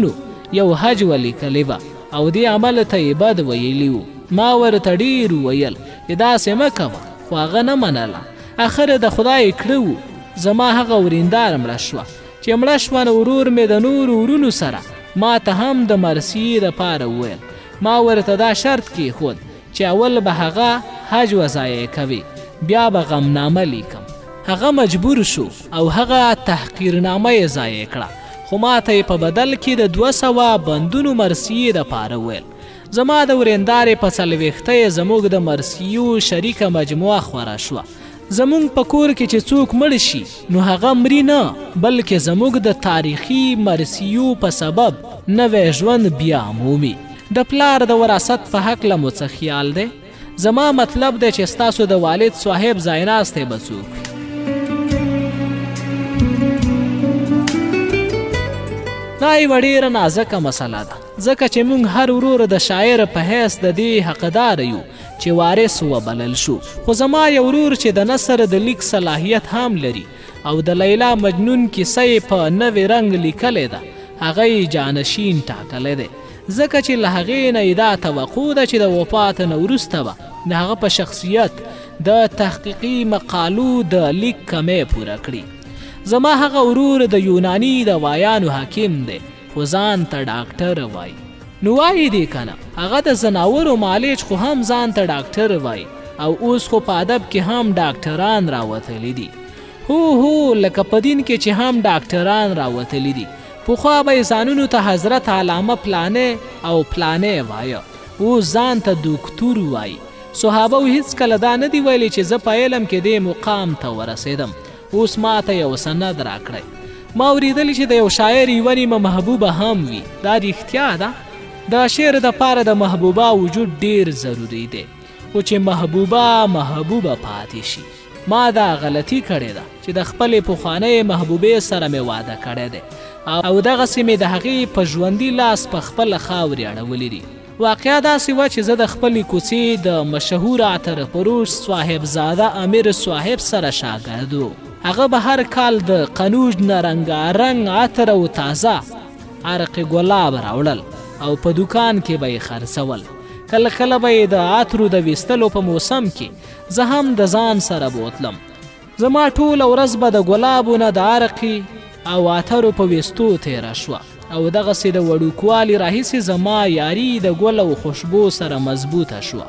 یو حج ولیکلی وه او دې عمل ته یې بد ویلي وو. ما ورته ډېر وویل چې داسې مه کوه خو هغه نه منله. اخر د خدای کړه وو زما هغه وریندار مړه شوه چې مړه شوه نو ورور مې د نورو ورونو سره ما ته هم د مرثیې دپاره وویل. ما ورته دا شرط کیښود چې اول به هغه حج وضایع کوي بیا به غمنامه لیکم. هغه مجبور شو او هغه تحقیرنامه یې ضایع کړه خو ما ته یې په بدل کې د دوه سوه بندونو مرثیې دپاره وویل. زما د ورېندارې په څلوېښته یې زموږ د مرثیو شریکه مجموعه خوره شوه. زموږ په کور کې چې څوک مړ شي نو هغه مري نه بلکې زموږ د تاریخي مرثیو په سبب نوی ژوند بیا مومي. د پلار د وراثت په هکله مو څه خیال دی؟ زما مطلب دی چې ستاسو د والد صاحب ځایناستی به څوک وي. دا یوه ډېره نازکه مسله ده ځکه چې موږ هر ورور د شاعر په حیث د دې حقدار یو چې وارث وبلل شو. خو زما یو ورور چې د نثر د لیک صلاحیت هم لري او د لیلا مجنون کیسه یې په نوې رنګ لیکلی ده هغه یې جانشین ټاکلی دی ځکه چې له هغې نه یې دا توقع ده چې د وفات نه وروسته به د هغه په شخصیت د تحقیقي مقالو د لیک کمی پوره کړي. زما هغه ورور د یوناني دوایانو حکیم دی خو ځان ته ډاکټر وایي. نو وایي دی که نه هغه د ځناورو معالج خو هم ځان ته ډاکټر وایي او اوس خو په ادب کې هم ډاکټران راوتلی دي. هو هو لکه په دین کې چې هم ډاکټران راوتلی دي. پخوا به یې ځانونو ته حضرت علامه پلانې او پلانې وایه اوس ځان ته دوکتور وایي. صحابه و هیڅکله دا نه دي ویلي چې زه په علم کې دې مقام ته ورسېدم. اوس ما ته یو سند راکړی. ما اورېدلی چې د یو شاعر یوه نیمه محبوبه هم وي. دا رښتیا ده؟ د شعر دپاره د محبوبه وجود ډېر ضروري دی خو چې محبوبه محبوبه پاتې شي. ما دا غلطي کړې ده چې د خپلې پخوانۍ محبوبې سره مې واده کړی دی او دغسې مې د هغې په ژوندي لاس په خپله خاورې اړولي دي. واقعه داسې وه چې زه د خپلې کوڅې د مشهور عطر فروش صاحبزاده امیر صاحب سره شاګرد و. هغه به هر کال د قنوج نه رنګارنګ عطر او تازه عرق ګلاب راوړل او په دوکان کې به یې خرڅول. کله کله به یې د عطرو د ویستلو په موسم کې زه هم د ځان سره بوتلم. زما ټوله ورځ به د ګلابو نه د عرقې او عطرو په ویستو تیره شوه او دغسې د وړوکوالي راهیسې زما یاري د ګل او خوشبو سره مضبوطه شوه.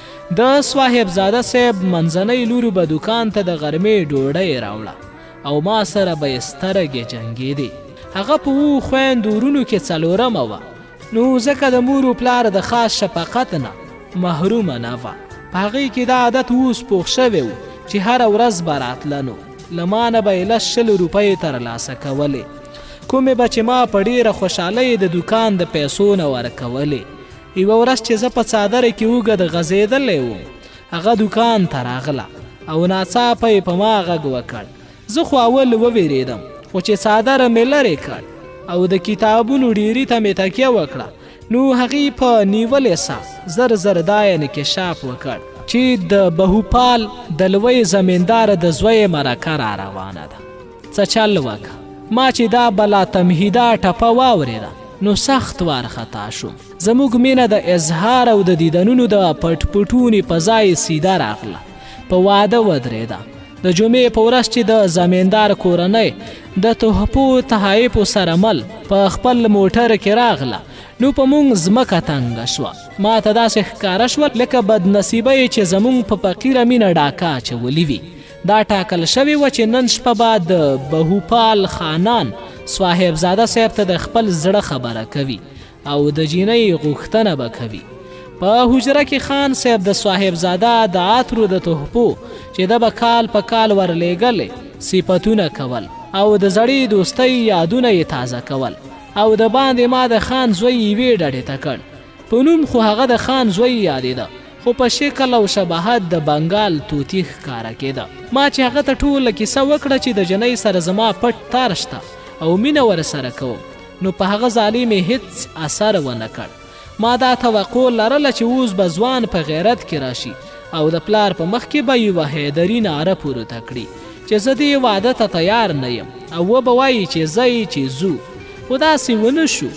د صاحبزاده صاحب منځنۍ لورو به دوکان ته د غرمې ډوډۍ راوړه او ما سره به یې سترګې جنګېدې. هغه په اوو خویندو ورونو کې څلورمه وه نو ځکه د مور و پلار د خاص شفقت نه محرومه نه وه. په هغې کې دا عادت اوس پوخ شوی و چې هره ورځ به راتله نو له ما نه به یې لس شل روپۍ ترلاسه کولې کومې به چې ما په ډېره خوشحالۍ د دوکان د پیسو نه ورکولې. یوه ورځ چې زه په څادره کې اوږد غځېدلی وم هغه دوکان ته راغله او ناڅاپه یې په ما غږ وکړ. زه خو اول ووېرېدم خو چې څادره مې لرې کړ او د کتابونو ډیري ته مې تکیه وکړه نو هغې په نیولې سا زر زر دا یې انکشاف وکړ چې د بهوپال د لوی زمیندار د زوی مرکه را روانه ده. څه چل وکړه ما چې دا بلا تمهیده ټپه واورېده نو سخت وارخطا شوم. زموږ مینه د اظهار او د دیدنونو د پټ پټونې په ځای سیده راغله. په واده ودرېده. د جمعې په ورځ چې د زمیندار کورنۍ د تحفو تحایفو سره مل په خپل موټر کې راغله نو په موږ ځمکه تنګه شوه. ما ته داسې ښکاره شول لکه بدنصیبۍ چې زموږ په فقیره مینه ډاکه اچولي وي. دا ټاکل شوې وه چې نن شپه به د بهوپال خانان صاحبزاده صاحب ته د خپل زړه خبره کوي او د جینۍ غوښتنه به کوي. په حجره کې خان صاحب د صاحبزاده د عطرو د تحفو چې ده به کال په کال ورلیږلې صفتونه کول او د زړې دوستۍ یادونه یې تازه کول او د باندې ما د خان زوی یوې ډډې ته کړ. په نوم خو هغه د خان زوی یادېده خو په شکل او شباهت د بنګال طوطي ښکاره کېده. ما چې هغه ته ټوله کیسه وکړه چې د جنۍ سره زما پټ تار شته او مینه ورسره کوم نو په هغه ظالم یې هېڅ اثر ونه کړ. ما دا توقع لرله چې اوس به ځوان په غیرت کې راشي او د پلار په مخ کې به یوه حیدري ناره پورته کړي چې زه دې واده ته تیار نه یم او و به وایي چې ځئ چې ځو. خو داسې ونه شو.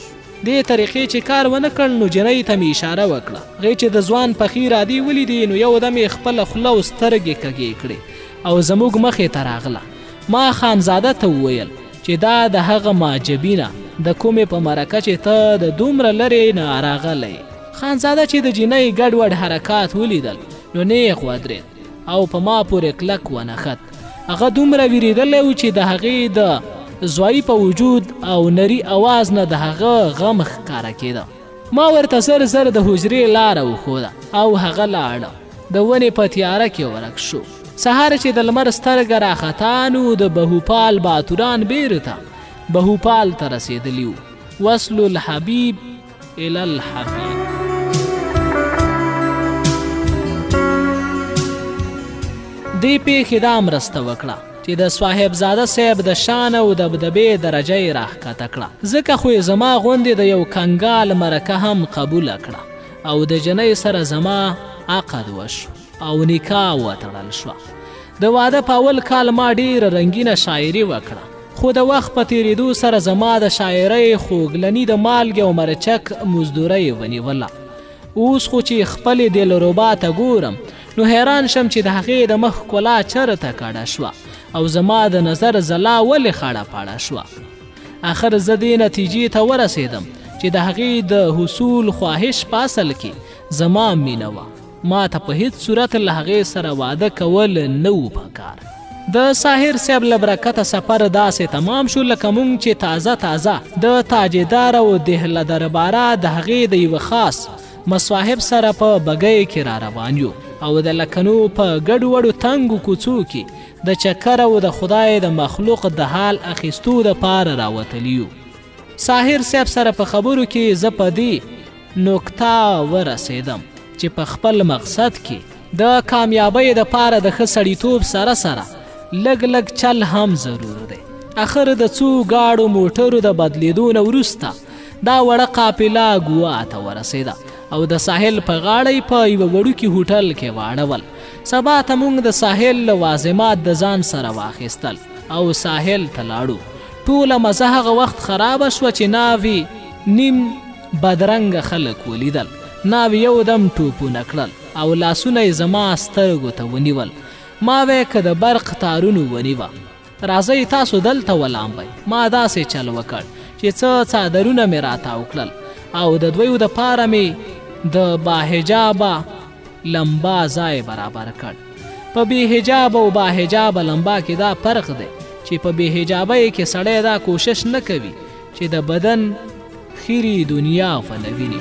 دې طریقې چې کار ونه کړ نو جنۍ ته مې اشاره وکړه. هغې چې د ځوان پخې رادې ولیدې نو یو دم یې خپله خوله او سترګې کږې کړې او زموږ مخې ته راغله. ما خانزاده ته وویل چې دا د هغه معجبینه د کومې په مرکه چې ته د دومره لرې نه راغلی. خانزاده چې د جنۍ ګډوډ حرکات ولیدل نو نیغ ودرېد او په ما پورې کلک ونښت. هغه دومره ویرېدلی و چې د هغې د زوی په وجود او نری اواز نه د هغه غم ښکاره کېده. ما ورته زر زر د حجرې لاره وښوده او هغه لاړه. د ونې په تیاره کې ورک شو. سهار چې د لمر سترګه راختا نو د بهوپال باتوران بیرته بهوپال ته رسېدلي وو. وصل الحبیب الی الحبیب. دې پیښې دا مرسته وکړه چې د صاحبزاده صاحب د شان او دبدبې درجه یې راښکته کړه. ځکه خو یې زما غوندې د یو کنګال مرکه هم قبوله کړه او د جنۍ سره زما عقد وشو او نکاح وتړل شوه. د واده په اول کال ما ډېره رنګینه شاعري وکړه خو د وخت په تېرېدو سره زما د شاعرۍ خوږلني د مالګې او مرچک مزدورۍ ونیوله. اوس خو چې خپلې دلربا ته ګورم نو حیران شم چې د هغې د مخ ښکلا چېرته کډه شوه او زما د نظر ځلا ولې خړه پاړه شوه. آخر زه دې نتیجې ته ورسېدم چې د هغې د حصول خواهش په اصل کې زما مینه وه. ما ته په هیڅ صورت له هغې سره واده کول نه و پکار. د ساحر صاحب له برکته سفر داسې تمام شو لکه مونږ چې تازه تازه د تاجدار او دهله درباره د هغې د یوه خاص مصاحب سره په بګۍ کې را روان یو او د لکنو په ګډوډو تنګو کوڅو کې د چکر او د خدای د مخلوق د حال اخیستو دپاره راوتلي یو. ساحر صاحب سره په خبرو کې زه په دې نکته ورسېدم چې په خپل مقصد کې د کامیابۍ دپاره د ښه سړیتوب سره سره لږ لږ چل هم ضرور دی. اخر د څو ګاډو موټرو د بدلیدو نه وروسته دا وړه قافله ګوا ته ورسېده او د ساحل په غاړه په یوه وړوکي هوټل کې واړول. سبا ته موږ د ساحل لوازمات د ځان سره واخیستل او ساحل ته لاړو. ټوله مزه هغه وخت خرابه شوه چې ناوې نیم بدرنګه خلک ولیدل. ناوې یو دم ټوپونه کړل او لاسونه یې زما سترګو ته ونیول. ما وی که د برق تارونو ونیوه راځئ تاسو دلته ولامبئ. ما داسې چل وکړ چې څه څادرونه مې راتاو کړل او د دویو دپاره مې د باحجابه لمبا ځای برابر کړ. په بې حجابه او باحجابه لمبا کې دا فرق دی چې په بې حجابه کې سړی دا کوشش نه کوي چې د بدن خیری دنیا فنویني.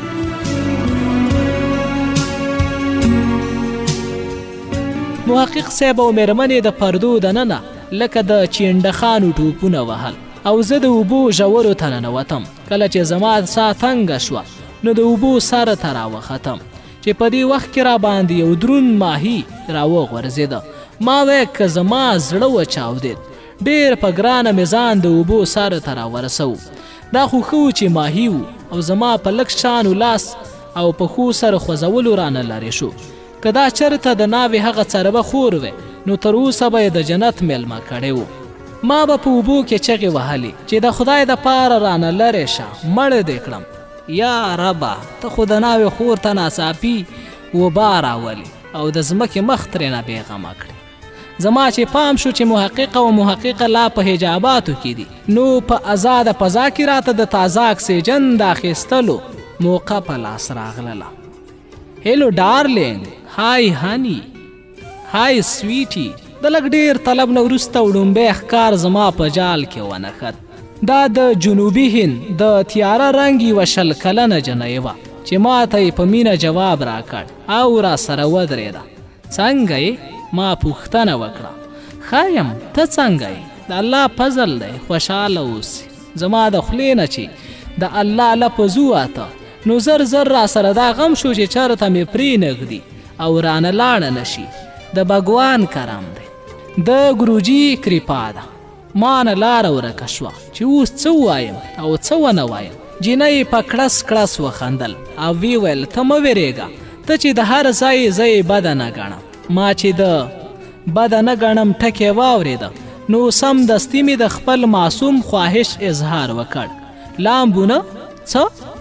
محقق صاحب او مېرمنې د پردو دننه لکه د چینډخانو ټوپونه وهل او زه د اوبو ژورو ته ننوتم. کله چې زما ساه تنګه شوه نو د اوبو سر ته راوختم چې په دې وخت کې را باندې یو دروند ماهي راوغورځېده. ما وی که زما زړه وچاودېد ډېر په ګرانه مې ځان د اوبو سر ته راورسو. دا خو ښه و چې ماهي و او زما په لږ شانو لاس او پښو سره خوځولو رانه لرې شو. که دا چېرته د ناوې هغه څربه خور وی نو تر اوسه به یې د جنت میلمه کړی و. ما به په اوبو کې چغې وهلې چې د خدای دپاره رانه لرې شه مړ دې کړم. یا ربه ته خو د ناوې خور ته ناڅاپي وبا راولي او د ځمکې مخ ترېنه بېغمه کړي. زما چې پام شو چې محققه او محققه لا په حجاباتو کې دي نو په آزاده فضا کې راته د تازه اکسیجن د اخیستلو موقع په لاس راغلله. هیلو ډارلینګ، های هنی، های سویټي. د لږ ډېر طلب نه وروسته وړومبی ښکار زما په جال کې ونښت. دا د جنوبي هند د تیاره رنګ یوه شل کلنه جنۍ وه چې ما ته یې په مینه جواب راکړ او را سره ودرېده. څنګه یې؟ ما پوښتنه وکړه. ښه یم، ته څنګه یې؟ د الله فضل دی، خوشحاله اوسې. زما د خولې نه چې د الله لفظ ووته نو زر زر را سره دا غم شو چې چېرته مې پرېنږدي او رانه لاړه نشي. د بګوان کرم دی، د ګروجي کریپا ده. ما نه لاره ورکه شوه چې اوس څه ووایم او څه ونه وایم. جینۍ په کړس کړس وخندل او وی ویل ته مه ویرېږه، ته چې د هر ځای زه یې بده نه ګڼم. ما چې د بده نه ګڼم ټکې واورېده نو سمدستي مې د خپل معصوم خواهش اظهار وکړ. لامبونه څه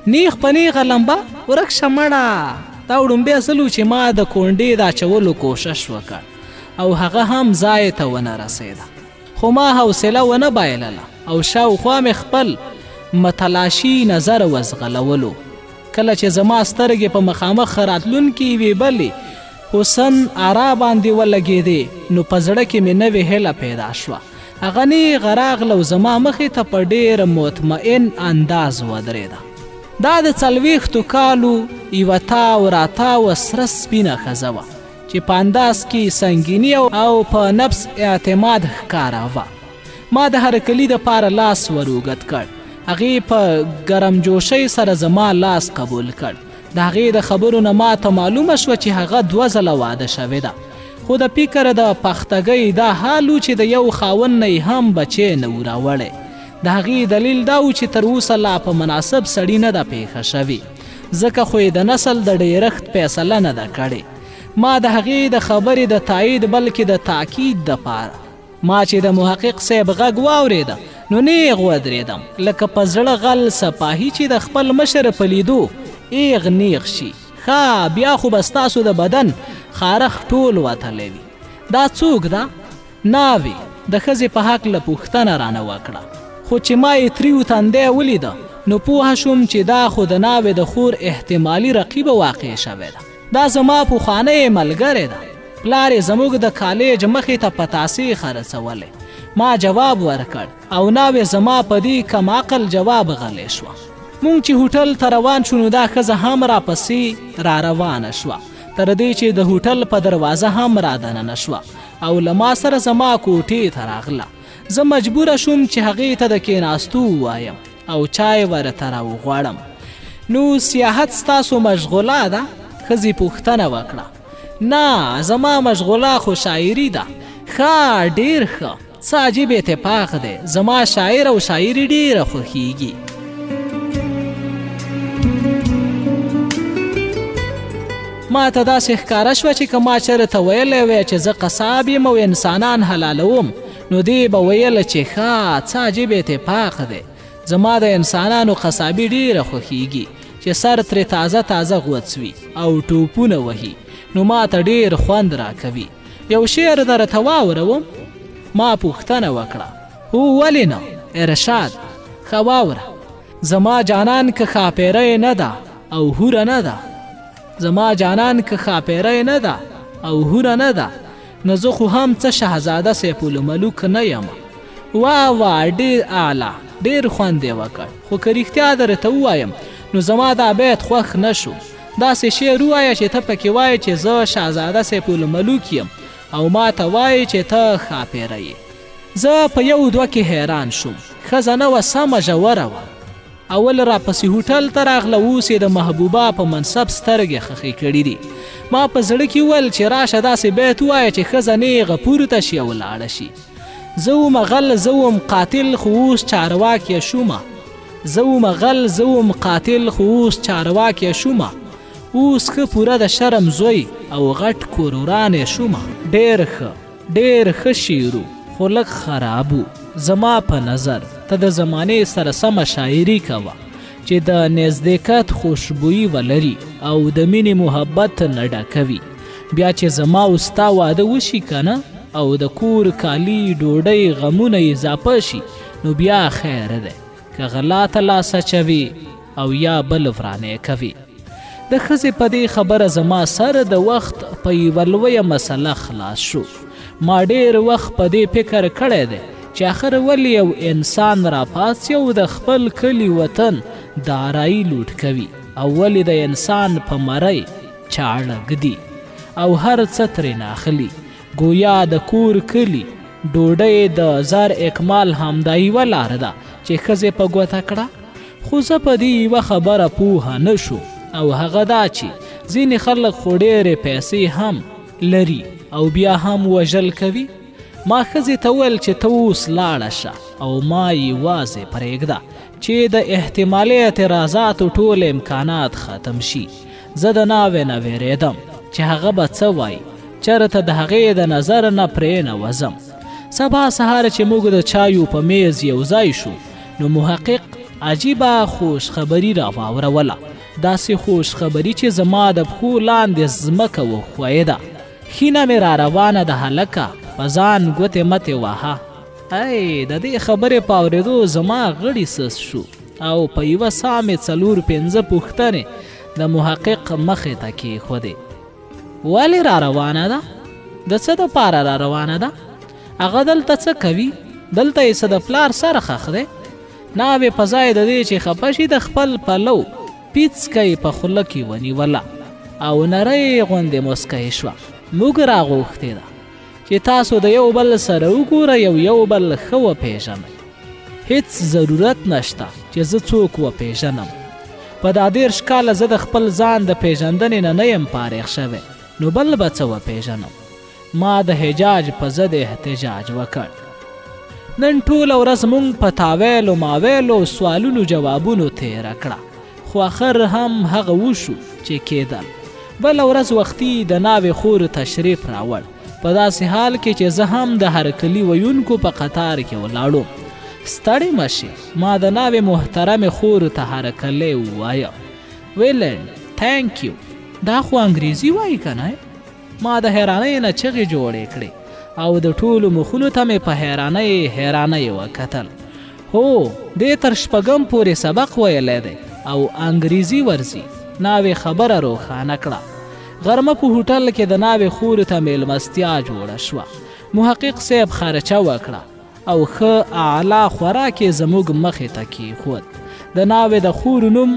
نیغ په نیغه لمبه ورک شه مړه. دا وړومبی ځل و چې ما د کونډې د اچولو کوشش وکړ او هغه هم ځای ته ونه رسېده، خو ما حوصله ونه بایلله او شاوخوا مې خپل متلاشي نظر وزغلولو. کله چې زما سترګې په مخامخ راتلونکي یوې بلې حسن آرا باندې ولګېدې نو په زړه کې مې نوې هیله پیدا شوه. هغه نیغه راغله او زما مخې ته په ډېر مطمئن انداز ودرېده. دا د څلوېښتو کالو یوه تاو راتاوه سره سپینه ښځه وه چې په انداز کې سنګیني او په نفس اعتماد ښکاره وه. ما د هرکلي دپاره لاس ور اوږد کړ. هغې په ګرمجوشۍ سره زما لاس قبول کړ. د هغې د خبرو نه ماته معلومه شوه چې هغه دوه ځله واده شوې ده، خو د فکر د پختګۍ دا حال و چې د یو خاوند نه هم بچی نه و راوړی. د هغې دلیل دا و چې تر اوسه لا په مناسب سړي نه ده پیښه شوې، ځکه خو یې د نسل د ډیرښت فیصله نه ده کړې. ما د هغې د خبرې د تایید بلکې د تاکید دپاره ما چې د محقق صاحب غږ واورېده نو نیغ ودرېدم لکه په زړه غل سپاهي چې د خپل مشر په لیدو ایغ نیغ شي. ښه بیا خو به ستاسو د بدن خارخ ټول وتلی وي. دا څوک ده؟ ناوې د ښځې په هکله پوښتنه رانه وکړه، خو چې ما یې تریو تندی ولیده نو پوهه شوم چې دا خو د ناوې د خور احتمالي رقیبه واقع شوې ده. دا زما پخوانی ملګری ده. پلار یې زموږ د کالج مخې ته پتاسې خرڅولی. ما جواب ورکړ او ناوې زما په دې کم عقل جواب غلی شوه. مونږ چې هوټل ته روان شو نو دا ښځه هم راپسې را روانه شوه، تر دې چې د هوټل په دروازه هم را دننه شوه او له ما سره زما کوټې ته راغله. زه مجبوره شوم چې هغې ته د کېناستو ووایم او چای ورته راوغواړم. نو سیاحت ستاسو مشغوله ده؟ ښځې پوښتنه وکړه. نه زما مشغوله خو شاعري ده. ښه ډېر ښه، څه عجیب اتفاق دی. زما شاعر او شاعري ډېره خوښیږي. ما ته داسې ښکاره شوه چې که ما چېرته ویلی وی چې زه قصاب یم او انسانان حلالوم نو دې به ویله چې ښه څه عجیب اتفاق دی. زما د انسانانو قصابي ډېره خوښیږي چې سر ترې تازه تازه غوڅوي او ټوپونه وهي، نو ما ته ډېر خوند راکوي. یو شعر درته واوروم؟ ما پوښتنه وکړه. هو ولې نه؟ ارشاد. ښه واوره. زما جانان که ښاپیری نه ده او هوره نه ده، زما جانان که ښاپیری نه ده او هوره نه ده، نو زه خو هم څه شهزاده سیف الملوک نه یم. واه واه ډېر اعلی، ډېر خوند یې وکړ. خو که رښتیا درته ووایم نو زما دا بیت خوښ نه شو. داسې شعر ووایه چې ته پکې وایې چې زه شهزاده سیف الملوک یم او ما ته وایې چې ته ښاپیره یې. زه په یو دوه کې حیران شوم. ښځه نه وه، سمه ژوره وه. اول راپسې هوټل ته راغله، اوس یې د محبوبه په منصب سترګې خښې کړي دي. ما په زړه کې وویل چې راشه داسې بیت ووایه چې ښځه نیغه پورته شي او لاړه شي. زه وم غل، زه وم قاتل، خو اوس چارواکیه شومه. زه وم غل، زه وم قاتل، خو اوس چارواکیه شومه. اوس ښه پوره د شرم زوی او غټ کوروران یې شومه. ډېر ښه، ډېر ښه شعر خو لږ خرابو. زما په نظر ته د زمانې سره سمه شاعري کوه چې د نزدېکت خوشبویي ولري او د مینې محبت نه ډکوي. بیا چې زما او ستا واده وشي که نه او د کور کالي ډوډۍ غمونه اضافه شي نو بیا خیر دی، که غلا ته لاس اچوي او یا بل ورانې کوي. د ښځې په دې خبره زما سر د وخت په یوه لویه مسله خلاص شو. ما ډېر وخت په دې فکر کړی دی چې آخر ولې یو انسان راپاڅي او د خپل کلي وطن دارایي لوټ کوي، او ولې د انسان په مرۍ چاړه ږدي او هر څه ترې ناخلي. گویا د کور کلي ډوډۍ د زر اکمال همدا یوه لاره ده چې ښځې په ګوته کړه. خو زه په دې یوه خبره پوهه نه شو او هغه دا چې ځینې خلک خو ډېرې پیسې هم لري او بیا هم وژل کوي. ما ښځې ته ویل چې ته اوس لاړه شه او ما یوازې پرېږده چې د احتمالي اعتراضاتو ټول امکانات ختم شي. زه د ناوې نه ویرېدم چې هغه به څه وایي، چېرته د هغې د نظر نه پرې نه وځم. سبا سهار چې موږ د چایو په میز یو ځای شو نو محقق عجیبه خوشخبري را واوروله. داسې خوشخبري چې زما د پښو لاندې ځمکه وښویده. ښینه مې را روانه ده هلکه، په ځان ګوتې متې واهه. ای د دې خبرې په اورېدو زما غړي سس شو او په یوه ساه مې څلور پنځه پوښتنې د محقق مخې ته کېښودې. ولې را روانه ده؟ د څه دپاره را روانه ده؟ هغه دلته څه کوي؟ دلته یې څه د پلار سره خښ دی؟ ناوې په ځای د دې چې خفه شي د خپل پلو پیڅکه په خوله کې ونیوله او نری غوندې مسکی شوه. موږ راغوښتې ده چې تاسو د یو بل سره وګورئ او یو بل ښه وپېژنئ. هیڅ ضرورت نشته چې زه څوک وپېژنم. په دا دېرش کاله زه د خپل ځان د پېژندنې نه نه یم فارغ شوی، نو بل به څه وپېژنم. ما د حجاج په ضد احتجاج وکړ. نن ټوله ورځ موږ په تاویلو ماویلو سوالونو جوابونو تېره کړه، خو اخر هم هغه وشو چې کېدل. بله ورځ وختي د ناوې خور تشریف راوړ، په داسې حال کې چې زه هم د هرکلي ویونکو په قطار کې ولاړم. ستړی مه شي، ما د ناوې محترمې خور ته هرکلی ووایه. ویلنډ تھینک یو. دا خو انګریزي وایي که نه؟ ما د حیرانۍ نه چغې جوړې کړې او د ټولو مخونو ته مې په حیرانۍ حیرانۍ وکتل. هو دې تر شپږم پورې سبق ویلی دی او انګریزي ورځي. ناوې خبره روښانه کړه. غرمه په هوټل کې د ناوې خور ته میلمستیا جوړه شوه. محقق صاحب خرچه وکړه او ښه اعلی خوراک یې زموږ مخې ته کېښود. د ناوې د خور نوم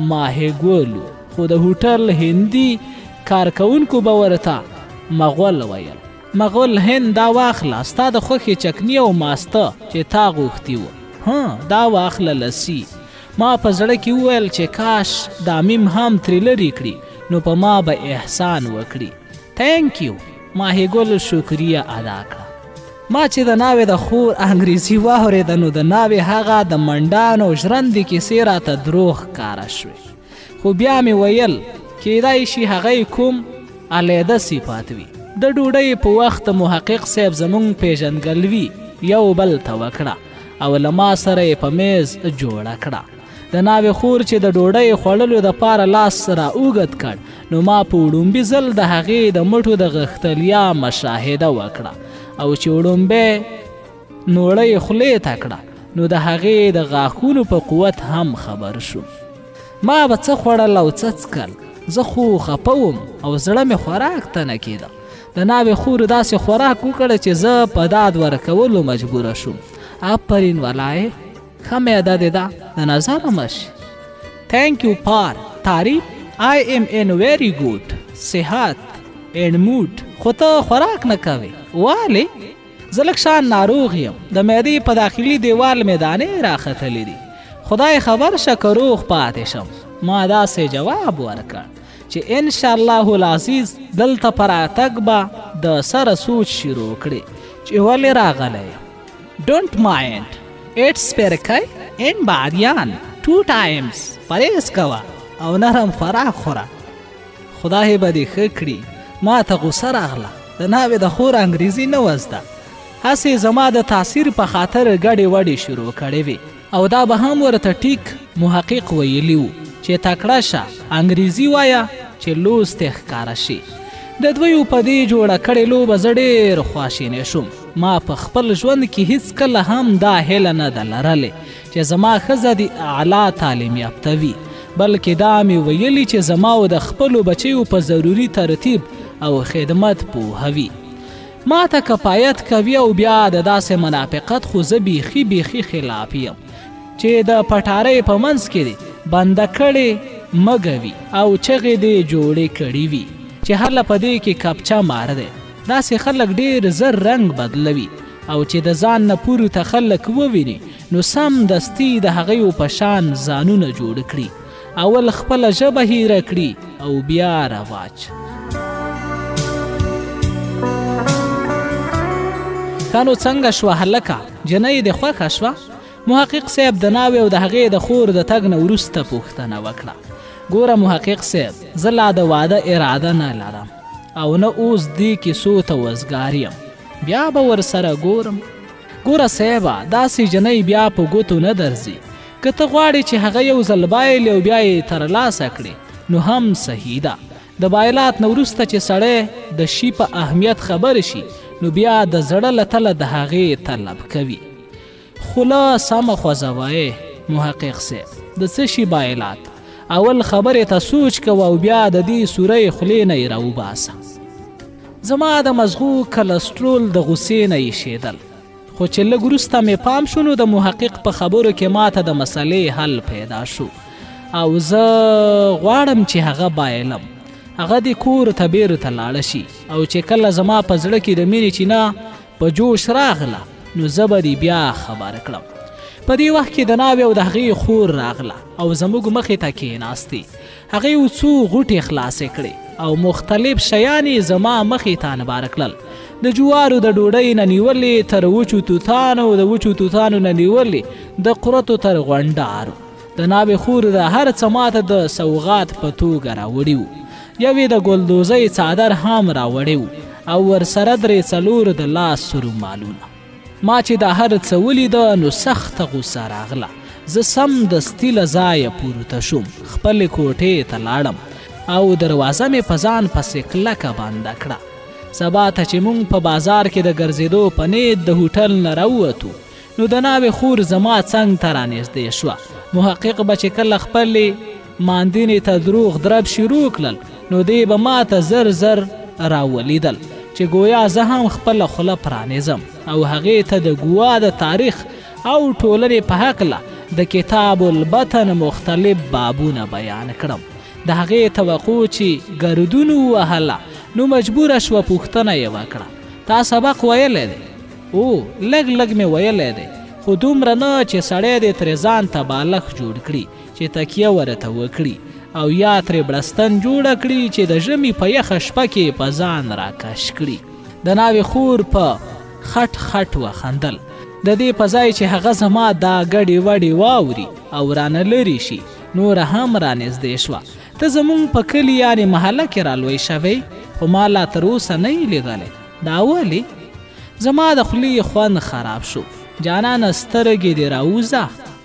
ماهیګل و، خو د هوټل هندي کارکوونکو به ورته مغول ویل. مغول هند دا واخله، ستا د خوښې چکني او ماسته چې تا غوښتي وه. ها دا واخله لسی. ما په زړه کې وویل چې کاش دا میم هم ترې لرې کړي نو په ما به احسان وکړي. تھینک یو. ماهیګل شکریه ادا کړه. ما چې د ناوې د خور انګریزي واورېده نو د ناوې هغه د منډانو ژرندې کیسې راته دروغ ښکاره شوې، خو بیا مې ویل کیدای شي هغه کوم علیده صفات وي. د ډوډۍ په وخت محقق صاحب زموږ پیژندګلوي یو بل ته وکړه او له ما سره یې په میز جوړه کړه. د ناوې خور چې د ډوډۍ خوړلو دپاره لاس را اوږد کړ نو ما په وړومبي ځل د هغې د مټو د غښتلیا مشاهده وکړه او چې وړومبی نوړۍ خولې ته کړه نو د هغې د غاښونو په قوت هم خبر شوم. ما به څه خوړل او څه څکل، زه خو خفه وم او زړه مې خوراک ته نه کېده. د ناوې خور داسې خوراک وکړه چې زه په داد ورکولو مجبوره شوم. آفرین ولای، ښه معده دې ده، د نظره مه شي. تھینک یو پار. تعریف آی ایم ان ویری ګوډ. صحت اینډ موډ. خو ته خوراک نه کوې. ولې؟ زه لږ شان ناروغ یم، د معدې په داخلي دیوال مې دانې راختلې دي. خدای خبر شه که روغ پاتې شم. ما داسې جواب ورکړ چې انشاءالله العزیز دلته په راتګ به د سره سوچ شروع کړې چې ولې راغلی یم. ډونټ مایند ایټس پیرکی ان بادیان ټو ټایمز. پرهیز کوه او نرم خوراک خوره. خدای به دې ښه کړي. ما ته غوسه راغله. د ناوې د خور انګریزي نه وزده، هسې زما د تاثیر په خاطر ګډې وډې شروع کړې وې او دا به هم ورته ټیک محقق ویلي و چې تکړه شه انګریزي وایه چې لوستې ښکاره شي. د دویو په دې جوړه کړې لوبه زه ډېر خواشینی شوم. ما په خپل ژوند کې هیڅ کله هم دا هیله نه ده لرلې چې زما ښځه د اعلی تعلیم یافته وي، بلکې دا مې ویلي چې زما او د خپلو بچیو په ضروري ترتیب او خدمت پوهوي. ما ته کفایت کوي او بیا د داسې منافقت خو زه بیخي بیخي خلاف یم چې د پټارۍ په منځ کې دی بنده کړې مږه وي او چغې دې جوړې کړي وي چې هله په دې کې کپچه مار دی. داسې خلک ډېر زر رنګ بدلوي او چې د ځان نه پورته خلک وویني نو سم دستي د هغیو په شان ځانونه جوړ کړي، اول خپله ژبه هیره کړي او بیا رواج. کانو څنګه شوه هلکه؟ جنۍ دې خوښه شوه؟ محقق صاحب د ناوې او د هغې د خور د تګ نه وروسته پوښتنه وکړه. ګوره محقق صاحب، زه لا د واده اراده نه لرم او نه اوس دې کیسو ته وزګار یم، بیا به ورسره ګورم. ګوره صاحبه، داسې جنۍ بیا په ګوتو نه درځي. که ته غواړې چې هغه یو ځل بایلې او بیا یې ترلاسه کړې نو هم صحیح ده. د بایلات نه وروسته چې سړی د شي په اهمیت خبر شي نو بیا د زړه له تله د هغې طلب کوي. خوله سمه خوځوئ محقق صاحب، د څه شي بایلات؟ اول خبرې ته سوچ کوه او بیا د دې سورۍ خولې نه یې راوباسه. زما د مزغو کلسترول د غصې نه ایښېدل، خو چې لږ وروسته مې پام شو نو د محقق په خبرو کې ماته د مسئلې حل پیدا شو او زه غواړم چې هغه بایلم. هغه د کور ته بیرته لاړه شي او چې کله زما په زړه کې د مینې چینه په جوش راغله نو زه به دې بیا خبر کړم. په دې وخت کې د ناوې او د هغې خور راغله او زموږ مخې ته کېناستې. هغې یو څو غوټې خلاصې کړې او مختلف شیان یې زما مخې ته نباره کړل. د جوارو د ډوډۍ نه نیولې تر وچو توتانو، د وچو توتانو نه نیولې د قرتو تر غونډارو. د ناوې خور د هر څه ماته د سوغات په توګه راوړي وو. یوې د ګلدوزۍ څادر هم راوړی وو او ورسره درې څلور د لاس رومالونه. ما چې دا هر څه ولیده نو سخته غوسه راغله. زه سمدستي له ځایه پورته شوم، خپلې کوټې ته لاړم او دروازه مې په ځان پسې کلکه بنده کړه. سبا ته چې مونږ په بازار کې د ګرځېدو په نیت د هوټل نه راووتو نو د ناوې خور زما څنګ ته رانږدې شوه. محقق به چې کله خپلې ماندینې ته دروغ درب شروع کړل نو دی به ما ته زر زر راولیدل چې ګویا زه هم خپله خوله پرانیزم او هغې ته د ګوا د تاریخ او ټولنې په هکله د کتاب البطن مختلف بابونه بیان کړم. د هغې توقع چې ګردون ووهله نو مجبوره شوه پوښتنه یې وکړه، تا سبق ویلی دی؟ او لږ لږ مې ویلی دی، خو دومره نه چې سړی دې ترې ځان ته بالغ جوړ کړي چې تکیه ورته وکړي او یا ترې بړستن جوړه کړي چې د ژمي په یخه شپه کې په ځان راکش کړي. د ناوې خور په خټ خټ وخندل. د دې په ځای چې هغه زما دا ګډې وډې واوري او رانه لرې شي نوره هم رانږدې شوه. ته زمونږ په کلي یعنې محله کې رالوی شوی خو ما لا تر اوسه نه یې لیدلی. دا ولې؟ زما د خولې خوند خراب شو. جانانه سترګې دې راوځه،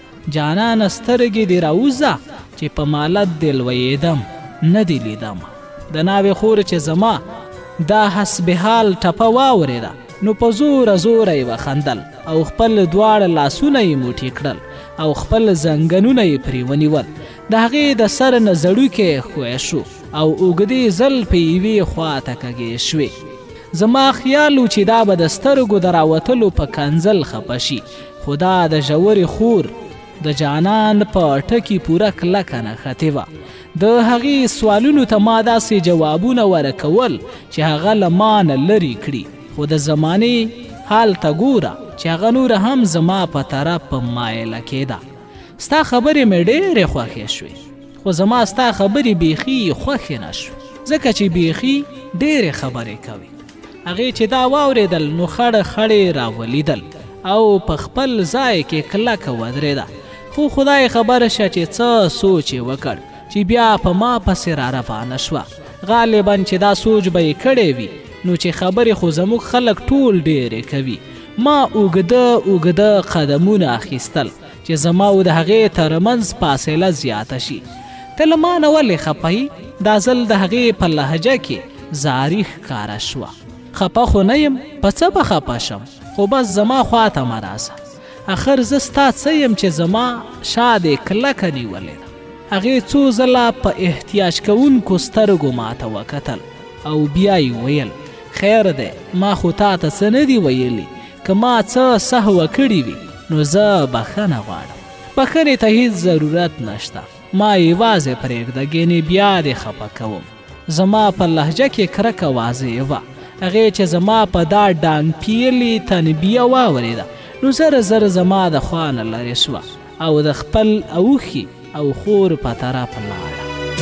جانانه سترګې دې راوځه چې په مالت دې لویېدم نه دې لیدم. د ناوې خور چې زما دا حسب حال ټپه واورېده نو په زوره زوره یې وخندل او خپل دواړه لاسونه یې موټي کړل او خپل زنګنونه یې پرې ونیول. د هغې د سر نه زړوکې ښوی شو او اوږدې زلفې یوې خوا ته کږې شوې. زما خیال و چې دا به د سترګو د راوتلو په کنځل خفه شي، خو دا د ژورې خور د جانان په ټکي پوره کلکه نښتې وه. د هغې سوالونو ته ما داسې جوابونه ورکول چې هغه له ما نه لرې کړي، خو د زمانې حال ته ګوره چې هغه نوره هم زما په طرف مایله کېده. ستا خبرې مې ډېرې خوښې شوې خو زما ستا خبرې بیخي خوښې نه شوې ځکه چې بیخي ډېرې خبرې کوي. هغې چې دا واورېدل نو خړه خړې راولیدل او په خپل ځای کې کلکه ودرېده. خو خدای خبره شه چې څه سوچ یې وکړ چې بیا په ما پسې را روانه شوه. غالبا چې دا سوچ به یې کړی وي نو چې خبرې خو زموږ خلک ټول ډېرې کوي. ما اوږده اوږده قدمونه اخیستل چې زما او د هغې ترمنځ فاصله زیاته شي. ته له ما نه ولې خفه یې؟ دا ځل د هغې په لهجه کې زاري ښکاره شوه. خفه خو نه یم، په څه به خفه شم، خو بس زما خوا ته مه راسه. اخر زه ستا څه یم چې زما شا دې کلکه نیولې ده. هغې څو ځله په احتیاج کوونکو سترګو ماته وکتل او بیا یې ویل خیر دی، ما خو تا ته څه نه دي ویلي، که ما څه سهوه کړي وي نو زه بخښنه غواړم. بخښنې ته هیڅ ضرورت نشته، ما یوازې پرېږده، ګینې بیا دې خفه کوم. زما په لهجه کې کرکه واضح وه. هغې چې زما په دا ډانګ پیلې تنبیه واورېده نو زر زر زما د خوا نه لرې شوه او د خپل اوښي او خور په طرف لاړه.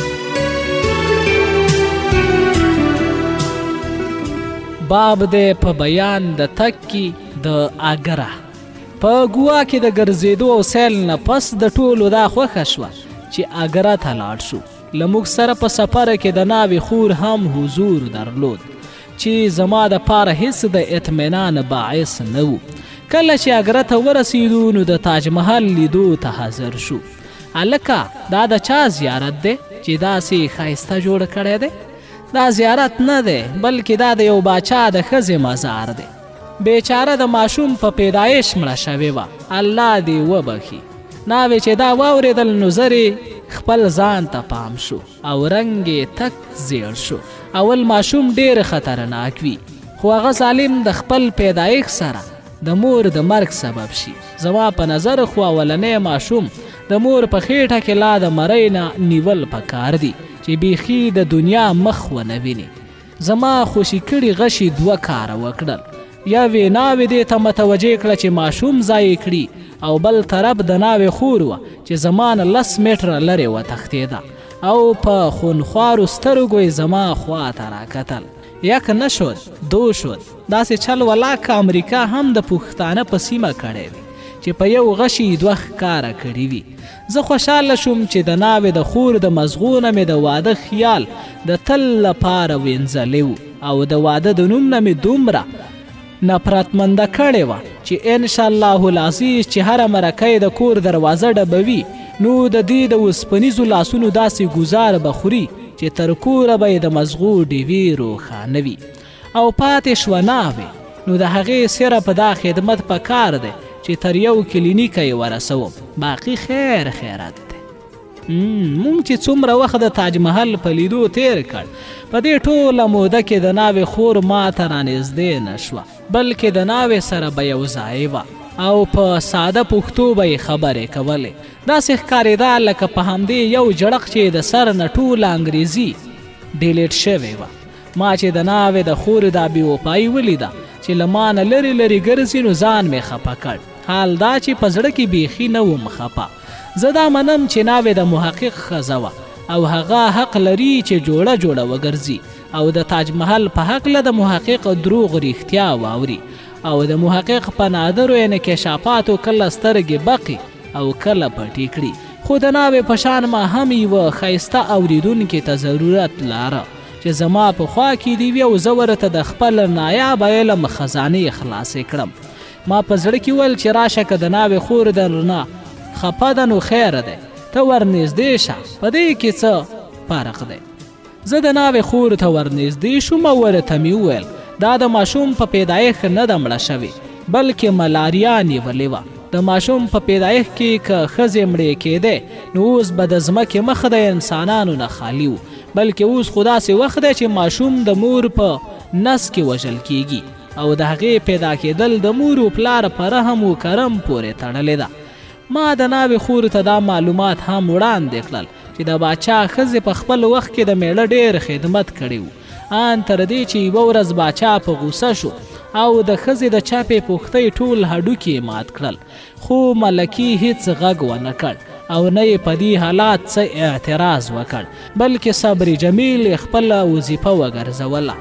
باب دی په بیان د تګ کې د اګره. په ګوا کې د ګرځېدو او سیل نه پس د ټولو دا خوښه شوه چې اګره ته لاړ شو. له موږ سره په سفره کې د ناوې خور هم حضور درلود چې زما د پاره هیڅ د اطمینان باعث نه و. کله چې اګره ته ورسېدو نو د تاج محل لیدو ته حاضر شو. هلکه دا د چا زیارت دی چې داسې ښایسته جوړ کړی دی؟ دا زیارت نه دی بلکې دا د یو باچا د ښځې مزار دی. بیچاره د ماشوم په پیدایش مړه شوې وه، الله دې وبخي. ناوې چې دا واورېدل نو زرې خپل ځان ته پام شو او رنګ یې تک زیړ شو. اول ماشوم ډېر خطرناک وي خو هغه ظالم د خپل پیدایښت سره د مور د مرګ سبب شي. زما په نظر خو اولنی ماشوم د مور په خېټه کې لا د مرۍ نه نیول پکار دي چې بیخي د دنیا مخ ونه ویني. زما خوشي کړي غشي دوه کاره وکړل. یوې ناوې دې ته متوجه کړه چې ماشوم ضایع کړي او بل طرف د ناوې خور وه چې زما نه لس میټره لرې وتښتېده او په خونخوارو سترګو یې زما خوا ته راکتل. یک نه شد دو شد. داسې چل ولاکه امریکا هم د پښتانه په سیمه کړی وي چې په یو غشي دوه ښکاره کړي وي. زه خوشحاله شوم چې د ناوې د خور د مزغو نه مې د واده خیال د تل لپاره وینځلی و او د واده د نوم نه مې دومره نفرتمنده کړې وه چې انشاءالله العزیز چې هره مرکه د کور دروازه ډبوي نو د دې د اوسپنیزو لاسونو داسې ګزار به خوري چې تر کوره به یې د مزغو ډیوې روښانه وي. او پاتې شوه ناوې نو د هغې سره په دا خدمت په کار دی چې تر یو کلینیکه یې ورسوم. باقي خیر خیرت دی. مونږ چې څومره وخت د تاج محل په لیدو تیر کړ په دې ټوله موده کې د ناوې خور ما ته رانږدې نه شوه بلکې د ناوې سره به یو ځای وه او په ساده پښتو به یې خبرې کولې. داسې ښکارېده لکه په همدې یو جړق چې د سر نه ټوله انګریزي ډیلیټ شوې وه. ما چې د ناوې د خور دا بېوفایي ولیده چې له ما نه لرې لرې ګرځي نو ځان مې خفه کړ. حال دا چې په زړه کې بیخي نه وم خفه. زه دا منم چې ناوې د محقق ښځه وه او هغه حق لري چې جوړه جوړه وګرځي او د تاج محل په هکله د محقق دروغ ریښتیا واوري او د محقق په نادرو انکشافاتو کله سترګې بقي او کله پټې کړي. خو د ناوې په شان ما هم یوه ښایسته اورېدونکې ته ضرورت لاره چې زما په خوا کې دې وي او زه ورته د خپل نایاب علم خزانې خلاصې کړم. ما په زړه کې ویل چې راشه که د ناوې خور درنه خفه ده نو خیره دی ته ورنږدې شه په دې کې څه فرق دی. زه د ناوې خور ته ورنږدې شوم او ورته مې وویل دا د ماشوم په پیدایښت نه ده مړه شوې بلکې ملاریا نیولې وه. د ماشوم په پیدایښت کې که ښځې مړې کېدی نو اوس به د ځمکې مخ د انسانانو نه خالي و بلکې اوس خو داسې وخت دی چې ماشوم د مور په نس کې وژل کیږي او د هغې پیدا کېدل د مور و پلار په رحم و کرم پورې تړلې ده. ما د ناوې خور ته دا معلومات هم وړاندې کړل چې د باچا ښځې په خپل وخت کې د میړه ډېر خدمت کړی و ان تر دې چې یوه ورځ باچا په غوسه شو او د ښځې د چاپې پوښتۍ ټول هډوکي مات کړل خو ملکي هیڅ غږ ونه کړ او نه یې په دې حالات څه اعتراض وکړ بلکې صبر جمیل خپله وظیفه وګرځوله.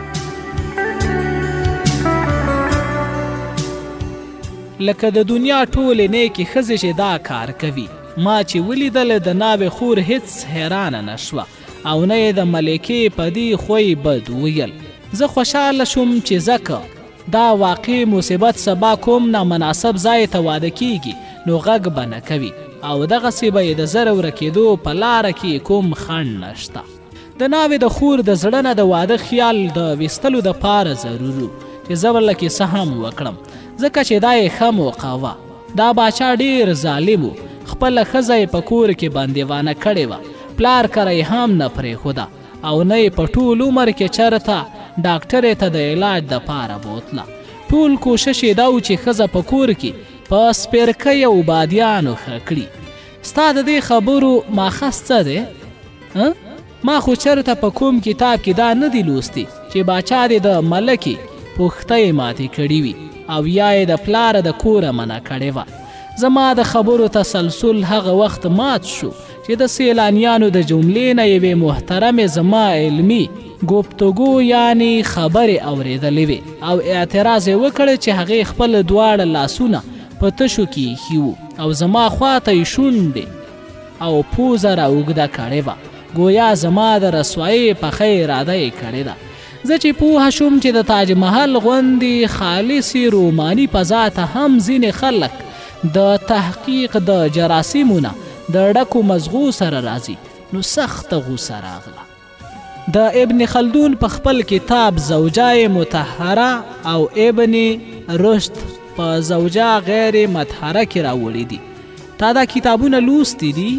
لکه د دنیا ټولې نیکې ښځې چې دا کار کوي. ما چې ولیدل د ناوې خور هیڅ حیرانه نه شوه او نه یې د ملکې په دې خوی بد ویل. زه خوشحاله شوم چې ځکه دا واقع مصیبت سبا کوم نامناسب ځای ته واده کیږي نو غږ به نه کوي او دغسې به یې د زر ورکېدو په لاره کې کوم خنډ نشته. د ناوې د خور د زړه نه د واده خیال د ویستلو دپاره ضرور و چې زه به لکې څه هم وکړم ځکه چې دا یې ښه موقع وه. دا باچا ډېر ظالم و. خپله ښځه یې په کور کې بندیوانه کړې وه. پلار کره یې هم نه پرېښوده او نه یې په ټول عمر کې چېرته ډاکټرې ته د علاج دپاره بوتله. ټول کوشش یې دا و چې ښځه په کور کې په سپېرکۍ او بادیانو ښه کړي. ستا د دې خبرو ماخذ څه دی؟ ما خو چېرته په کوم کتاب کې دا نه دی لوستی چې باچا دې د ملکې پوښتۍ ماتې کړي وي او یا یې د پلاره د کوره منع کړې وه. زما د خبرو تسلسل هغه وخت مات شو چې د سیلانیانو د جملې نه یوې محترمې زما علمي گفتگو یعنی خبرې اورېدلې وې او اعتراض یې وکړ چې هغې خپل دواړه لاسونه په تشو کې ایښي وو او زما خواته یې شونډې او پوزه راوږده کړې وه گویا زما د رسوایۍ پخه اراده یې کړې ده. زه چې پوه شوم چې د تاج محل غوندې خالصې روماني فضا ته هم ځینې خلک د تحقیق د جراسیمونه د ډکو مزغو سره راځي نو سخته غوسه راغله. د ابن خلدون په خپل کتاب زوجای مطهره او ابن رشد په زوجه غیر مطهره کې راوړي دي. تا دا کتابونه لوستي دي؟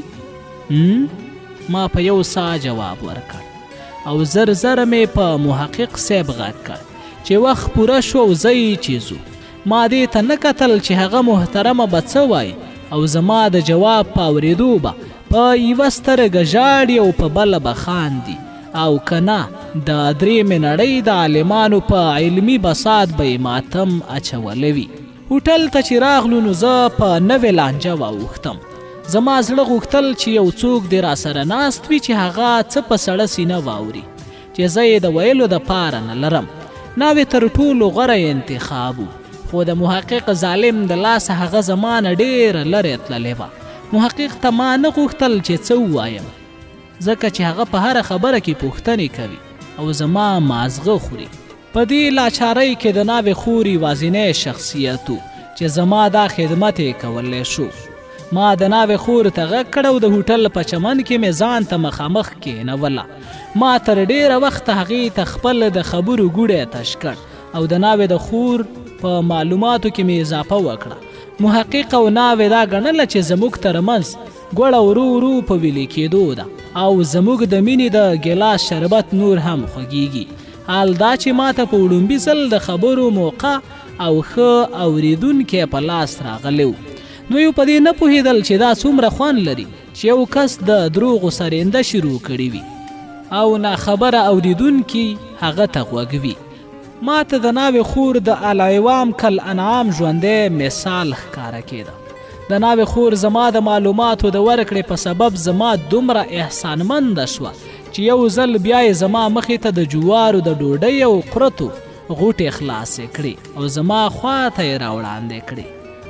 ما په یو سا جواب ورکړ او زر زر مې په محقق صاحب غږ کړ چې وخت پوره شو او زه یې چې ځو. ما دې ته نه کتل چې هغه محترمه به څه وایي او زما د جواب په اورېدو به په یوه سترګه ژاړي او په بله به خاندي او که نه د درېیمې نړۍ د عالمانو په علمي بساط به یې ماتم اچولی وي. هوټل ته چې راغلو نو زه په نوې لانجه واوښتم. زما زړه غوښتل چې یو څوک دې راسره ناست وي چې هغه څه په سړه سینه واوري چې زه یې د ویلو دپاره نه لرم. ناوې تر ټولو غوره انتخاب و خو د محقق ظالم د لاسه هغه زما نه ډېره لرې تللې وه. محقق ته ما نه غوښتل چې څه ووایم ځکه چې هغه په هره خبره کې پوښتنې کوي او زما مازغه خوري. په دې لاچارۍ کې د ناوې خور یوازینی شخصیت و چې زما دا خدمت یې کولی شو. ما د ناوې خور ته غږ کړ او د هوټل په چمن کې مې ځان ته مخامخ کېنوله. ما تر ډېره وخته هغې ته خپل د خبرو ګوډی تش کړ او د ناوې د خور په معلوماتو کې مې اضافه وکړه. محقق او ناوې دا ګڼله چې زموږ ترمنځ ګوړه ورو ورو په ویلې کېدو ده او زموږ د مینې د ګیلاس شربت نور هم خوږیږي. حال دا چې ما ته په وړومبي ځل د خبرو موقع او ښه اورېدونکی په لاس راغلی و. دوی په دې نه پوهېدل چې دا څومره خوند لري چې یو کس د دروغو سرېنده شروع کړي وي او ناخبره اورېدونکي هغه ته غوږ وي. ما ته د ناوې خور د العوام کل انعام ژوندی مثال ښکاره کېده. د ناوې خور زما د معلوماتو د ورکړې په سبب زما دومره احسانمنده شوه چې یو ځل بیا یې زما مخې ته د جوارو د ډوډۍ او قرتو غوټې خلاصې کړې او زما خوا ته یې راوړاندې کړې.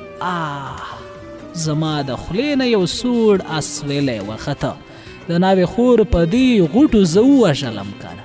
آه زما د خولې نه یو سوړ اسویلی وخته. د ناوې خور په دې غوټو زه ووژلم کنه.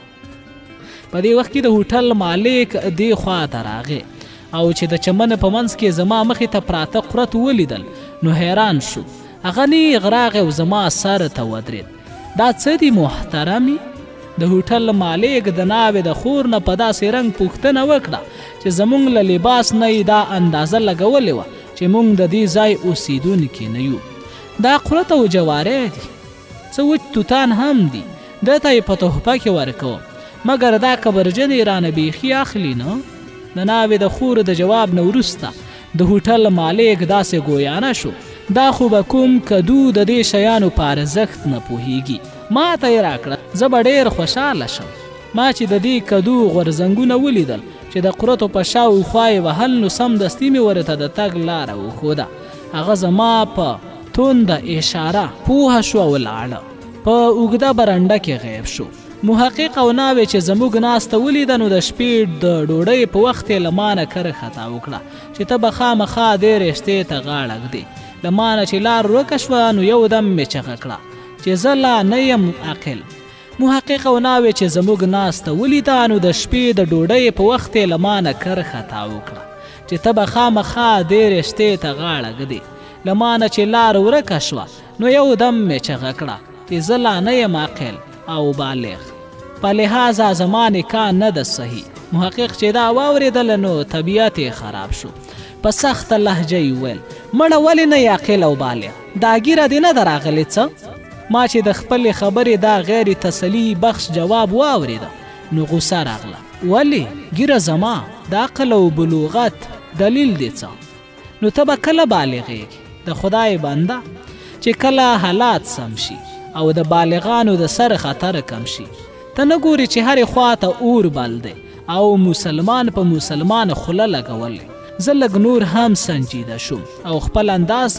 په دې وخت کې د هوټل مالک دې خوا ته راغی او چې د چمن په منځ کې زما مخې ته پراته قرت ولیدل نو حیران شو. هغه نیغ راغی او زما سر ته ودرېد. دا څه دي محترمې؟ د هوټل مالک د ناوې د خور نه په داسې رنګ پوښتنه وکړه چې زموږ له لباس نه یې دا اندازه لګولې وه چې موږ د دې ځای اوسیدونکي نه یو. دا قرت او جواری دي، څه وچ توتان هم دي، ده ته یې په تحفه کې ورکوم، مګر دا کبرجنې رانه بیخي اخلي نه. د ناوې د خور د جواب نه وروسته د هوټل مالک داسې ګویانه شو دا خو به کوم کدو د دې شیانو په ارزښت نه پوهیږي. ما ته یې راکړه، زه به ډېر خوشحاله شم. ما چې د دې کدو غورځنګونه ولیدل چې د قرتو په شاوخوا یې وهل نو سمدستي مې ورته د تګ لاره وښوده. هغه زما په تونده اشاره پوهه شو او لاړه. په اوږده برنډه کې غیب شو. محقق او ناوې چې زموږ ناسته ولیده نو د شپې د ډوډۍ په وخت یې له مانه کرخطا وکړه چې ته به خامخا دې رشتې ته غاړه ږدې. له مانه چې لار ورکه شوه نو یو دم مې چغه کړه چې زه لا نه یم عاقل. محقق او ناوې چې زموږ ناسته ولیده نو د شپې د ډوډۍ په وخت یې له مانه کرخطا وکړه چې ته به خامخا دې رشتې ته غاړه ږدې. له مانه چې لار ورکه شوه نو یو دم مې چغه کړه چې زه لا نه یم عاقل او بالغ، په لحاظه زما نکاح نه ده صحیح. محقق چې دا واورېدل نو طبیعت یې خراب شو. په سخته لهجه یې وویل مړه ولې نه یې عاقل او بالغ؟ دا ږیره دې نه ده راغلې څه؟ ما چې د خپلې خبرې دا غیر تسلي بخش جواب واورېده نو غوسه راغله. ولې ږیره زما د عقل او بلوغت دلیل دی څه؟ نو ته به کله بالغېږې؟ د خدای بنده چې کله حالات سم شي او د بالغانو د سر خطر کم شي. ته نه ګورې چې هرې خوا ته اور بل دی او مسلمان په مسلمان خوله لګول. زه لږ نور هم سنجیده شوم او خپل انداز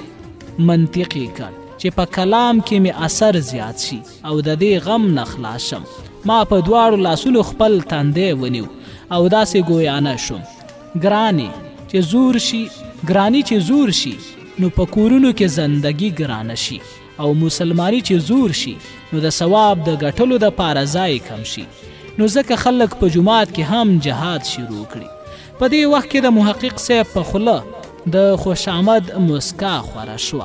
مې منطقي کړ چې په کلام کې مې اثر زیات شي او د دې غم نه خلاص شم. ما په دواړو لاسونو خپل تندی ونیو او داسې ګویانه شوم ګرانې چې زور شي ګرانی چې زور شي نو په کورونو کې زندگی ګرانه شي او مسلمانی چې زور شي نو د ثواب د ګټلو د پاره ځای کم شي. نو ځکه خلک په جومات کې هم جهاد شروع کړي. په دې وخت کې د محقق صاحب په خوله د خوش آمد مسکا خوره شوه.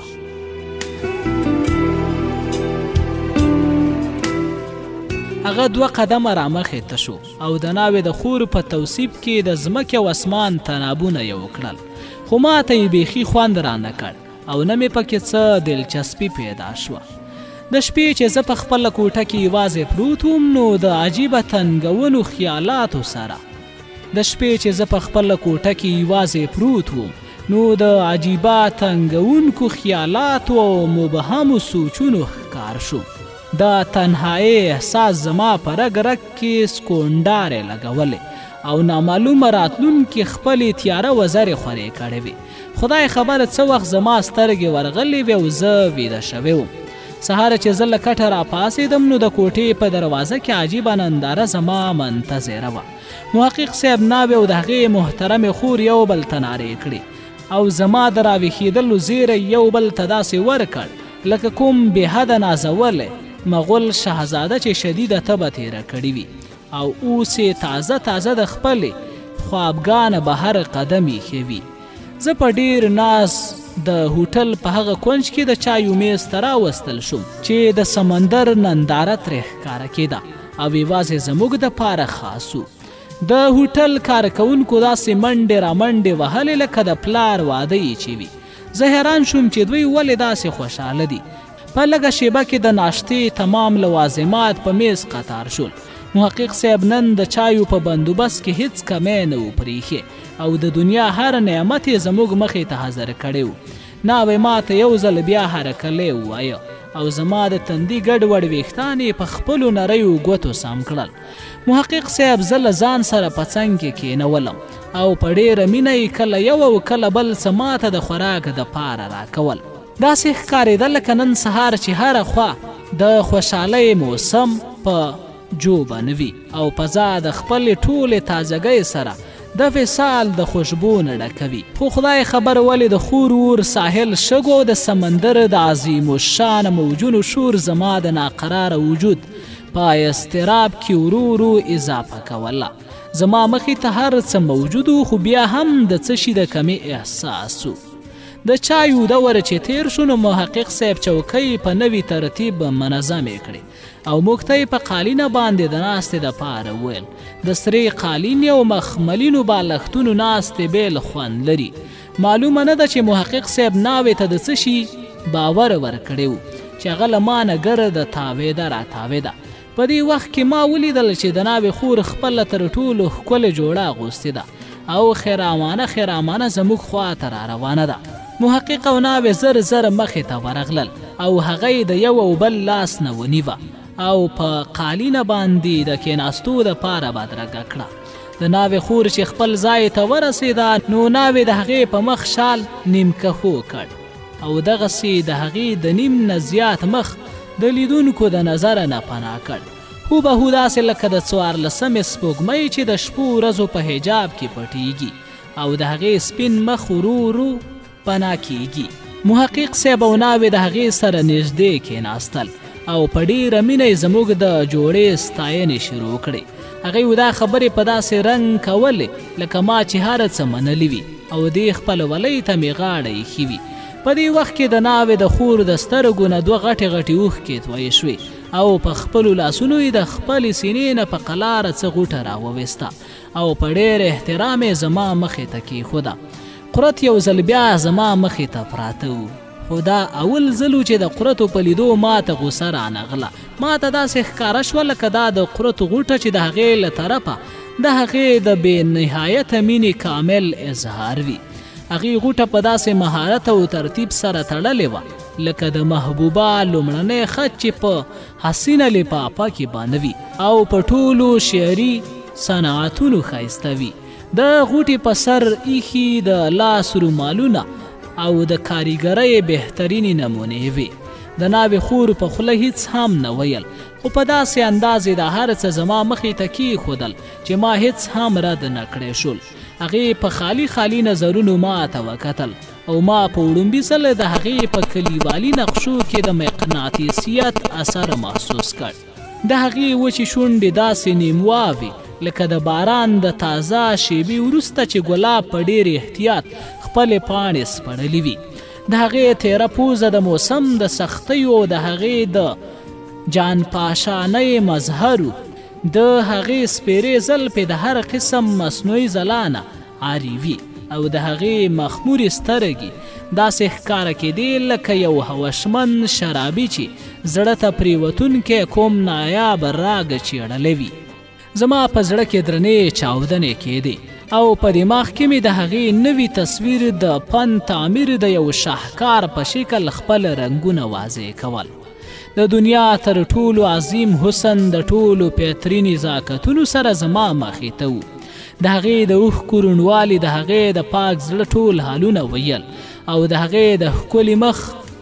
هغه دوه قدمه رامخې ته شو او د ناوې د خور په توصیف کې د ځمکې او اسمان تنابونه یې وکړل، خو ما ته یې بیخي خوند رانه کړ او نه مې پکې څه دلچسپي پیدا شوه. د شپې چې زه په خپله کوټه کې یوازې پروت وم نو د عجیبه تنګونو خیالاتو سره د شپې چې زه په خپله کوټه کې یوازې پروت وم نو د عجیبه تنګونکو خیالاتو او مبهمو سوچونو ښکار شو. دا تنهایی احساس زما په رګ رګ کې سکونډارې لګولې او نامعلومه راتلونکې خپلې تیاره وزرې خورې کړې وې. خدای خبره څه وخت زما سترګې ورغلې وې او زه ویده شوی وم. سهار چې زه له کټه راپاڅېدم نو د کوټې په دروازه کې عجیبه ننداره زما منتظره وه. محقق صاحب ناوې او د هغې محترمې خور یو بل ته نارې کړې او زما د راویښېدلو زیری یو بل ته داسې ورکړ لکه کوم بېحده نازولی مغول شهزاده چې شدیده تبه تیره کړې وي او اوس یې تازه تازه د خپلې خوابګانه بهر قدم ایښی وي. زه په ډېر ناز د هوټل په هغه کونج کې د چایو میز ته راوستل شوم چې د سمندر ننداره ترې ښکاره کېده او یوازې زموږ دپاره خاص و. د هوټل کارکوونکو داسې منډې رامنډې وهلې لکه د پلار واده یې چې وي. زه حیران شوم چې دوی ولې داسې خوشحاله دي. په لږه شیبه کې د ناشتې تمام لوازمات په میز قطار شول. محقق صاحب نن د چایو په بندوبست کې هیڅ کمی نه و پرېښی او د دنیا هر نعمت یې زموږ مخې ته حاضر کړی و. ناوې ما ته یو ځل بیا حرکلی ووایه او زما د تندي ګډوډ ویښتان یې په خپلو نریو ګوتو سم کړل. محقق صاحب زه له ځان سره په څنګ کې کېنولم او په ډېره مینه یې کله یو او کله بل څه ماته د خوراک دپاره راکول. داسې ښکارېده لکه نن سهار چې هره خوا د خوشحالۍ موسم په جوبه نه وي او فضا د خپلې ټولې تازګۍ سره د وصال د خوشبو نه ډکوي. خو خدای خبر ولې د خور ور ساحل شګو د سمندر د عظیم الشان موجونو شور زما د ناقراره وجود په اضطراب کې ورو ورو اضافه کوله. زما مخې ته هر څه موجود خو بیا هم د څه شي د کمی احساس و. د چایو دوره چې تیر شو نو محقق صاحب چوکۍ په نوي ترتیب منظمې کړې او موږ ته یې په قالینه باندې د ناستې دپاره وویل. د سرې قالینې او مخملینو بالښتونو ناستې بیل خوند لري. معلومه نه ده چې محقق صاحب ناوې ته د څه شي باور ورکړی و چې هغه له ما نه ګرده تاوېده راتاوېده. په دې وخت کې ما ولیدل چې د ناوې خور خپله تر ټولو ښکلې جوړه اغوستې ده او خیرامانه خیرامانه زموږ خوا ته را روانه ده. محقق او ناوې زر زر مخې ته ورغلل او هغه یې د یو او بل لاس نه ونیوه او په قالینه باندې د کېناستو دپاره بدرګه کړه. د ناوې خور چې خپل ځای ته ورسېده نو ناوې د هغې په مخ شال نیمکهو کړ او دغسې د هغې د نیم نه زیات مخ د لیدونکو د نظره نه پناه کړ. هوبهو داسې لکه د څوارلسمې سپوږمۍ چې د شپو ورځو په حجاب کې پټیږي او د هغې سپین مخ ورو ورو پناه کیږي. محقق صاحب او ناوې د هغې سره نږدې کېناستل او په ډېره مینه یې زموږ د جوړې ستاینې شروع کړې. هغې دا خبرې په داسې رنګ کولې لکه ما چې هر څه منلي وي او دې خپلولۍ ته مې غاړه ایښې وي. په دې وخت کې د ناوې د خور د سترګو نه دوه غټې غټې اوښکې تویې شوې او په خپلو لاسونو یې د خپلې سینې نه په قلاره څه غوټه راوویسته او په ډېر احترام یې زما مخې ته کېښوده. قرت یو ځل بیا زما مخې ته پراته و خو دا اول ځل و چې د قرتو په لیدو ما ته غوسه رانغله. ما ته داسې ښکاره شوه لکه دا د قرتو غوټه چې د هغې له طرفه د هغې د بې نهایته مینې کامل اظهار وي. هغې غوټه په داسې مهارت او ترتیب سره تړلې وه لکه د محبوبه لومړنی خط چې په حسینه لفافه کې باندې وي او په ټولو شعري صنعتونو ښایسته وي. د غوټې په سر ایښي د لاس رومالونه او د کاریګرۍ بهترینې نمونې وي. د ناوې خور په خوله هیڅ هم نه ویل خو په داسې انداز یې د هر څه زما مخې ته کېښودل چې ما هیڅ هم رد نه کړی شول. هغې په خالي خالي نظرونو ما ته وکتل او ما په وړومبي ځل د هغې په کلیوالي نقشو کې د مقناطیسیت اثر محسوس کړ. د هغې وچې شونډې داسې نیمواوې لکه د باران د تازه شیبې وروسته چې ګلاب په ډېر احتیاط خپلې پاڼې سپړلې وي. د هغې تیره پوزه د موسم د سختیو، د هغې د جان پاشانۍ مظهرو، د هغې سپیرې زلفې د هر قسم مصنوعي ځلا نه عاري وي او د هغې مخمورې سترګې داسې ښکاره کېدې لکه یو هوشمن شرابي چې زړه ته پرېوتونکی کوم نایاب راګ چیړلی وي. زما په زړه کې درنې چاودنې کېدې او په دماغ کې مې د هغې نوي تصویر د فن تعمیر د یو شاهکار په شکل خپل رنګونه واضح کول. د دنیا تر ټولو عظیم حسن د ټولو پیتري نزاکتونو سره زما مخې ته و. د هغې د اوښکو روڼوالي د هغې د پاک زړه ټول حالونه ویل او د هغې د ښکلي مخ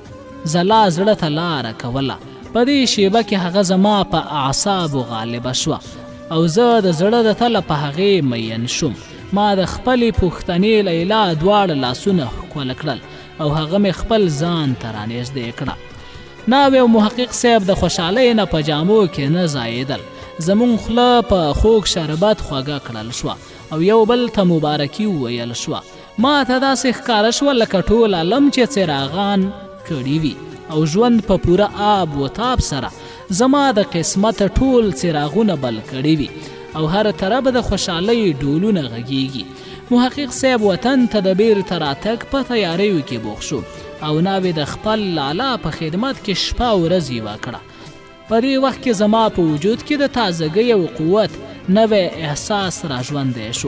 ځلا زړه ته لاره کوله. په دې شیبه کې هغه زما په اعصابو غالبه شوه او زه د زړه د تله په هغې مین شوم. ما د خپلې پوښتنې لیلا دواړه لاسونه ښکل کړل او هغه مې خپل ځان ته رانږدې کړه. ناوې او محقق صاحب د خوشحالۍ نه په جامو کې نه ځایېدل. زمونږ خوله په خوږ شربت خوږه کړل شوه او یو بل ته مبارکي وویل شوه. ما ته داسې ښکاره شوه لکه ټول عالم چې څراغان کړي وي او ژوند په پوره آب و تاب سره زما د قسمت ټول څراغونه بل کړي وي او هر طرف د خوشحالۍ ډولونه غږیږي. محقق صاحب وطن ته د بیرته راتګ په تیاریو کې بوخت شو او ناوې د خپل لالا په خدمت کې شپه ورځ یوه کړه. په دې وخت کې زما په وجود کې د تازګۍ او قوت نوی احساس را ژوندی شو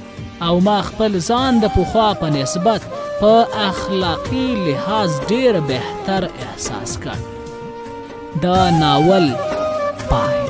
او ما خپل ځان د پخوا په نسبت په اخلاقي لحاظ ډېر بهتر احساس کړ. دا ناول پای.